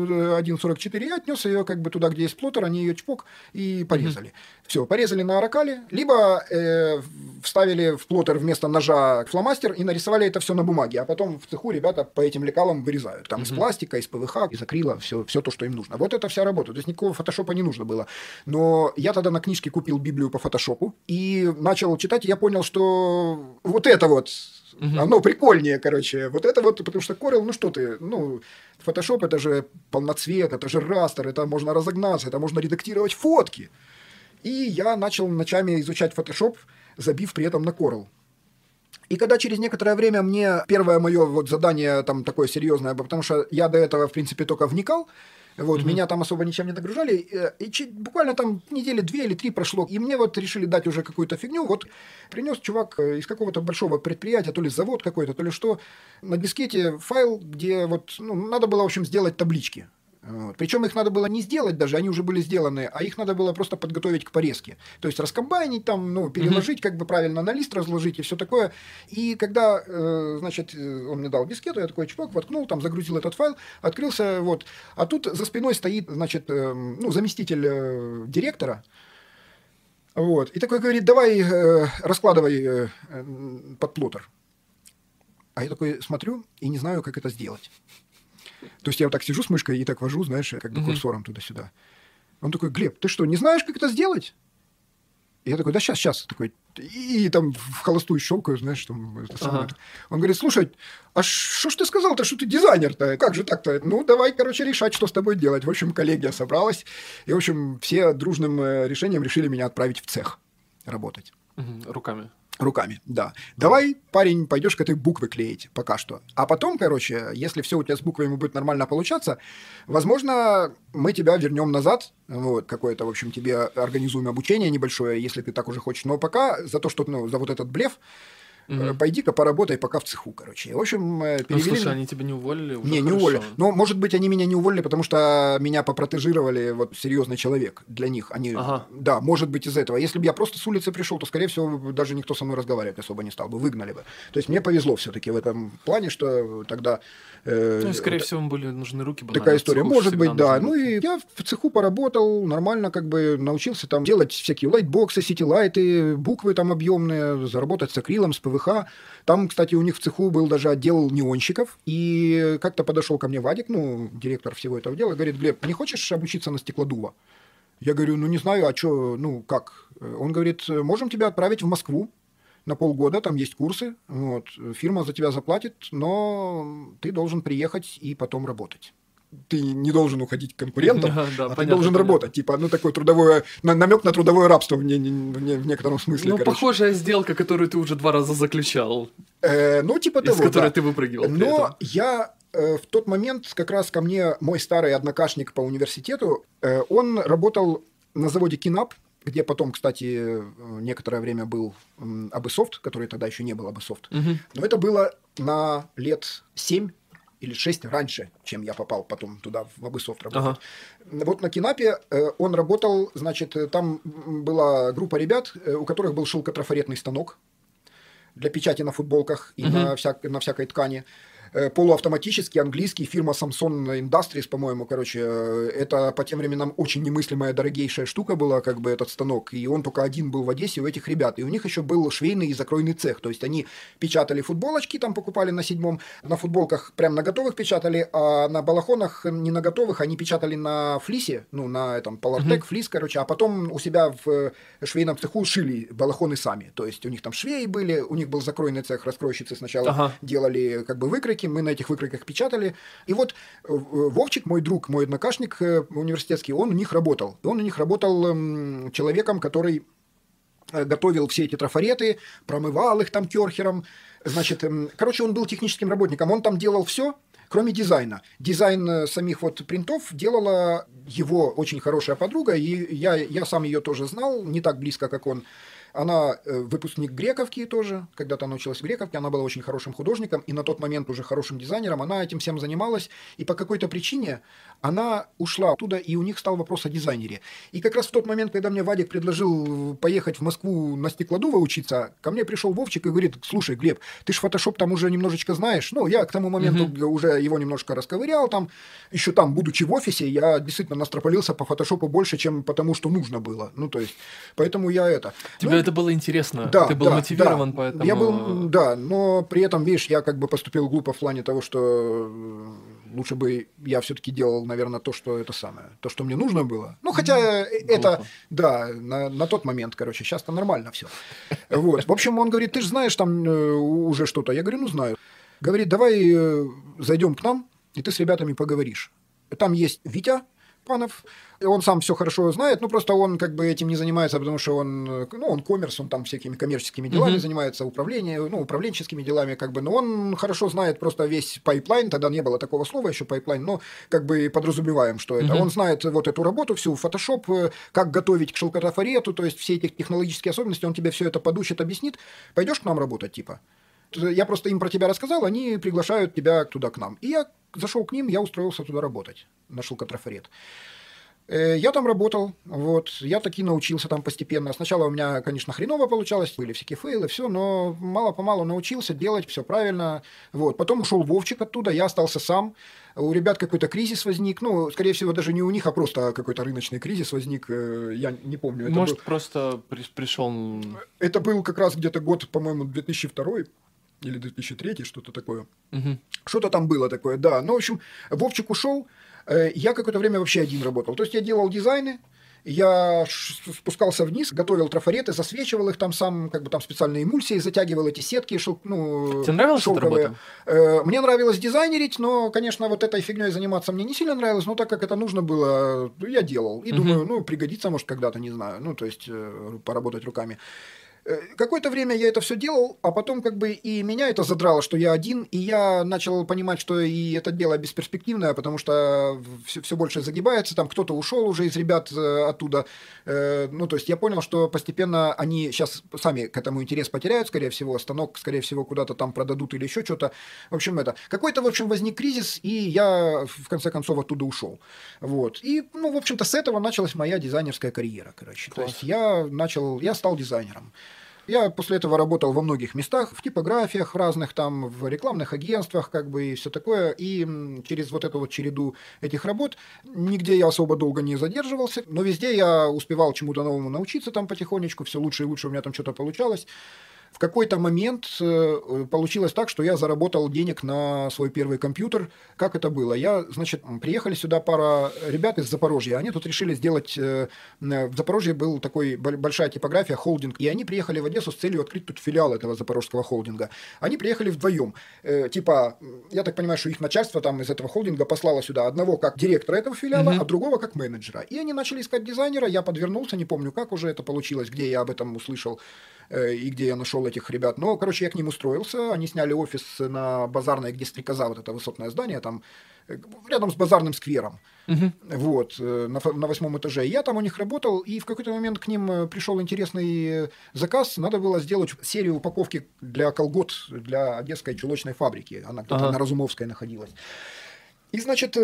1.44 и отнес ее как бы туда, где есть плоттер, они ее чпок и порезали. Все, порезали на оракале, либо вставили в плоттер вместо ножа фломастер и нарисовали это все на бумаге, а потом в цеху ребята по этим лекалам вырезают. Там из пластика, из ПВХ, из акрила, все то, что им нужно. Вот это вся работа. То есть никакого фотошопа не нужно было. Но я тогда на книжке купил Библию по фотошопу и начал читать, и я понял, что вот это вот, оно прикольнее, короче. Вот это вот, потому что Corel, ну что ты, ну, Photoshop это же полноцвет, это же растер, это можно разогнаться, это можно редактировать фотки. И я начал ночами изучать Photoshop, забив при этом на Corel. И когда через некоторое время мне первое мое вот задание там такое серьезное, потому что я до этого, в принципе, только вникал, вот, меня там особо ничем не нагружали, и буквально там недели 2 или 3 прошло, и мне вот решили дать уже какую-то фигню, вот принес чувак из какого-то большого предприятия, то ли завод какой-то, то ли что, на дискете файл, где вот, ну, надо было, в общем, сделать таблички. Вот. Причем их надо было не сделать даже, они уже были сделаны, а их надо было просто подготовить к порезке. То есть раскомбайнить там, ну, переложить, как бы правильно на лист разложить и все такое. И когда, значит, он мне дал дискету, я такой чпок, воткнул, там загрузил этот файл, открылся, вот. А тут за спиной стоит, значит, ну, заместитель директора, вот. И такой говорит, давай раскладывай под плоттер. А я такой смотрю и не знаю, как это сделать. То есть я вот так сижу с мышкой и так вожу, знаешь, как бы курсором туда-сюда. Он такой, Глеб, ты что, не знаешь, как это сделать? И я такой, да сейчас. Такой, и там в холостую щелкаю, знаешь, там это самое. Он говорит, слушай, а что ж ты сказал-то, что ты дизайнер-то? Как же так-то? Ну, давай, короче, решать, что с тобой делать. В общем, коллегия собралась. И, в общем, все дружным решением решили меня отправить в цех работать. Руками, да. Давай, парень, пойдешь к этой буквы клеить пока что. А потом, короче, если все у тебя с буквами будет нормально получаться, возможно, мы тебя вернем назад, вот, какое-то, в общем, тебе организуем обучение небольшое, если ты так уже хочешь. Но пока за то, что, ну, за вот этот блеф, пойди-ка поработай пока в цеху, короче. И, в общем, перевели... Ну, слушай, они тебя не уволили? Уже не уволили. Но, может быть, они меня не уволили, потому что меня попротежировали вот серьезный человек для них. Они... Да, может быть, из этого. Если бы я просто с улицы пришел, то, скорее всего, даже никто со мной разговаривать особо не стал бы, выгнали бы. То есть мне повезло все-таки в этом плане, что тогда... Ну, скорее всего, им были нужны руки. Такая история. Может быть, да. Ну, и я в цеху поработал, нормально как бы научился там делать всякие лайтбоксы, сити-лайты, буквы там объемные, заработать с акрилом, с ПВХ. Там, кстати, у них в цеху был даже отдел неонщиков, и как-то подошел ко мне Вадик, ну, директор всего этого дела, говорит, Глеб, не хочешь обучиться на стеклодува? Я говорю, ну, не знаю, а что, ну, как? Он говорит, можем тебя отправить в Москву на полгода, там есть курсы, вот, фирма за тебя заплатит, но ты должен приехать и потом работать. ты не должен уходить к конкурентам, ты должен работать. Типа, такое трудовое, намек на трудовое рабство в некотором смысле. Похожая сделка, которую ты уже 2 раза заключал. Типа того, из которой ты выпрыгивал. Но я в тот момент, как раз ко мне мой старый однокашник по университету, он работал на заводе Кинап, где потом, кстати, некоторое время был Абысофт, который тогда еще не был Абысофт. Но это было на лет 7 или 6 раньше, чем я попал потом туда, в Абысофт работать. Вот на Кинапе он работал, значит, там была группа ребят, у которых был шелкотрафаретный станок для печати на футболках и на всякой ткани. Полуавтоматический, английский, фирма Samsung Industries, по-моему, это по тем временам очень немыслимая дорогейшая штука была, этот станок, и он только один был в Одессе у этих ребят, и у них еще был швейный и закройный цех, то есть они печатали футболочки, там покупали на 7-м, на футболках прям на готовых печатали, а на балахонах не на готовых, они печатали на флисе, на этом Polartec, флис, а потом у себя в швейном цеху шили балахоны сами, то есть у них там швеи были, у них был закройный цех, раскройщицы сначала делали выкройки, мы на этих выкройках печатали. И вот Вовчик, мой друг, мой однокашник университетский, он у них работал. Он у них работал человеком, который готовил все эти трафареты, промывал их там керхером. Значит, он был техническим работником. Он там делал все, кроме дизайна. Дизайн самих принтов делала его очень хорошая подруга, и я сам ее тоже знал, не так близко, как он. Она выпускник Грековки тоже, когда-то она училась в Грековке, она была очень хорошим художником и на тот момент уже хорошим дизайнером, она этим всем занималась, и по какой-то причине она ушла оттуда, и у них стал вопрос о дизайнере. И как раз в тот момент, когда мне Вадик предложил поехать в Москву на стеклодува учиться, ко мне пришел Вовчик и говорит: слушай, Глеб, ты ж фотошоп там уже немножечко знаешь, я к тому моменту уже его немножко расковырял, там, еще там, будучи в офисе, я действительно настропалился по фотошопу больше, чем потому, что нужно было, поэтому я это... это было интересно, ты был мотивирован, поэтому... Я был, но при этом, видишь, я поступил глупо в плане того, что лучше бы я все-таки делал, наверное, то, что мне нужно было. Хотя это, на тот момент, сейчас-то нормально все. Вот. В общем, он говорит: ты же знаешь там уже что-то. Я говорю: знаю. Говорит: давай зайдем к нам, и ты с ребятами поговоришь. Там есть Витя Панов, он сам все хорошо знает, просто он этим не занимается, потому что он коммерс, он там всякими коммерческими делами занимается, управленческими делами, но он хорошо знает просто весь пайплайн, тогда не было такого слова еще пайплайн, но подразумеваем, что это. Он знает эту работу, всю Photoshop, как готовить к шелкотрафарету, то есть все эти технологические особенности, он тебе все это подучит, объяснит. Пойдешь к нам работать, типа? Я просто им про тебя рассказал, они приглашают тебя туда к нам. И я зашел к ним, я устроился туда работать, на шелкотрафарет. Я там работал, я таки научился там постепенно. Сначала у меня, конечно, хреново получалось, были всякие фейлы, все, но мало-помалу научился делать все правильно. Потом ушел Вовчик оттуда, я остался сам. У ребят какой-то кризис возник, скорее всего, даже не у них, а просто какой-то рыночный кризис возник, я не помню. Может, просто пришел... Это был как раз где-то год, по-моему, 2002 или 2003, что-то такое. Что-то там было такое, да. В общем, Вовчик ушел, я какое-то время вообще один работал. То есть я делал дизайны, я спускался вниз, готовил трафареты, засвечивал их там сам, там специальные эмульсии, затягивал эти сетки, Тебе нравилась эта работа? Мне нравилось дизайнерить, но, конечно, этой фигней заниматься мне не сильно нравилось, но так как это нужно было, я делал. И думаю, пригодится, может, когда-то, не знаю, то есть поработать руками. Какое-то время я это все делал, а потом и меня это задрало, что я один, и я начал понимать, что и это дело бесперспективное, потому что все больше загибается, там кто-то ушел уже из ребят оттуда, то есть я понял, что постепенно они сейчас сами к этому интерес потеряют, скорее всего, станок, скорее всего, куда-то там продадут или еще что-то, в общем, какой-то, возник кризис, и я, в конце концов, оттуда ушел, и, в общем-то, с этого началась моя дизайнерская карьера, то есть я стал дизайнером. Я после этого работал во многих местах, в типографиях разных, там, в рекламных агентствах, и все такое. И через эту череду этих работ нигде я особо долго не задерживался, но везде я успевал чему-то новому научиться там потихонечку, все лучше и лучше у меня там что-то получалось. В какой-то момент получилось так, что я заработал денег на свой первый компьютер. Как это было? Значит, приехали сюда пара ребят из Запорожья. Они тут решили сделать... В Запорожье был такой большая типография, холдинг. И они приехали в Одессу с целью открыть тут филиал этого запорожского холдинга. Они приехали вдвоем. Я так понимаю, что их начальство там из этого холдинга послало сюда одного как директора этого филиала, а другого как менеджера. И они начали искать дизайнера. Я подвернулся, не помню, как уже это получилось, где я об этом услышал и где я нашел этих ребят. Но, короче, я к ним устроился. Они сняли офис на Базарной, где Стрекоза, вот это высотное здание, там рядом с Базарным сквером. Вот, на 8-м этаже. Я там у них работал, и в какой-то момент к ним пришел интересный заказ. Надо было сделать серию упаковки для колгот для Одесской чулочной фабрики. Она где-то на Разумовской находилась. И, значит,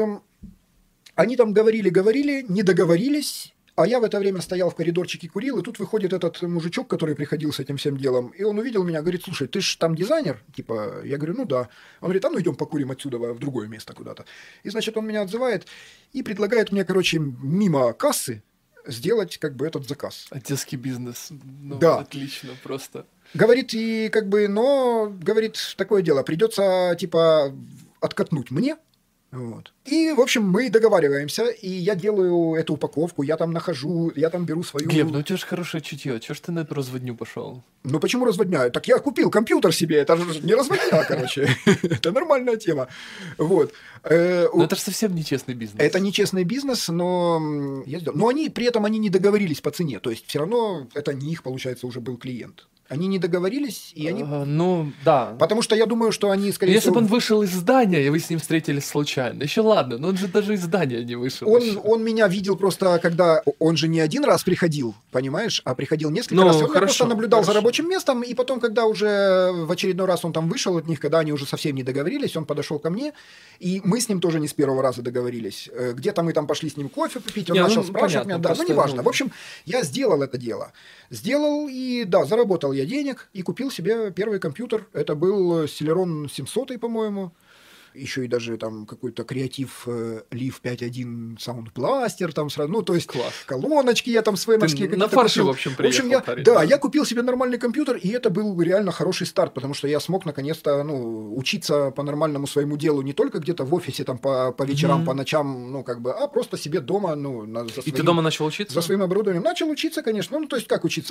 они там говорили, не договорились. А я в это время стоял в коридорчике, курил, и тут выходит этот мужичок, который приходил с этим всем делом, и он увидел меня, говорит: слушай, ты ж там дизайнер? Типа, я говорю, ну да. Он говорит: а ну идем покурим отсюда в другое место куда-то. И, значит, он меня отзывает и предлагает мне, короче, мимо кассы сделать как бы этот заказ. Одесский бизнес. Ну, да. Отлично, просто. Говорит, и как бы, но, говорит, такое дело, придется, типа, откатнуть мне. Вот. И, в общем, мы договариваемся, и я делаю эту упаковку, я там нахожу, я там беру свою... Глеб, ну у тебя же хорошее чутье, чего ж ты на эту разводню пошел? Ну почему разводня? Так я купил компьютер себе, это же не разводня, короче. Это нормальная тема. Вот. Но это же совсем нечестный бизнес. Это нечестный бизнес, но они при этом они не договорились по цене, то есть все равно это не их, получается, уже был клиент. Они не договорились, и они... Ну, да. Потому что я думаю, что они, скорее всего... Если бы он вышел из здания, и вы с ним встретились случайно, еще ладно, но он же даже из здания не вышел. Он меня видел просто, когда... Он же не один раз приходил, понимаешь, а приходил несколько раз. И он просто наблюдал за рабочим местом, и потом, когда уже в очередной раз он там вышел от них, когда они уже совсем не договорились, он подошел ко мне, и мы с ним тоже не с первого раза договорились. Где-то мы там пошли с ним кофе попить, он начал спрашивать меня. Да, ну, неважно. В общем, я сделал это дело. Сделал, и да, заработал я денег и купил себе первый компьютер. Это был Celeron 700, по-моему. Еще и даже там какой-то креатив Live 5.1 Sound Blaster там сразу, ну, то есть класс. Колоночки я там своеночки. На фарше, в общем, приехал. Я купил себе нормальный компьютер, и это был реально хороший старт, потому что я смог наконец-то, учиться по нормальному своему делу не только где-то в офисе там по вечерам, по ночам, а просто себе дома, И ты дома начал учиться? За своим оборудованием. Начал учиться, конечно. То есть как учиться?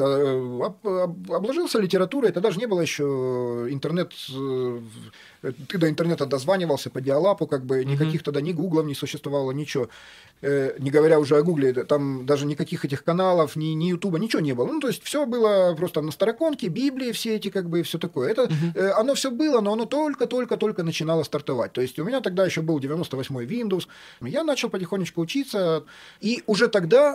Обложился литературой, тогда же не было еще интернет... Ты до интернета дозванивался по диалапу, никаких тогда ни гуглов не существовало, ничего. Не говоря уже о гугле, там даже никаких этих каналов, ни ютуба, ничего не было. То есть все было просто на староконке, Библии все эти, все такое. Оно все было, но оно только начинало стартовать. То есть у меня тогда еще был 98-й Windows. Я начал потихонечку учиться, и уже тогда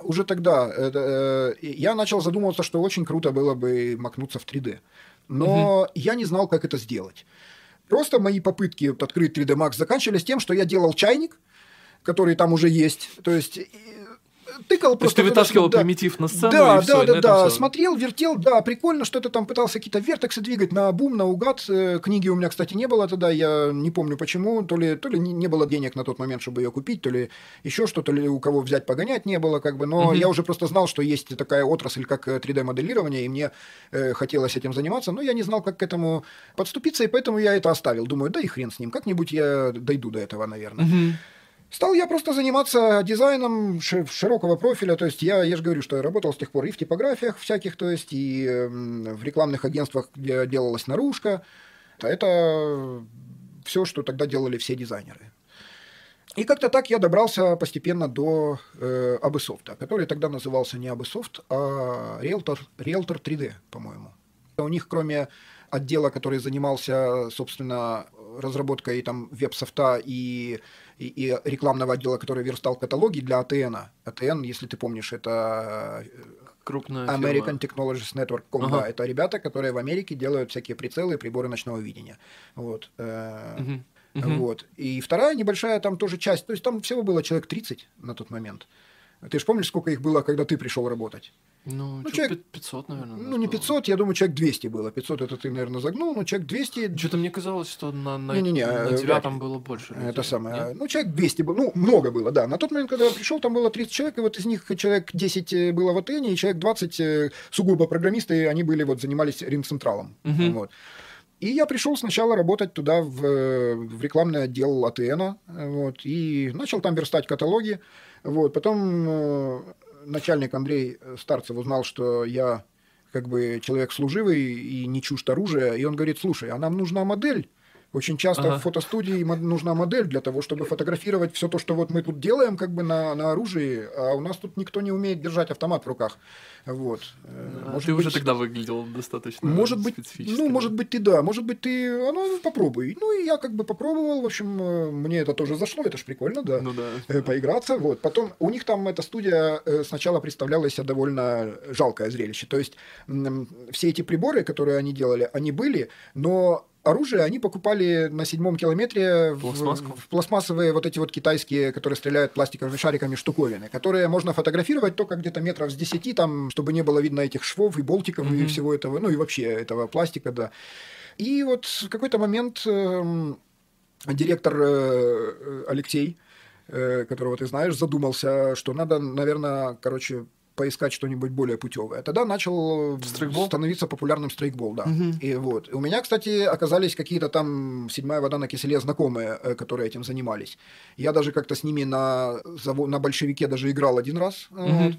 я начал задумываться, что очень круто было бы макнуться в 3D. Но я не знал, как это сделать. Просто мои попытки открыть 3D Max заканчивались тем, что я делал чайник, который там уже есть. То есть тыкал просто... То есть ты вытаскивал примитив на сцену, и все, да, смотрел, вертел, да, прикольно, что-то там пытался какие-то вертексы двигать наобум, наугад. Книги у меня, кстати, не было тогда, я не помню почему, то ли не было денег на тот момент, чтобы ее купить, то ли еще что-то, ли у кого взять погонять не было, но я уже просто знал, что есть такая отрасль, как 3D-моделирование, и мне хотелось этим заниматься, но я не знал, как к этому подступиться, и поэтому я это оставил. Думаю, да и хрен с ним, как-нибудь я дойду до этого, наверное. Стал я просто заниматься дизайном широкого профиля, то есть я же говорю, что я работал с тех пор и в типографиях всяких, то есть и в рекламных агентствах, где делалась наружка. Это все, что тогда делали все дизайнеры. И как-то так я добрался постепенно до Abisoft, который тогда назывался не Abisoft, а Realtor 3D, по-моему. У них, кроме отдела, который занимался, собственно, разработкой там веб-софта и рекламного отдела, который верстал каталоги для ATN. ATN, если ты помнишь, это крупная American фирма. Technologies Network. Да, это ребята, которые в Америке делают всякие прицелы и приборы ночного видения. Вот. Вот. И вторая небольшая там тоже часть. То есть там всего было человек 30 на тот момент. Ты же помнишь, сколько их было, когда ты пришел работать? Ну, человек 500, наверное. Ну, не 500, я думаю, человек 200 было. 500 это ты, наверное, загнул, но человек 200... Что-то мне казалось, что на Не-не-не, 9 было больше людей. Это самое... Ну, человек 200 было. Ну, много было, да. На тот момент, когда я пришел, там было 30 человек, и вот из них человек 10 было в АТН, и человек 20 сугубо программисты, и они были, занимались Рингцентралом. Вот. И я пришел сначала работать туда в рекламный отдел АТН, вот, и начал там верстать каталоги. Вот. Потом начальник Андрей Старцев узнал, что я как бы человек служивый и не чужд оружия, и он говорит: слушай, а нам нужна модель. Очень часто в фотостудии нужна модель для того, чтобы фотографировать все то, что вот мы тут делаем как бы на оружии, а у нас тут никто не умеет держать автомат в руках. Вот. Ты уже тогда выглядел достаточно специфически. Ну, может быть, ты да, может быть, ты... Ну, попробуй. Ну, и я как бы попробовал, в общем, мне это тоже зашло, это ж прикольно, да, поиграться. Вот. Потом у них там эта студия сначала представляла себя довольно жалкое зрелище. То есть все эти приборы, которые они делали, они были, но... Оружие они покупали на 7-м километре в пластмассовые вот эти вот китайские, которые стреляют пластиковыми шариками, штуковины, которые можно фотографировать только где-то метров с 10, там, чтобы не было видно этих швов и болтиков и всего этого, ну и вообще этого пластика, да. И вот в какой-то момент директор Алексей, которого ты знаешь, задумался, что надо, наверное, поискать что-нибудь более путевое. Тогда начал становиться популярным стрейкбол, да. И вот. У меня, кстати, оказались какие-то там «Седьмая вода на киселе» знакомые, которые этим занимались. Я даже как-то с ними на большевике даже играл один раз. Вот.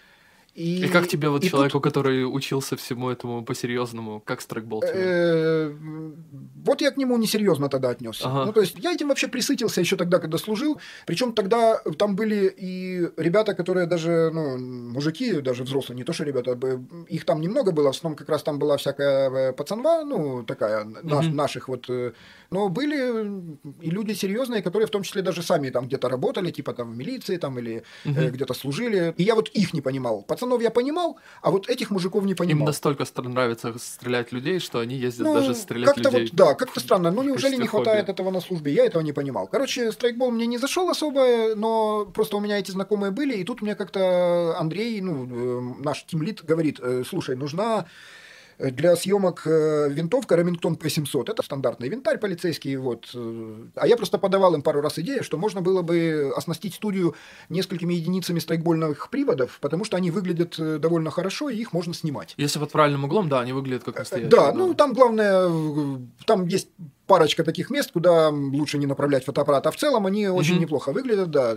И как тебе вот человеку, который учился всему этому по-серьезному, как стрейкбол тебе? Вот я к нему несерьезно тогда отнесся. Ну, то есть я этим вообще присытился еще тогда, когда служил. Причем тогда там были и ребята, которые даже, ну, мужики, даже взрослые, не то что ребята, их там немного было, в основном как раз там была всякая пацанва, ну, такая, наших вот. Но были и люди серьезные, которые в том числе даже сами там где-то работали, типа там в милиции там или где-то служили. И я вот их не понимал. Пацанов я понимал, а вот этих мужиков не понимал. Им настолько нравится стрелять людей, что они ездят даже стрелять как-то людей. Вот, да, как-то странно. Ну, неужели не хватает этого на службе? Я этого не понимал. Короче, стрейкбол мне не зашел особо, но просто у меня эти знакомые были, и тут мне как-то Андрей, ну, наш тимлид, говорит: слушай, нужна для съемок винтовка Remington P700. Это стандартный винтарь полицейский. Вот. А я просто подавал им пару раз идею, что можно было бы оснастить студию несколькими единицами стрейкбольных приводов, потому что они выглядят довольно хорошо, и их можно снимать. Если под правильным углом, да, они выглядят как настоящие. Да, ну там главное, там есть парочка таких мест, куда лучше не направлять фотоаппарат, а в целом они очень неплохо выглядят, да.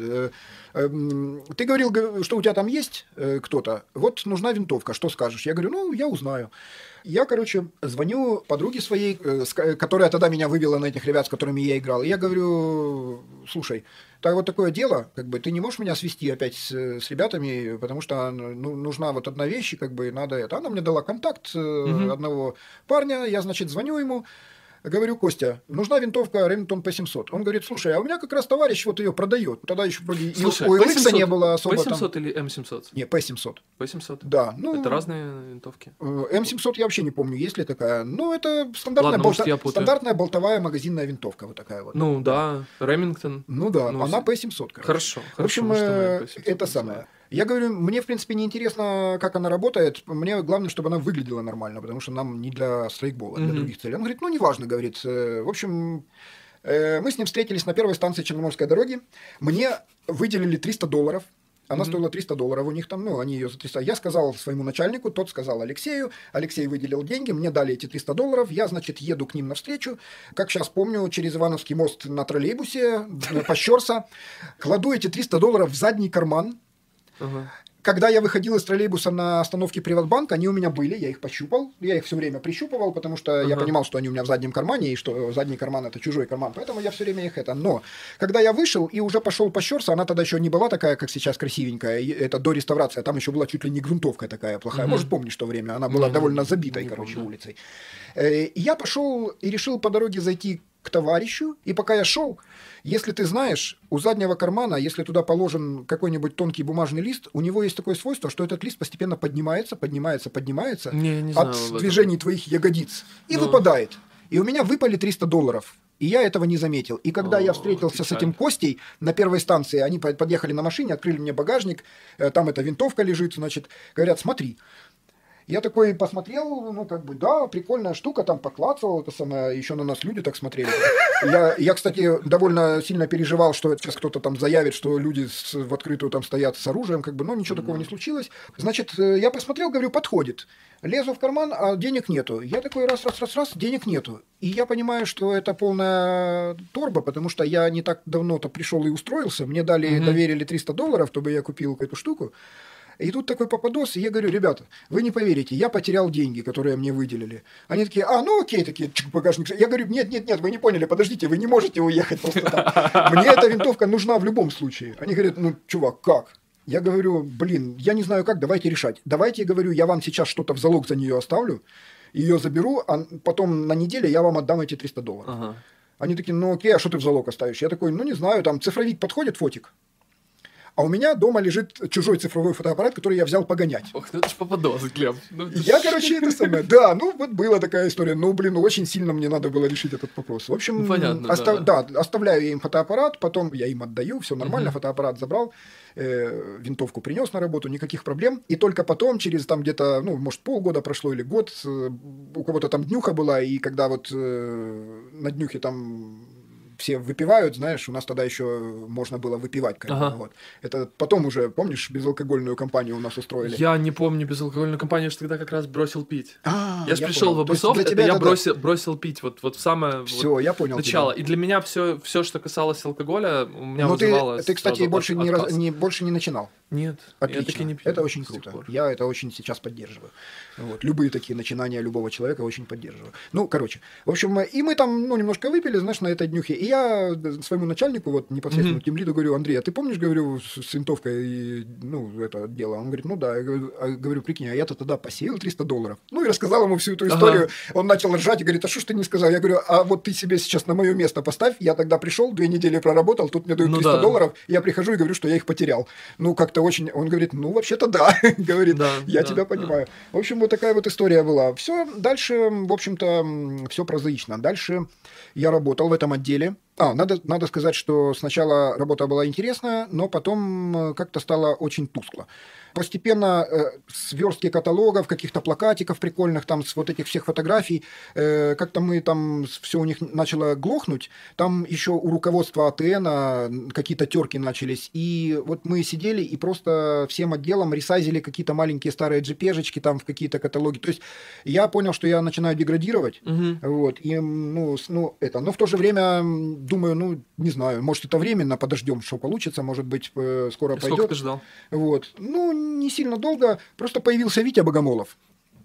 Ты говорил, что у тебя там есть кто-то, вот нужна винтовка, что скажешь? Я говорю: ну, я узнаю. Я, короче, звоню подруге своей, которая тогда меня вывела на этих ребят, с которыми я играл, и я говорю: слушай, так вот такое дело, как бы ты не можешь меня свести опять с ребятами, потому что нужна вот одна вещь, и как бы надо это. Она мне дала контакт одного парня, я, значит, звоню ему. Говорю: Костя, нужна винтовка Remington P700. Он говорит: слушай, а у меня как раз товарищ вот ее продает. Тогда еще вроде у LX не было особо. P700 там... или M700? Не, P700. P700? Да. Ну, это разные винтовки? M700 я вообще не помню, есть ли такая. Ну, это стандартная болтовая магазинная винтовка. Вот такая вот. Ну, да. Remington. Ну, да. Она P700. Хорошо. В общем, это самое. Я говорю, мне, в принципе, не интересно, как она работает. Мне главное, чтобы она выглядела нормально, потому что нам не для стрейкбола, для других целей. Он говорит: ну, неважно, говорит. В общем, мы с ним встретились на первой станции Черноморской дороги. Мне выделили $300. Она стоила $300 у них там, ну, они ее за 300. Я сказал своему начальнику, тот сказал Алексею. Алексей выделил деньги, мне дали эти $300. Я, значит, еду к ним навстречу. Как сейчас помню, через Ивановский мост на троллейбусе, по Щорса. Кладу эти $300 в задний карман. Когда я выходил из троллейбуса на остановке Приватбанк, они у меня были, я их пощупал, я их все время прищупывал, потому что я понимал, что они у меня в заднем кармане, и что задний карман – это чужой карман, поэтому я все время их это. Но когда я вышел и уже пошел по Щорсу, она тогда еще не была такая, как сейчас, красивенькая, это до реставрации, а там еще была чуть ли не грунтовка такая плохая, может, помнишь то время, она была довольно забитой, короче, улицей. И я пошел и решил по дороге зайти к товарищу, и пока я шел, если ты знаешь, у заднего кармана, если туда положен какой-нибудь тонкий бумажный лист, у него есть такое свойство, что этот лист постепенно поднимается от движений твоих ягодиц и выпадает. И у меня выпали $300. И я этого не заметил. И когда я встретился с этим Костей на первой станции, они подъехали на машине, открыли мне багажник, там эта винтовка лежит, значит, говорят, смотри. Я такой посмотрел, ну, как бы, да, прикольная штука, там поклацал, это самое, еще на нас люди так смотрели. Я, кстати, довольно сильно переживал, что сейчас кто-то там заявит, что люди в открытую там стоят с оружием, как бы, но ничего такого не случилось. Значит, я посмотрел, говорю, подходит. Лезу в карман, а денег нету. Я такой раз, денег нету. И я понимаю, что это полная торба, потому что я не так давно-то пришел и устроился. Мне доверили $300, чтобы я купил эту штуку. И тут такой попадос, и я говорю, ребята, вы не поверите, я потерял деньги, которые мне выделили. Они такие, ну окей, такие, багажник. Я говорю, нет, вы не поняли, подождите, вы не можете уехать просто так. Мне эта винтовка нужна в любом случае. Они говорят, ну, чувак, как? Я говорю, блин, я не знаю как, давайте решать. Давайте, говорю, я вам сейчас что-то в залог за нее оставлю, ее заберу, а потом на неделе я вам отдам эти $300. Ага. Они такие, ну окей, а что ты в залог оставишь? Я такой, ну не знаю, там цифровик подходит, фотик. А у меня дома лежит чужой цифровой фотоаппарат, который я взял погонять. Ох, ну это ж попадос, Глеб. Я, короче, это самое. Да, ну вот была такая история. Ну, блин, очень сильно мне надо было решить этот вопрос. В общем, понятно, оставляю я им фотоаппарат, потом я им отдаю, все нормально, фотоаппарат забрал, винтовку принес на работу, никаких проблем. И только потом, через там где-то, ну, может, полгода прошло или год, у кого-то там днюха была, и когда вот на днюхе там все выпивают, знаешь, у нас тогда еще можно было выпивать. Вот. Это потом уже, помнишь, безалкогольную компанию у нас устроили? Я не помню безалкогольную компанию, что тогда как раз бросил пить. Я же пришел в Ubisoft, я бросил пить вот в самое все, я понял начало. Тебя. И для меня все, что касалось алкоголя, у меня вызывало... Ты, кстати, больше не начинал? Нет, отлично. Я таки не пью. Это очень круто. Я это очень сейчас поддерживаю. Вот. Любые такие начинания любого человека очень поддерживаю. Ну, короче, в общем, и мы там, ну, немножко выпили, знаешь, на этой днюхе. И я своему начальнику, вот непосредственно тимлиду, говорю, Андрей, а ты помнишь, говорю, с винтовкой, ну, это дело? Он говорит, ну да. Я говорю, прикинь, а я-то тогда посеял $300. Ну, и рассказал ему всю эту историю. Он начал ржать и говорит, а что ж ты не сказал? Я говорю, а вот ты себе сейчас на мое место поставь. Я тогда пришел, 2 недели проработал, тут мне дают $300. Я прихожу и говорю, что я их потерял. Ну, как-то очень... Он говорит, ну, вообще-то да. Говорит, я тебя понимаю. В общем, вот такая вот история была. Все, дальше, в общем-то, все прозаично. Дальше я работал в этом отделе. Надо сказать, что сначала работа была интересная, но потом как-то стало очень тускло. Постепенно сверстки каталогов, каких-то плакатиков прикольных, там, с вот этих всех фотографий, как-то мы там, все у них начало глохнуть. Там еще у руководства АТН какие-то терки начались. И вот мы сидели и просто всем отделом ресайзили какие-то маленькие старые JPEG-очки там в какие-то каталоги. То есть я понял, что я начинаю деградировать. Вот, и, но в то же время думаю, ну, не знаю, может, это временно, подождем, что получится, может быть, скоро пойдет. Сколько ты ждал? Вот. Ну, не сильно долго, просто появился Витя Богомолов.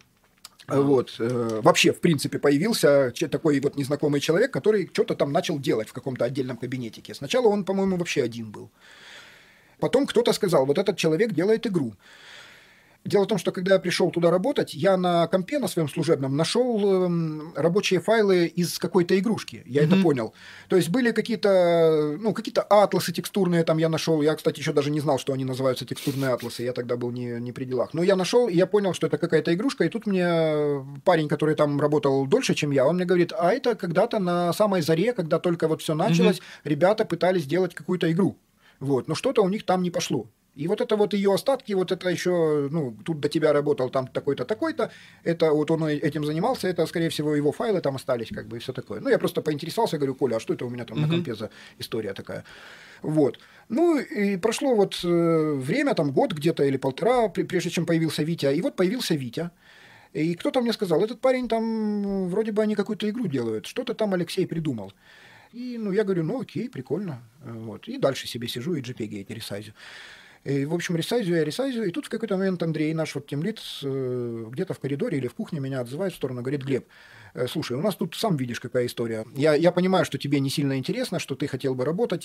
Вот. Вообще, в принципе, появился такой вот незнакомый человек, который что-то там начал делать в каком-то отдельном кабинетике. Сначала он, по-моему, вообще один был. Потом кто-то сказал, вот этот человек делает игру. Дело в том, что когда я пришел туда работать, я на компе на своем служебном нашел рабочие файлы из какой-то игрушки. Я это понял. То есть были какие-то атласы текстурные там я нашел. Я, кстати, еще даже не знал, что они называются текстурные атласы. Я тогда был не при делах. Но я нашел, и я понял, что это какая-то игрушка. И тут мне парень, который там работал дольше, чем я, он мне говорит, а это когда-то на самой заре, когда только вот все началось, ребята пытались сделать какую-то игру. Вот. Но что-то у них там не пошло. И вот это вот ее остатки, вот это еще, ну, тут до тебя работал там такой-то, такой-то, это вот он этим занимался, это, скорее всего, его файлы там остались, как бы, и все такое. Ну, я просто поинтересовался, говорю, Коля, а что это у меня там на компе за история такая? Вот. Ну, и прошло вот время, там, год где-то или полтора, прежде чем появился Витя, и вот появился Витя. И кто-то мне сказал, этот парень там, вроде бы они какую-то игру делают, что-то там Алексей придумал. И, ну, я говорю, ну, окей, прикольно. Вот. И дальше себе сижу и JPEG эти ресайзю. И, в общем, ресайзю, и тут в какой-то момент Андрей, наш вот тимлид, где-то в коридоре или в кухне меня отзывает в сторону, говорит, Глеб, слушай, у нас тут сам видишь, какая история. Я понимаю, что тебе не сильно интересно, что ты хотел бы работать,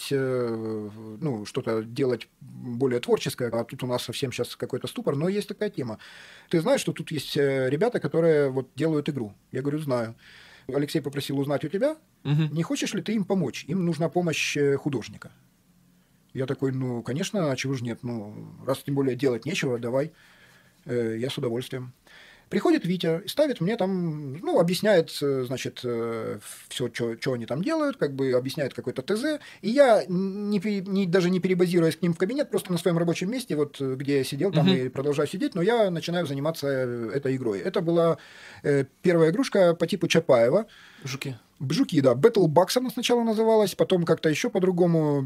ну, что-то делать более творческое, а тут у нас совсем сейчас какой-то ступор, но есть такая тема. Ты знаешь, что тут есть ребята, которые вот делают игру? Я говорю, знаю. Алексей попросил узнать у тебя, не хочешь ли ты им помочь? Им нужна помощь художника. Я такой, ну, конечно, а чего же нет? Ну, раз тем более делать нечего, давай, я с удовольствием. Приходит Витя и ставит мне там, ну, объясняет, значит, все, что они там делают, как бы объясняет какой-то ТЗ, и я, даже не перебазируясь к ним в кабинет, просто на своем рабочем месте, вот где я сидел, там и продолжаю сидеть, но я начинаю заниматься этой игрой. Это была первая игрушка по типу Чапаева. Жуки, да. Battle Bucks она сначала называлась, потом как-то еще по-другому,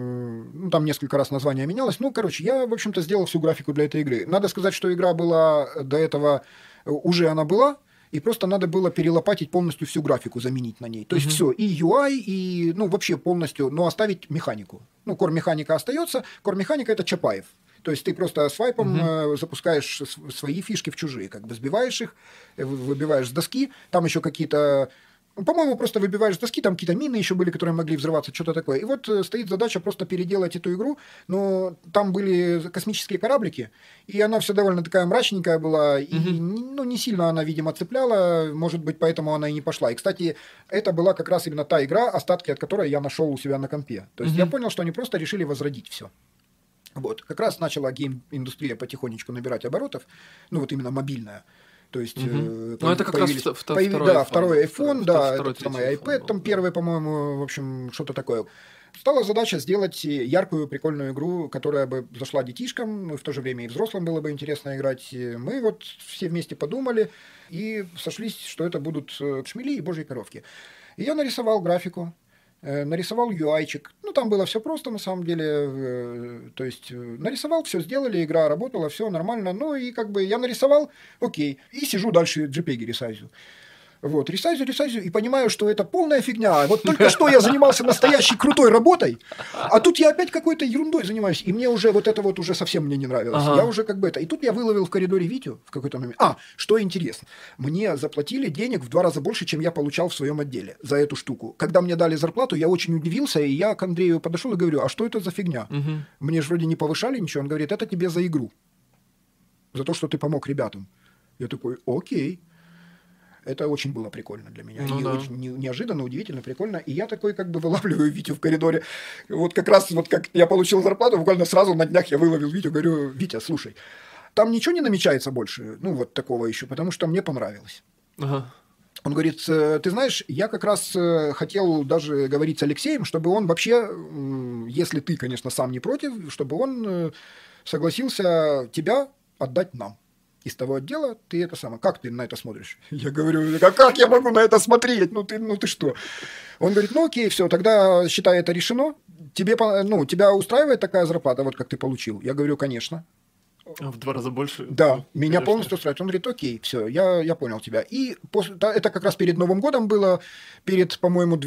ну, там несколько раз название менялось. Ну, короче, я, в общем-то, сделал всю графику для этой игры. Надо сказать, что игра была до этого, уже она была, и просто надо было перелопатить полностью всю графику, заменить на ней. То есть все, и UI, и, ну, вообще полностью, но оставить механику. Ну, кор-механика остается, кор-механика — это Чапаев. То есть ты просто свайпом запускаешь свои фишки в чужие, как бы сбиваешь их, выбиваешь с доски, там еще какие-то... По-моему, просто выбиваешь с доски, там какие-то мины еще были, которые могли взрываться, что-то такое. И вот стоит задача просто переделать эту игру, но там были космические кораблики, и она все довольно такая мрачненькая была, и ну, не сильно она, видимо, цепляла, может быть, поэтому она и не пошла. И, кстати, это была как раз именно та игра, остатки от которой я нашел у себя на компе. То есть я понял, что они просто решили возродить все. Вот. Как раз начала гейм-индустрия потихонечку набирать оборотов, ну вот именно мобильная. То есть, ну, это как раз второй iPhone, да, самый iPad, там первый, по-моему, в общем, что-то такое. Стала задача сделать яркую, прикольную игру, которая бы зашла детишкам, но в то же время и взрослым было бы интересно играть. Мы вот все вместе подумали и сошлись, что это будут шмели и божьи коровки. И я нарисовал графику. Нарисовал UI-чик. Ну, там было все просто, на самом деле. То есть, нарисовал, все сделали, игра работала, все нормально. Ну, и как бы я нарисовал, окей. И сижу дальше JPEG ресайзю. Вот, ресайзю, и понимаю, что это полная фигня. Вот только что я занимался настоящей крутой работой, а тут я опять какой-то ерундой занимаюсь. И мне уже вот это вот уже совсем мне не нравилось. Я уже как бы это... И тут я выловил в коридоре Витю в какой-то момент. Что интересно. Мне заплатили денег в 2 раза больше, чем я получал в своем отделе за эту штуку. Когда мне дали зарплату, я очень удивился, и я к Андрею подошел и говорю, а что это за фигня? Мне же вроде не повышали ничего. Он говорит, это тебе за игру. За то, что ты помог ребятам. Я такой, окей. Это очень было прикольно для меня. Ну, и да. очень неожиданно, удивительно, прикольно. И я такой как бы вылавливаю Витю в коридоре. Вот как раз вот как я получил зарплату, буквально сразу на днях я выловил Витю, говорю, Витя, слушай, там ничего не намечается больше, ну вот такого еще, потому что мне понравилось. Ага. Он говорит, ты знаешь, я как раз хотел даже говорить с Алексеем, чтобы он вообще, если ты, конечно, сам не против, чтобы он согласился тебя отдать нам. Из того отдела ты это самое. Как ты на это смотришь? Я говорю, а как я могу на это смотреть? Ну ты что? Он говорит, ну окей, все, тогда считай это решено. Тебя устраивает такая зарплата, вот как ты получил? Я говорю, конечно. В 2 раза больше? Да, меня полностью устраивает. Он говорит, окей, все, я понял тебя. И это как раз перед Новым годом было, перед, по-моему,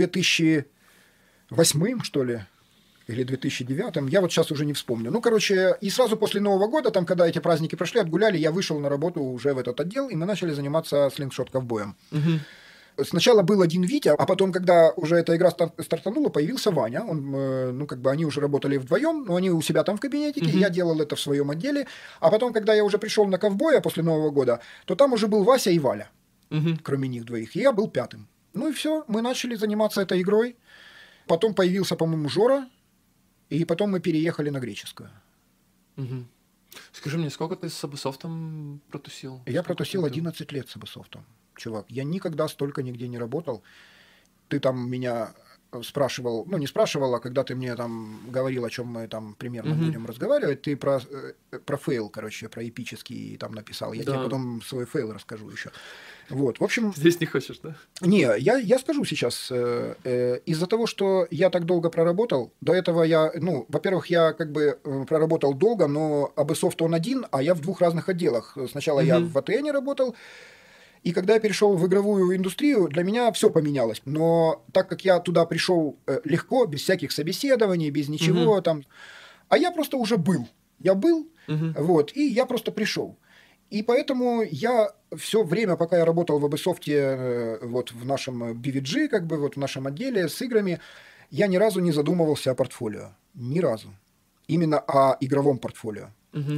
2008, что ли, или 2009, я вот сейчас уже не вспомню. Ну, короче, и сразу после Нового года, там, когда эти праздники прошли, отгуляли, я вышел на работу уже в этот отдел, и мы начали заниматься слингшот-ковбоем. Сначала был один Витя, а потом, когда уже эта игра стартанула, появился Ваня. Он, как бы они уже работали вдвоем, но они у себя там в кабинетике, я делал это в своем отделе. А потом, когда я уже пришел на ковбоя после Нового года, то там уже был Вася и Валя, кроме них двоих, и я был 5-м. Ну и все, мы начали заниматься этой игрой. Потом появился, по-моему, Жора, и потом мы переехали на греческую. Скажи мне, сколько ты с Ubisoft'ом протусил? Я протусил 11 лет с Ubisoft'ом. Чувак, я никогда столько нигде не работал. Ты там меня спрашивал, ну не спрашивал, а когда ты мне там говорил, о чем мы там примерно будем разговаривать, ты про фейл, короче, про эпический там написал. Я тебе потом свой фейл расскажу еще. Вот, в общем... Здесь не хочешь, да? Не, я скажу сейчас. Из-за того, что я так долго проработал, до этого я, во-первых, я как бы проработал долго, но Ubisoft он один, а я в 2 разных отделах. Сначала я в АТН работал, и когда я перешел в игровую индустрию, для меня все поменялось. Но так как я туда пришел легко, без всяких собеседований, без ничего там, а я просто уже был. Я был, вот, и я просто пришел. И поэтому я все время, пока я работал в Ubisoft, вот в нашем BVG, как бы вот в нашем отделе с играми, я ни разу не задумывался о портфолио. Ни разу. Именно о игровом портфолио.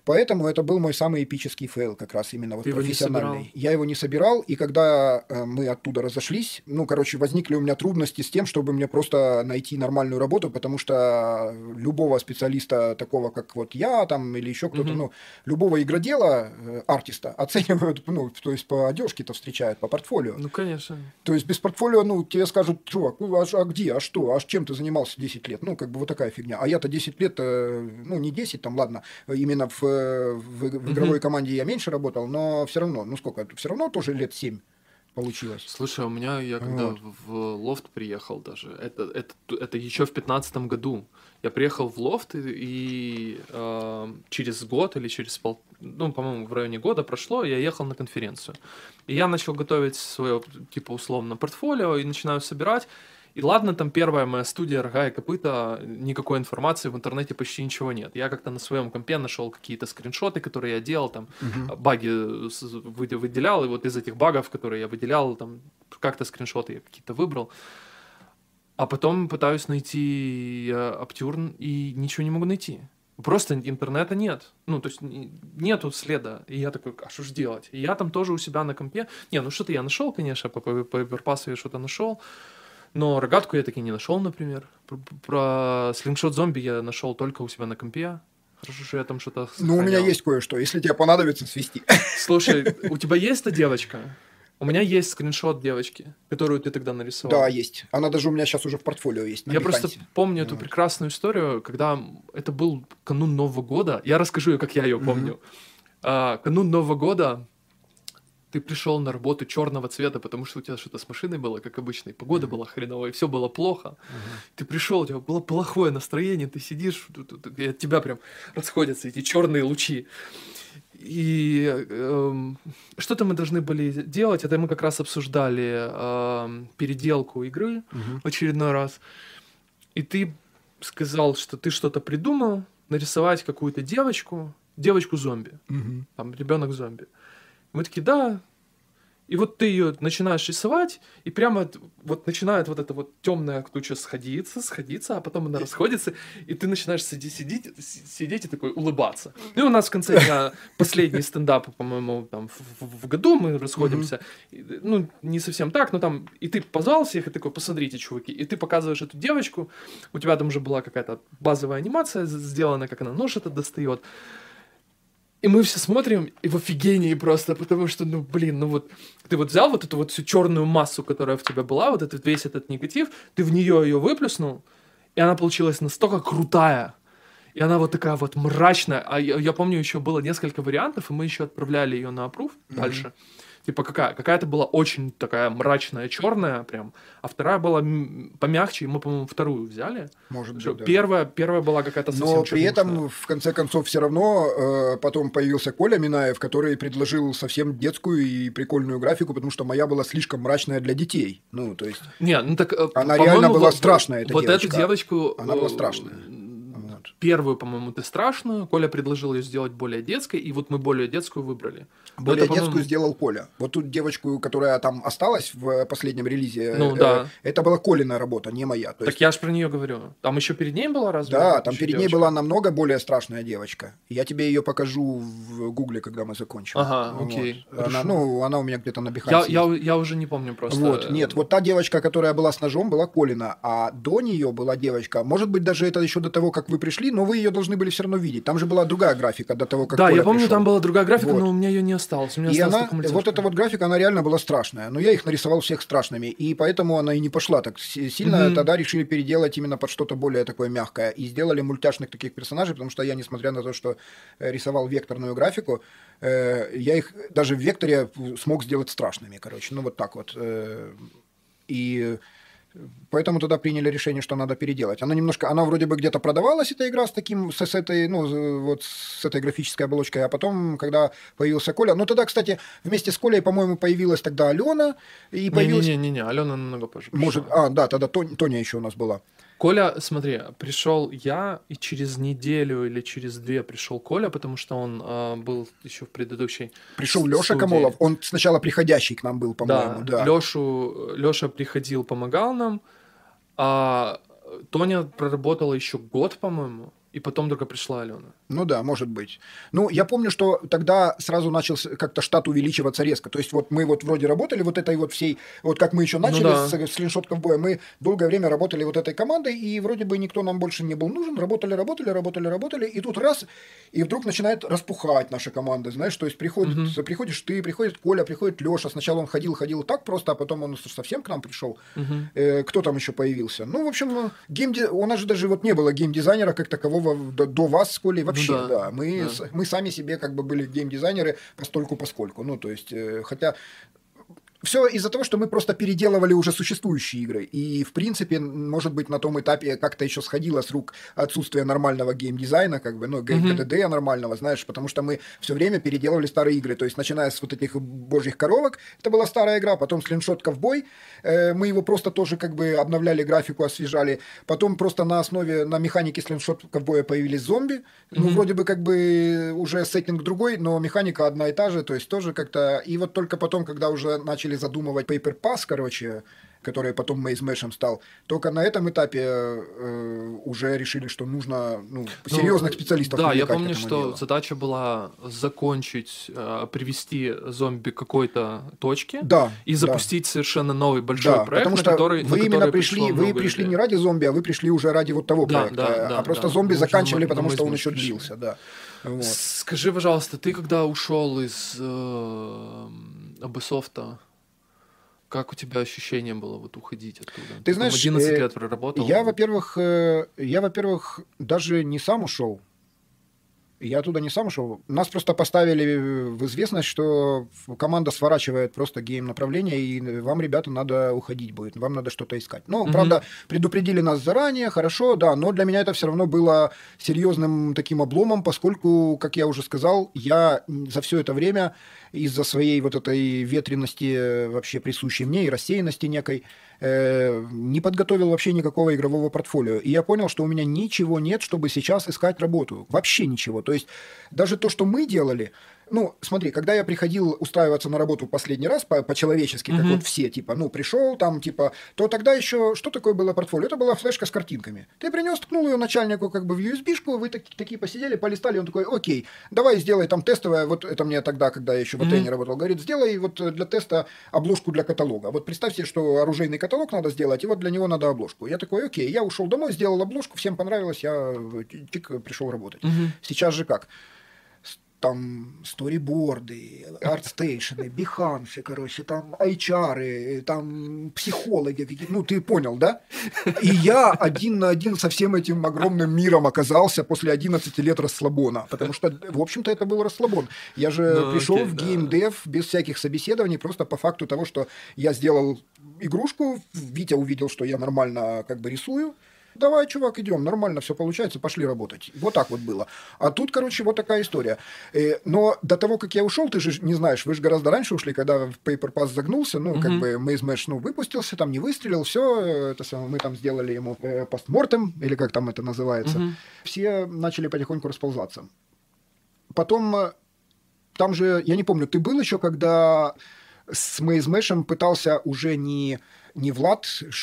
поэтому это был мой самый эпический фейл, как раз именно вот профессиональный. Я его не собирал, и когда мы оттуда разошлись, возникли у меня трудности с тем, чтобы мне просто найти нормальную работу, потому что любого специалиста такого, как вот я там или еще кто-то, любого игродела, артиста оценивают, то есть по одежке-то встречают, по портфолио. Ну, конечно. То есть без портфолио, тебе скажут, чувак, а где, а что, а чем ты занимался 10 лет? Вот такая фигня. А я-то 10 лет, не 10, там, ладно, именно в игровой команде я меньше работал, но все равно, все равно тоже лет 7 получилось. Слушай, у меня, я когда в лофт приехал даже, это еще в 15-м году, я приехал в лофт, и через год или через по-моему, в районе года прошло, я ехал на конференцию. И я начал готовить свое, типа, условно, портфолио, и начинаю собирать. И ладно, там первая моя студия «Рога и копыта», никакой информации в интернете почти ничего нет. Я как-то на своем компе нашел какие-то скриншоты, которые я делал, там баги выделял, и вот из этих багов, которые я выделял, там как-то скриншоты я какие-то выбрал. А потом пытаюсь найти Аптюрн, и ничего не могу найти. Просто интернета нет. То есть нету следа. И я такой, а что ж делать? И я там тоже у себя на компе... что-то я нашел, конечно, по Overpass я что-то нашел. Но рогатку я таки не нашел, например. Про слингшот зомби я нашел только у себя на компе. Хорошо, что я там что-то сохранял. У меня есть кое-что, если тебе понадобится, свести. Слушай, у тебя есть эта девочка? У меня есть скриншот девочки, которую ты тогда нарисовал. Да, есть. Она даже у меня сейчас уже в портфолио есть. Я просто помню эту прекрасную историю, когда это был канун Нового года. Я расскажу, как я ее помню. Канун Нового года ты пришел на работу черного цвета, потому что у тебя что-то с машиной было, как обычно, и погода была хреновая, и все было плохо. Ты пришел, у тебя было плохое настроение, ты сидишь, и от тебя прям расходятся эти черные лучи. И что-то мы должны были делать, это мы как раз обсуждали переделку игры в очередной раз. И ты сказал, что ты что-то придумал, нарисовать какую-то девочку-зомби, там ребенок-зомби. Мы такие, да. И вот ты ее начинаешь рисовать, и прямо вот начинает вот эта вот темная туча сходиться, а потом она расходится, и ты начинаешь сидеть и такой улыбаться. И у нас в конце дня последний стендап, по-моему, там в году мы расходимся. Не совсем так, но там и ты позвал всех, и такой, посмотрите, чуваки, и ты показываешь эту девочку, у тебя там уже была какая-то базовая анимация сделана, как она нож это достает. И мы все смотрим и в офигении просто, потому что, ты вот взял вот эту вот всю черную массу, которая в тебя была, вот весь этот негатив, ты в нее ее выплеснул, и она получилась настолько крутая, и она вот такая вот мрачная. А я помню, еще было несколько вариантов, и мы еще отправляли ее на аппрув дальше. Типа какая-то была очень такая мрачная, черная прям, а вторая была помягче, и мы, по-моему, вторую взяли. Может быть, да. Первая была какая-то совсем Но при этом, в конце концов, все равно потом появился Коля Минаев, который предложил совсем детскую и прикольную графику, потому что моя была слишком мрачная для детей. То есть... она реально была страшная, эта девочка. Вот эту девочку... Она была страшная. Первую, по-моему, ты страшную. Коля предложил ее сделать более детской, и вот мы более детскую выбрали. Более детскую сделал Коля. Вот тут девочку, которая там осталась в последнем релизе, это была Колина работа, не моя. То есть... я же про нее говорю. Там еще перед ней была разве? Да, там перед ней была намного более страшная девочка. Я тебе ее покажу в Гугле, когда мы закончим. Ага, окей. Она у меня где-то на Behance. Я уже не помню просто. Нет, вот та девочка, которая была с ножом, была Колина, а до нее была девочка, может быть, даже это еще до того, как вы пришли, но вы ее должны были все равно видеть. Там же была другая графика до того, как Коля я помню, пришел. Там была другая графика, но у меня ее не осталось. У меня и она, вот эта вот графика, она реально была страшная. Но я их нарисовал всех страшными, и поэтому она и не пошла так сильно. Тогда решили переделать именно под что-то более такое мягкое. И сделали мультяшных таких персонажей, потому что я, несмотря на то, что рисовал векторную графику, я их даже в векторе смог сделать страшными, короче. Вот так вот. И... Поэтому тогда приняли решение, что надо переделать. Она вроде бы где-то продавалась, эта игра, с этой графической оболочкой, а потом, когда появился Коля, тогда, кстати, вместе с Колей, по-моему, появилась тогда Алена. И появилась... Не, Алена намного позже. Тогда Тоня еще у нас была. Коля, смотри, пришел я, и через неделю или через 2 пришел Коля, потому что он был еще в предыдущей Пришел Леша Камолов, он сначала приходящий к нам был, по-моему. Да. Леша приходил, помогал нам, а Тоня проработала еще год, по-моему, и потом только пришла Алена. Ну да, может быть. Ну, я помню, что тогда сразу начал как-то штат увеличиваться резко. То есть вот мы вот вроде работали вот этой вот всей, вот как мы еще начали с Slingshot Cowboy, мы долгое время работали вот этой командой, и вроде бы никто нам больше не был нужен, работали, и тут раз, и вдруг начинает распухать наша команда, знаешь, то есть приходишь ты, приходит Коля, приходит Леша, сначала он ходил так просто, а потом он совсем к нам пришел. Кто там еще появился? Ну, в общем, у нас же даже вот не было геймдизайнера как такового до вас с Колей вообще. Да. Мы сами себе как бы были геймдизайнеры постольку-поскольку. Ну, то есть, хотя все из-за того, что мы просто переделывали уже существующие игры. И, в принципе, может быть, на том этапе как-то еще сходило с рук отсутствие нормального геймдизайна, как бы, ну, ГДД нормального, знаешь, потому что мы все время переделывали старые игры. То есть, начиная с вот этих божьих коровок, это была старая игра, потом Slingshot Cowboy, мы его просто тоже как бы обновляли графику, освежали. Потом просто на механике Slingshot Cowboy появились зомби. Ну, вроде бы как бы уже сеттинг другой, но механика одна и та же, то есть тоже как-то... И вот только потом, когда уже начали задумывать Paper Pass, короче, который потом Maze Mash'ем стал, только на этом этапе уже решили, что нужно серьезных специалистов. Да, я помню, что задача была закончить, привести зомби к какой-то точке и запустить совершенно новый большой проект, потому что который вы именно пришли не ради зомби, а вы пришли уже ради вот того проекта, а просто зомби заканчивали, потому что он еще длился. Да. Вот. Скажи, пожалуйста, ты когда ушел из Ubisoft, как у тебя ощущение было вот уходить оттуда? Ты знаешь, 11 лет проработал. Я, во-первых, даже не сам ушел. Я оттуда не сам ушел. Нас просто поставили в известность, что команда сворачивает просто гейм-направление, и вам, ребята, надо уходить будет, вам надо что-то искать. Ну, правда, предупредили нас заранее, хорошо, да, но для меня это все равно было серьезным таким обломом, поскольку, как я уже сказал, я за все это время из-за своей вот этой ветренности, вообще присущей мне, и рассеянности некой, не подготовил вообще никакого игрового портфолио. И я понял, что у меня ничего нет, чтобы сейчас искать работу. Вообще ничего. То есть даже то, что мы делали... Ну, смотри, когда я приходил устраиваться на работу в последний раз по-человечески, как вот все, типа, ну, пришел там, типа, то тогда еще что такое было портфолио? Это была флешка с картинками. Ты принес, ткнул ее начальнику как бы в USB-шку, вы такие посидели, полистали, он такой, окей, давай сделай там тестовое, вот это мне тогда, когда я еще в АТ не работал, говорит, сделай вот для теста обложку для каталога. Вот представь себе, что оружейный каталог надо сделать, и вот для него надо обложку. Я такой, окей, я ушел домой, сделал обложку, всем понравилось, я пришел работать. Сейчас же как? Там сториборды, артстейшены, бихансы, короче, там HR, там психологи, ну ты понял, да? И я один на один со всем этим огромным миром оказался после 11 лет расслабона, потому что, в общем-то, это был расслабон. Я же пришел в геймдев без всяких собеседований, просто по факту того, что я сделал игрушку, Витя увидел, что я нормально как бы рисую. Давай, чувак, идем, нормально все получается, пошли работать. Вот так вот было. А тут, короче, вот такая история. Но до того, как я ушел, ты же не знаешь, вы же гораздо раньше ушли, когда Paper Pass загнулся, ну, как бы Maze Mesh, выпустился, там не выстрелил, все, это самое, мы там сделали ему постмортем, или как там это называется. Все начали потихоньку расползаться. Потом, там же, я не помню, ты был еще, когда с Maze Mesh'ем пытался уже не Влад...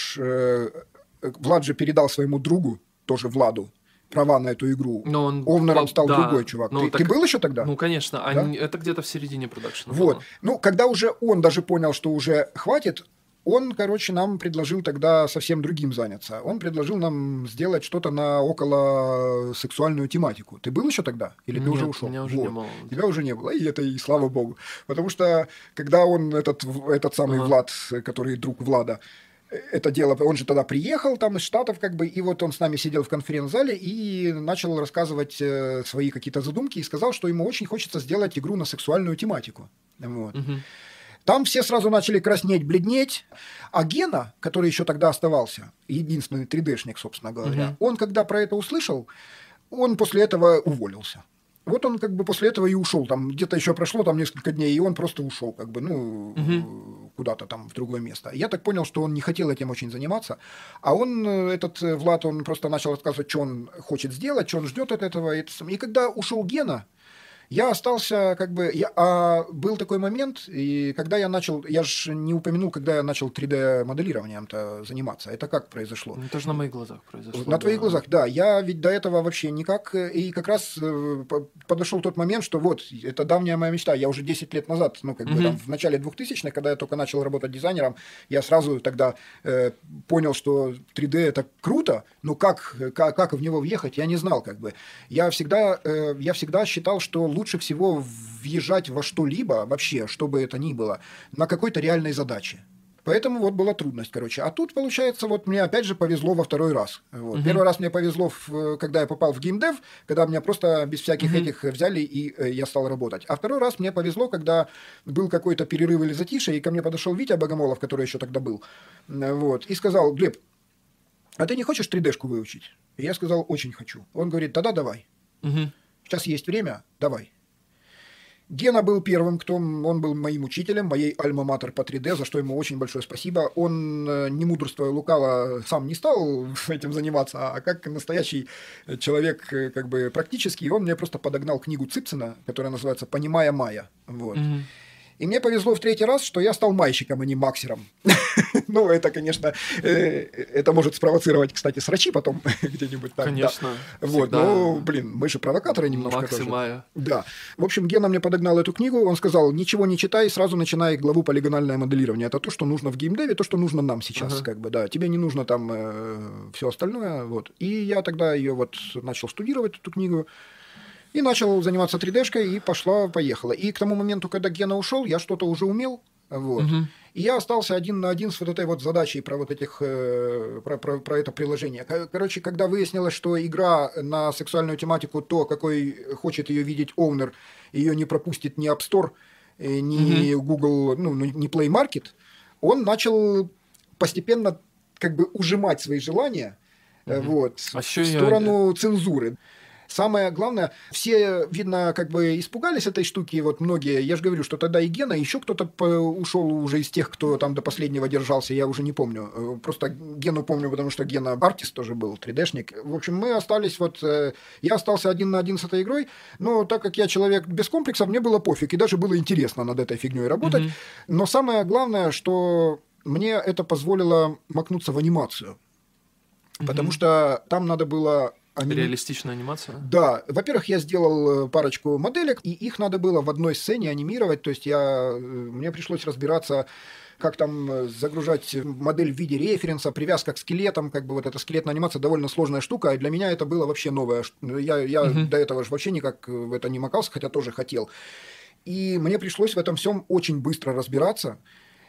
Влад же передал своему другу, тоже Владу, права на эту игру. Но Овнером стал другой чувак. Ты был еще тогда? Ну, конечно. Да? Это где-то в середине продакшена. Вот. Было. Ну, когда уже он даже понял, что уже хватит, он, короче, нам предложил тогда совсем другим заняться. Он предложил нам сделать что-то на около сексуальную тематику. Ты был еще тогда? Или ты уже ушел? Меня уже не было. Тебя уже не было. И слава богу. Потому что, когда он, этот самый Влад, который друг Влада, это дело, он же тогда приехал там из Штатов, как бы, и вот он с нами сидел в конференц-зале и начал рассказывать свои какие-то задумки и сказал, что ему очень хочется сделать игру на сексуальную тематику. Вот. Там все сразу начали краснеть, бледнеть, а Гена, который еще тогда оставался, единственный 3D-шник, собственно говоря, он, когда про это услышал, он после этого уволился. Вот он как бы после этого и ушел, там где-то еще прошло там несколько дней, и он просто ушел, как бы, куда-то там в другое место. Я так понял, что он не хотел этим очень заниматься, а он, этот Влад, он просто начал рассказывать, что он хочет сделать, что он ждет от этого. И когда ушел Гена, Я остался был такой момент, и когда я начал, я же не упомянул, когда я начал 3D-моделированием-то заниматься. Это как произошло? Это же на моих глазах произошло. На твоих глазах, да. Я ведь до этого вообще никак, и как раз подошел тот момент, что вот, это давняя моя мечта. Я уже 10 лет назад, там, в начале 2000-х, когда я только начал работать дизайнером, я сразу тогда понял, что 3D это круто, но как в него въехать, я не знал, Я всегда считал, что лучше всего въезжать во что-либо, вообще, что бы это ни было, на какой-то реальной задаче. Поэтому вот была трудность, короче. А тут, получается, вот мне опять же повезло во второй раз. Вот. Первый раз мне повезло, когда я попал в геймдев, когда меня просто без всяких этих взяли, и я стал работать. А второй раз мне повезло, когда был какой-то перерыв или затишье, и ко мне подошел Витя Богомолов, который еще тогда был, вот, и сказал: Глеб, а ты не хочешь 3D-шку выучить? И я сказал: очень хочу. Он говорит: тогда давай. Сейчас есть время, давай. Гена был первым, он был моим учителем, моей альма-матер по 3D, за что ему очень большое спасибо. Он, не мудрствуя лукаво, сам не стал этим заниматься, а как настоящий человек практический, он мне просто подогнал книгу Ципцена, которая называется «Понимая Майя». Вот. И мне повезло в третий раз, что я стал майщиком, а не максером. Ну, это, конечно, это может спровоцировать, кстати, срачи потом где-нибудь там. Конечно. Вот, ну, блин, мы же провокаторы немножко. Максимая. Да. В общем, Гена мне подогнал эту книгу, он сказал: ничего не читай, сразу начинай главу полигональное моделирование. Это то, что нужно в геймдеве, то, что нужно нам сейчас, да. Тебе не нужно там все остальное, вот. И я тогда ее вот начал студировать, эту книгу. И начал заниматься 3D-шкой, и поехала. И к тому моменту, когда Гена ушел, я что-то уже умел. Вот. И я остался один на один с вот этой вот задачей про вот этих, про это приложение. Короче, когда выяснилось, что игра на сексуальную тематику, то, какой хочет ее видеть оунер, ее не пропустит ни App Store, ни Google, ни Play Market, он начал постепенно ужимать свои желания вот, в сторону цензуры. Самое главное, все, видно, испугались этой штуки, вот многие, я же говорю, что тогда и Гена, еще кто-то ушел уже из тех, кто там до последнего держался, я уже не помню, просто Гену помню, потому что Гена артист тоже был, 3D-шник. В общем, мы остались я остался один на один с этой игрой, но так как я человек без комплексов, мне было пофиг, и даже было интересно над этой фигней работать, но самое главное, что мне это позволило макнуться в анимацию, потому что там надо было... Реалистичная анимация? Да. Во-первых, я сделал парочку моделек, и их надо было в одной сцене анимировать. То есть мне пришлось разбираться, как там загружать модель в виде референса, привязка к скелетам. Вот эта скелетная анимация довольно сложная штука, и для меня это было вообще новое. Я до этого же вообще никак в это не макался, хотя тоже хотел. И мне пришлось в этом всем очень быстро разбираться.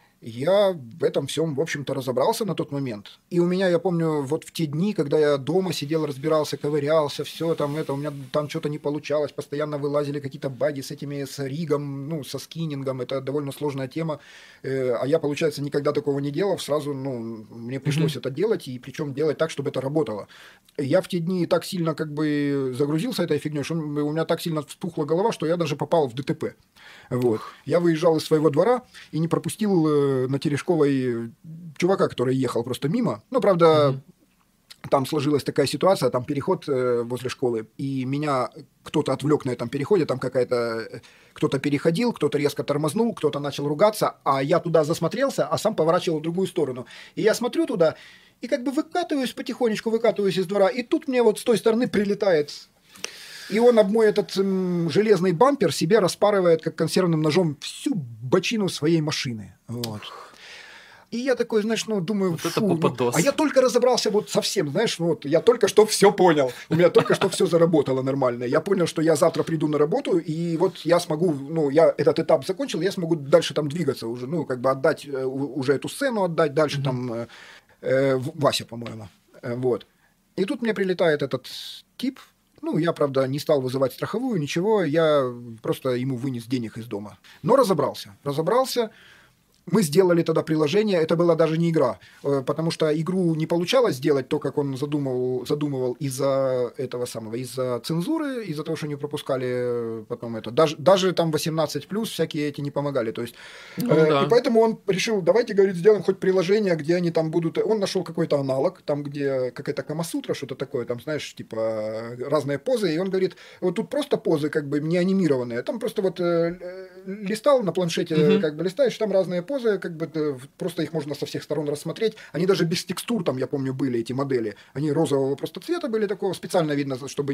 Я в этом всем, в общем-то, разобрался на тот момент. И у меня, я помню, вот в те дни, когда я дома сидел, разбирался, ковырялся, все там у меня там что-то не получалось, постоянно вылазили какие-то баги с ригом, со скинингом, это довольно сложная тема. А я, получается, никогда такого не делал, сразу, мне пришлось это делать, и причем делать так, чтобы это работало. Я в те дни так сильно загрузился этой фигней, что у меня так сильно вспухла голова, что я даже попал в ДТП. Вот. Я выезжал из своего двора и не пропустил на Терешковой чувака, который ехал просто мимо. Правда, там сложилась такая ситуация, там переход возле школы, и меня кто-то отвлек на этом переходе, там кто-то переходил, кто-то резко тормознул, кто-то начал ругаться, а я туда засмотрелся, а сам поворачивал в другую сторону. И я смотрю туда, и потихонечку выкатываюсь из двора, и тут мне вот с той стороны прилетает... И он об мой этот железный бампер себе распарывает, как консервным ножом, всю бочину своей машины. Вот. И я такой, думаю, а я только разобрался совсем, я только что все понял. У меня только что все заработало нормально. Я понял, что я завтра приду на работу, и вот я смогу, я этот этап закончил, я смогу дальше там двигаться уже, отдать, уже эту сцену отдать, дальше там Вася, по-моему. Вот. И тут мне прилетает этот тип. Я, правда, не стал вызывать страховую, ничего, я просто ему вынес денег из дома. Но разобрался. Мы сделали тогда приложение, это была даже не игра, потому что игру не получалось сделать то, как он задумывал из-за этого самого, из-за цензуры, из-за того, что не пропускали потом это. Даже там 18+, всякие эти не помогали. То есть, и поэтому он решил, давайте, говорит, сделаем хоть приложение, где они там будут... Он нашел какой-то аналог, там, где какая-то камасутра, что-то такое, там, знаешь, типа разные позы, и он говорит, вот тут просто позы как бы не анимированные, там просто вот листал на планшете, как бы листаешь, там разные позы, как бы просто их можно со всех сторон рассмотреть. Они даже без текстур, там, я помню, были эти модели. Они розового просто цвета были, такого специально видно, чтобы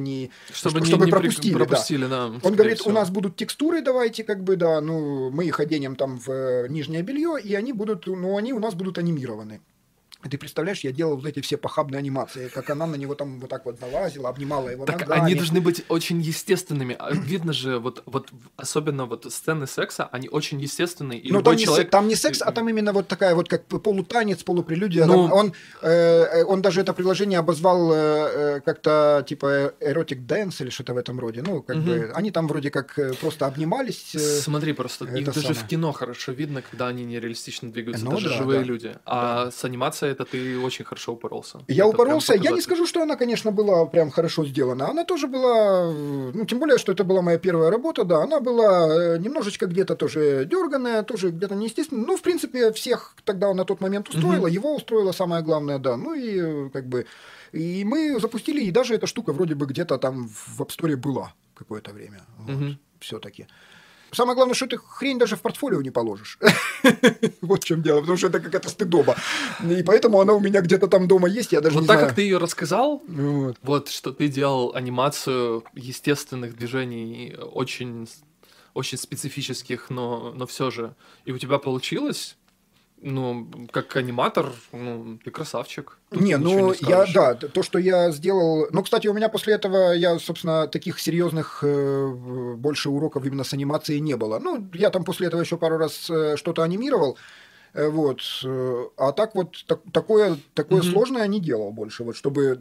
пропустили. Да. Он говорит, у нас будут текстуры, давайте, как бы, да, ну, мы их оденем там в нижнее белье, и они будут, ну, они у нас будут анимированы. Ты представляешь, я делал вот эти все похабные анимации, как она на него там вот так вот залазила, обнимала его так ногами. Они должны быть очень естественными. Видно же, вот особенно вот сцены секса, они очень естественные. И любой человек... там не секс, а там именно вот такая вот как полутанец, полупрелюдия. Он даже это приложение обозвал как-то типа эротик дэнс или что-то в этом роде. Ну, как бы они там вроде как просто обнимались. Смотри, просто их даже в кино хорошо видно, когда они нереалистично двигаются, даже живые люди. А с анимацией это ты очень хорошо упоролся. Я упоролся. Я не скажу, что она, конечно, была прям хорошо сделана. Она тоже была, ну, тем более, что это была моя первая работа, да, она была немножечко где-то тоже дерганая, тоже где-то неестественная. Ну, в принципе, всех тогда на тот момент устроила, его устроило, самое главное, да. Ну, и как бы... И мы запустили, и даже эта штука вроде бы где-то там в App Store была какое-то время. Вот, все-таки. Самое главное, что ты хрень даже в портфолио не положишь. Вот в чем дело, потому что это какая-то стыдоба. И поэтому она у меня где-то там дома есть, я даже не знаю. Вот так, как ты ее рассказал, вот, что ты делал анимацию естественных движений, очень, очень специфических, но все же, и у тебя получилось... Ну, как аниматор, ну, ты красавчик. Не, ну, да, то, что я сделал... Ну, кстати, у меня после этого, я, собственно, таких серьезных больше уроков именно с анимацией не было. Ну, я там после этого еще пару раз что-то анимировал, вот. А так вот, такое сложное не делал больше, вот, чтобы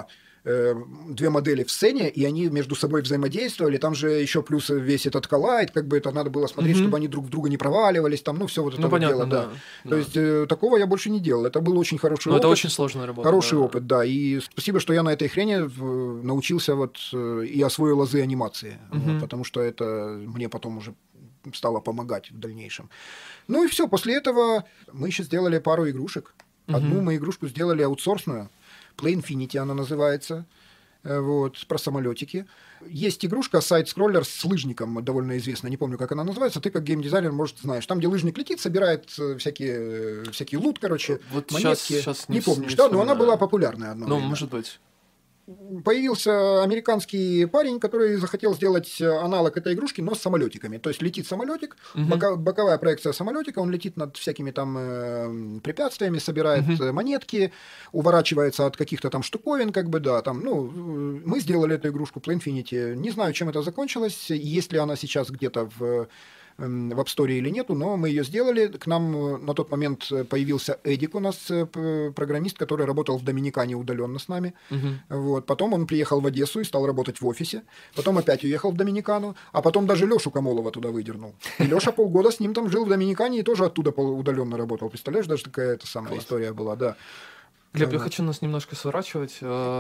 две модели в сцене, и они между собой взаимодействовали, там же еще плюс весь этот коллайд, как бы это надо было смотреть, чтобы они друг в друга не проваливались, там, ну, все вот это вот дело, да. То есть, такого я больше не делал, это был очень хороший опыт. Это очень сложная работа. Хороший опыт, да, и спасибо, что я на этой хрени научился вот и освоил азы анимации, вот, потому что это мне потом уже стало помогать в дальнейшем. Ну и все, после этого мы еще сделали пару игрушек. Одну мы игрушку сделали аутсорсную, Play Infinity она называется, вот, про самолетики. Есть игрушка, сайт-скроллер с лыжником, довольно известная, не помню, как она называется, ты как геймдизайнер, может, знаешь. Там, где лыжник летит, собирает всякий лут, короче, вот монетки. Сейчас не помню, что, но она была популярная одно время. Ну, может быть. Появился американский парень, который захотел сделать аналог этой игрушки, но с самолетиками. То есть летит самолетик, боковая проекция самолетика, он летит над всякими там препятствиями, собирает монетки, уворачивается от каких-то там штуковин, как бы, да, там, ну, мы сделали эту игрушку Play Infinity. Не знаю, чем это закончилось, есть ли она сейчас где-то в App Store или нету, но мы ее сделали. К нам на тот момент появился Эдик у нас, программист, который работал в Доминикане удаленно с нами. Вот. Потом он приехал в Одессу и стал работать в офисе. Потом опять уехал в Доминикану, а потом даже Лешу Камолова туда выдернул. И Леша полгода с ним там жил в Доминикане и тоже оттуда удаленно работал. Представляешь, даже такая самая история была, да. Глеб, я хочу нас немножко сворачивать.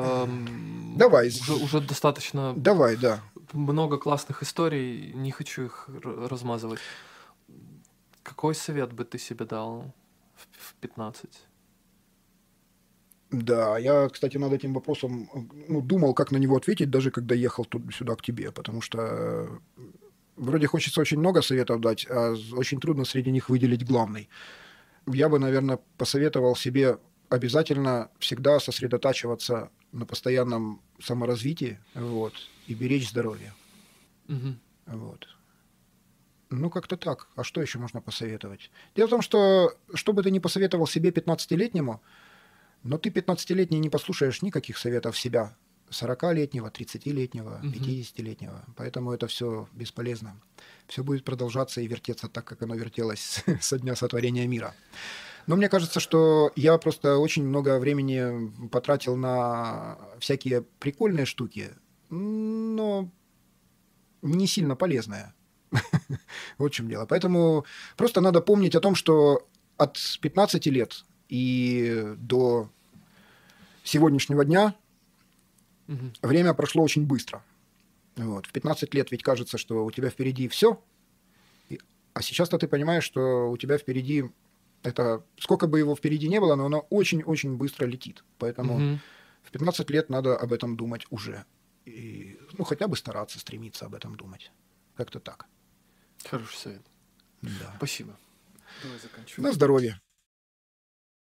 Давай. Уже достаточно... Давай, да. Много классных историй, не хочу их размазывать. Какой совет бы ты себе дал в 15? Да, я, кстати, над этим вопросом думал, как на него ответить, даже когда ехал сюда к тебе, потому что вроде хочется очень много советов дать, а очень трудно среди них выделить главный. Я бы, наверное, посоветовал себе обязательно всегда сосредотачиваться на постоянном саморазвитии, вот, и беречь здоровье. Вот. Ну, как-то так. А что еще можно посоветовать? Дело в том, что бы ты ни посоветовал себе 15-летнему, но ты 15-летний не послушаешь никаких советов себя 40-летнего, 30-летнего, 50-летнего. Поэтому это все бесполезно. Все будет продолжаться и вертеться так, как оно вертелось со дня сотворения мира. Но мне кажется, что я просто очень много времени потратил на всякие прикольные штуки, но не сильно полезные. Вот в чем дело. Поэтому просто надо помнить о том, что от 15 лет и до сегодняшнего дня время прошло очень быстро. Вот. В 15 лет ведь кажется, что у тебя впереди все, а сейчас-то ты понимаешь, что у тебя впереди это, сколько бы его впереди не было, но оно очень-очень быстро летит. Поэтому в 15 лет надо об этом думать уже. И, ну, хотя бы стараться, стремиться об этом думать. Как-то так. Хороший совет. Да. Спасибо. Давай заканчиваем. На здоровье.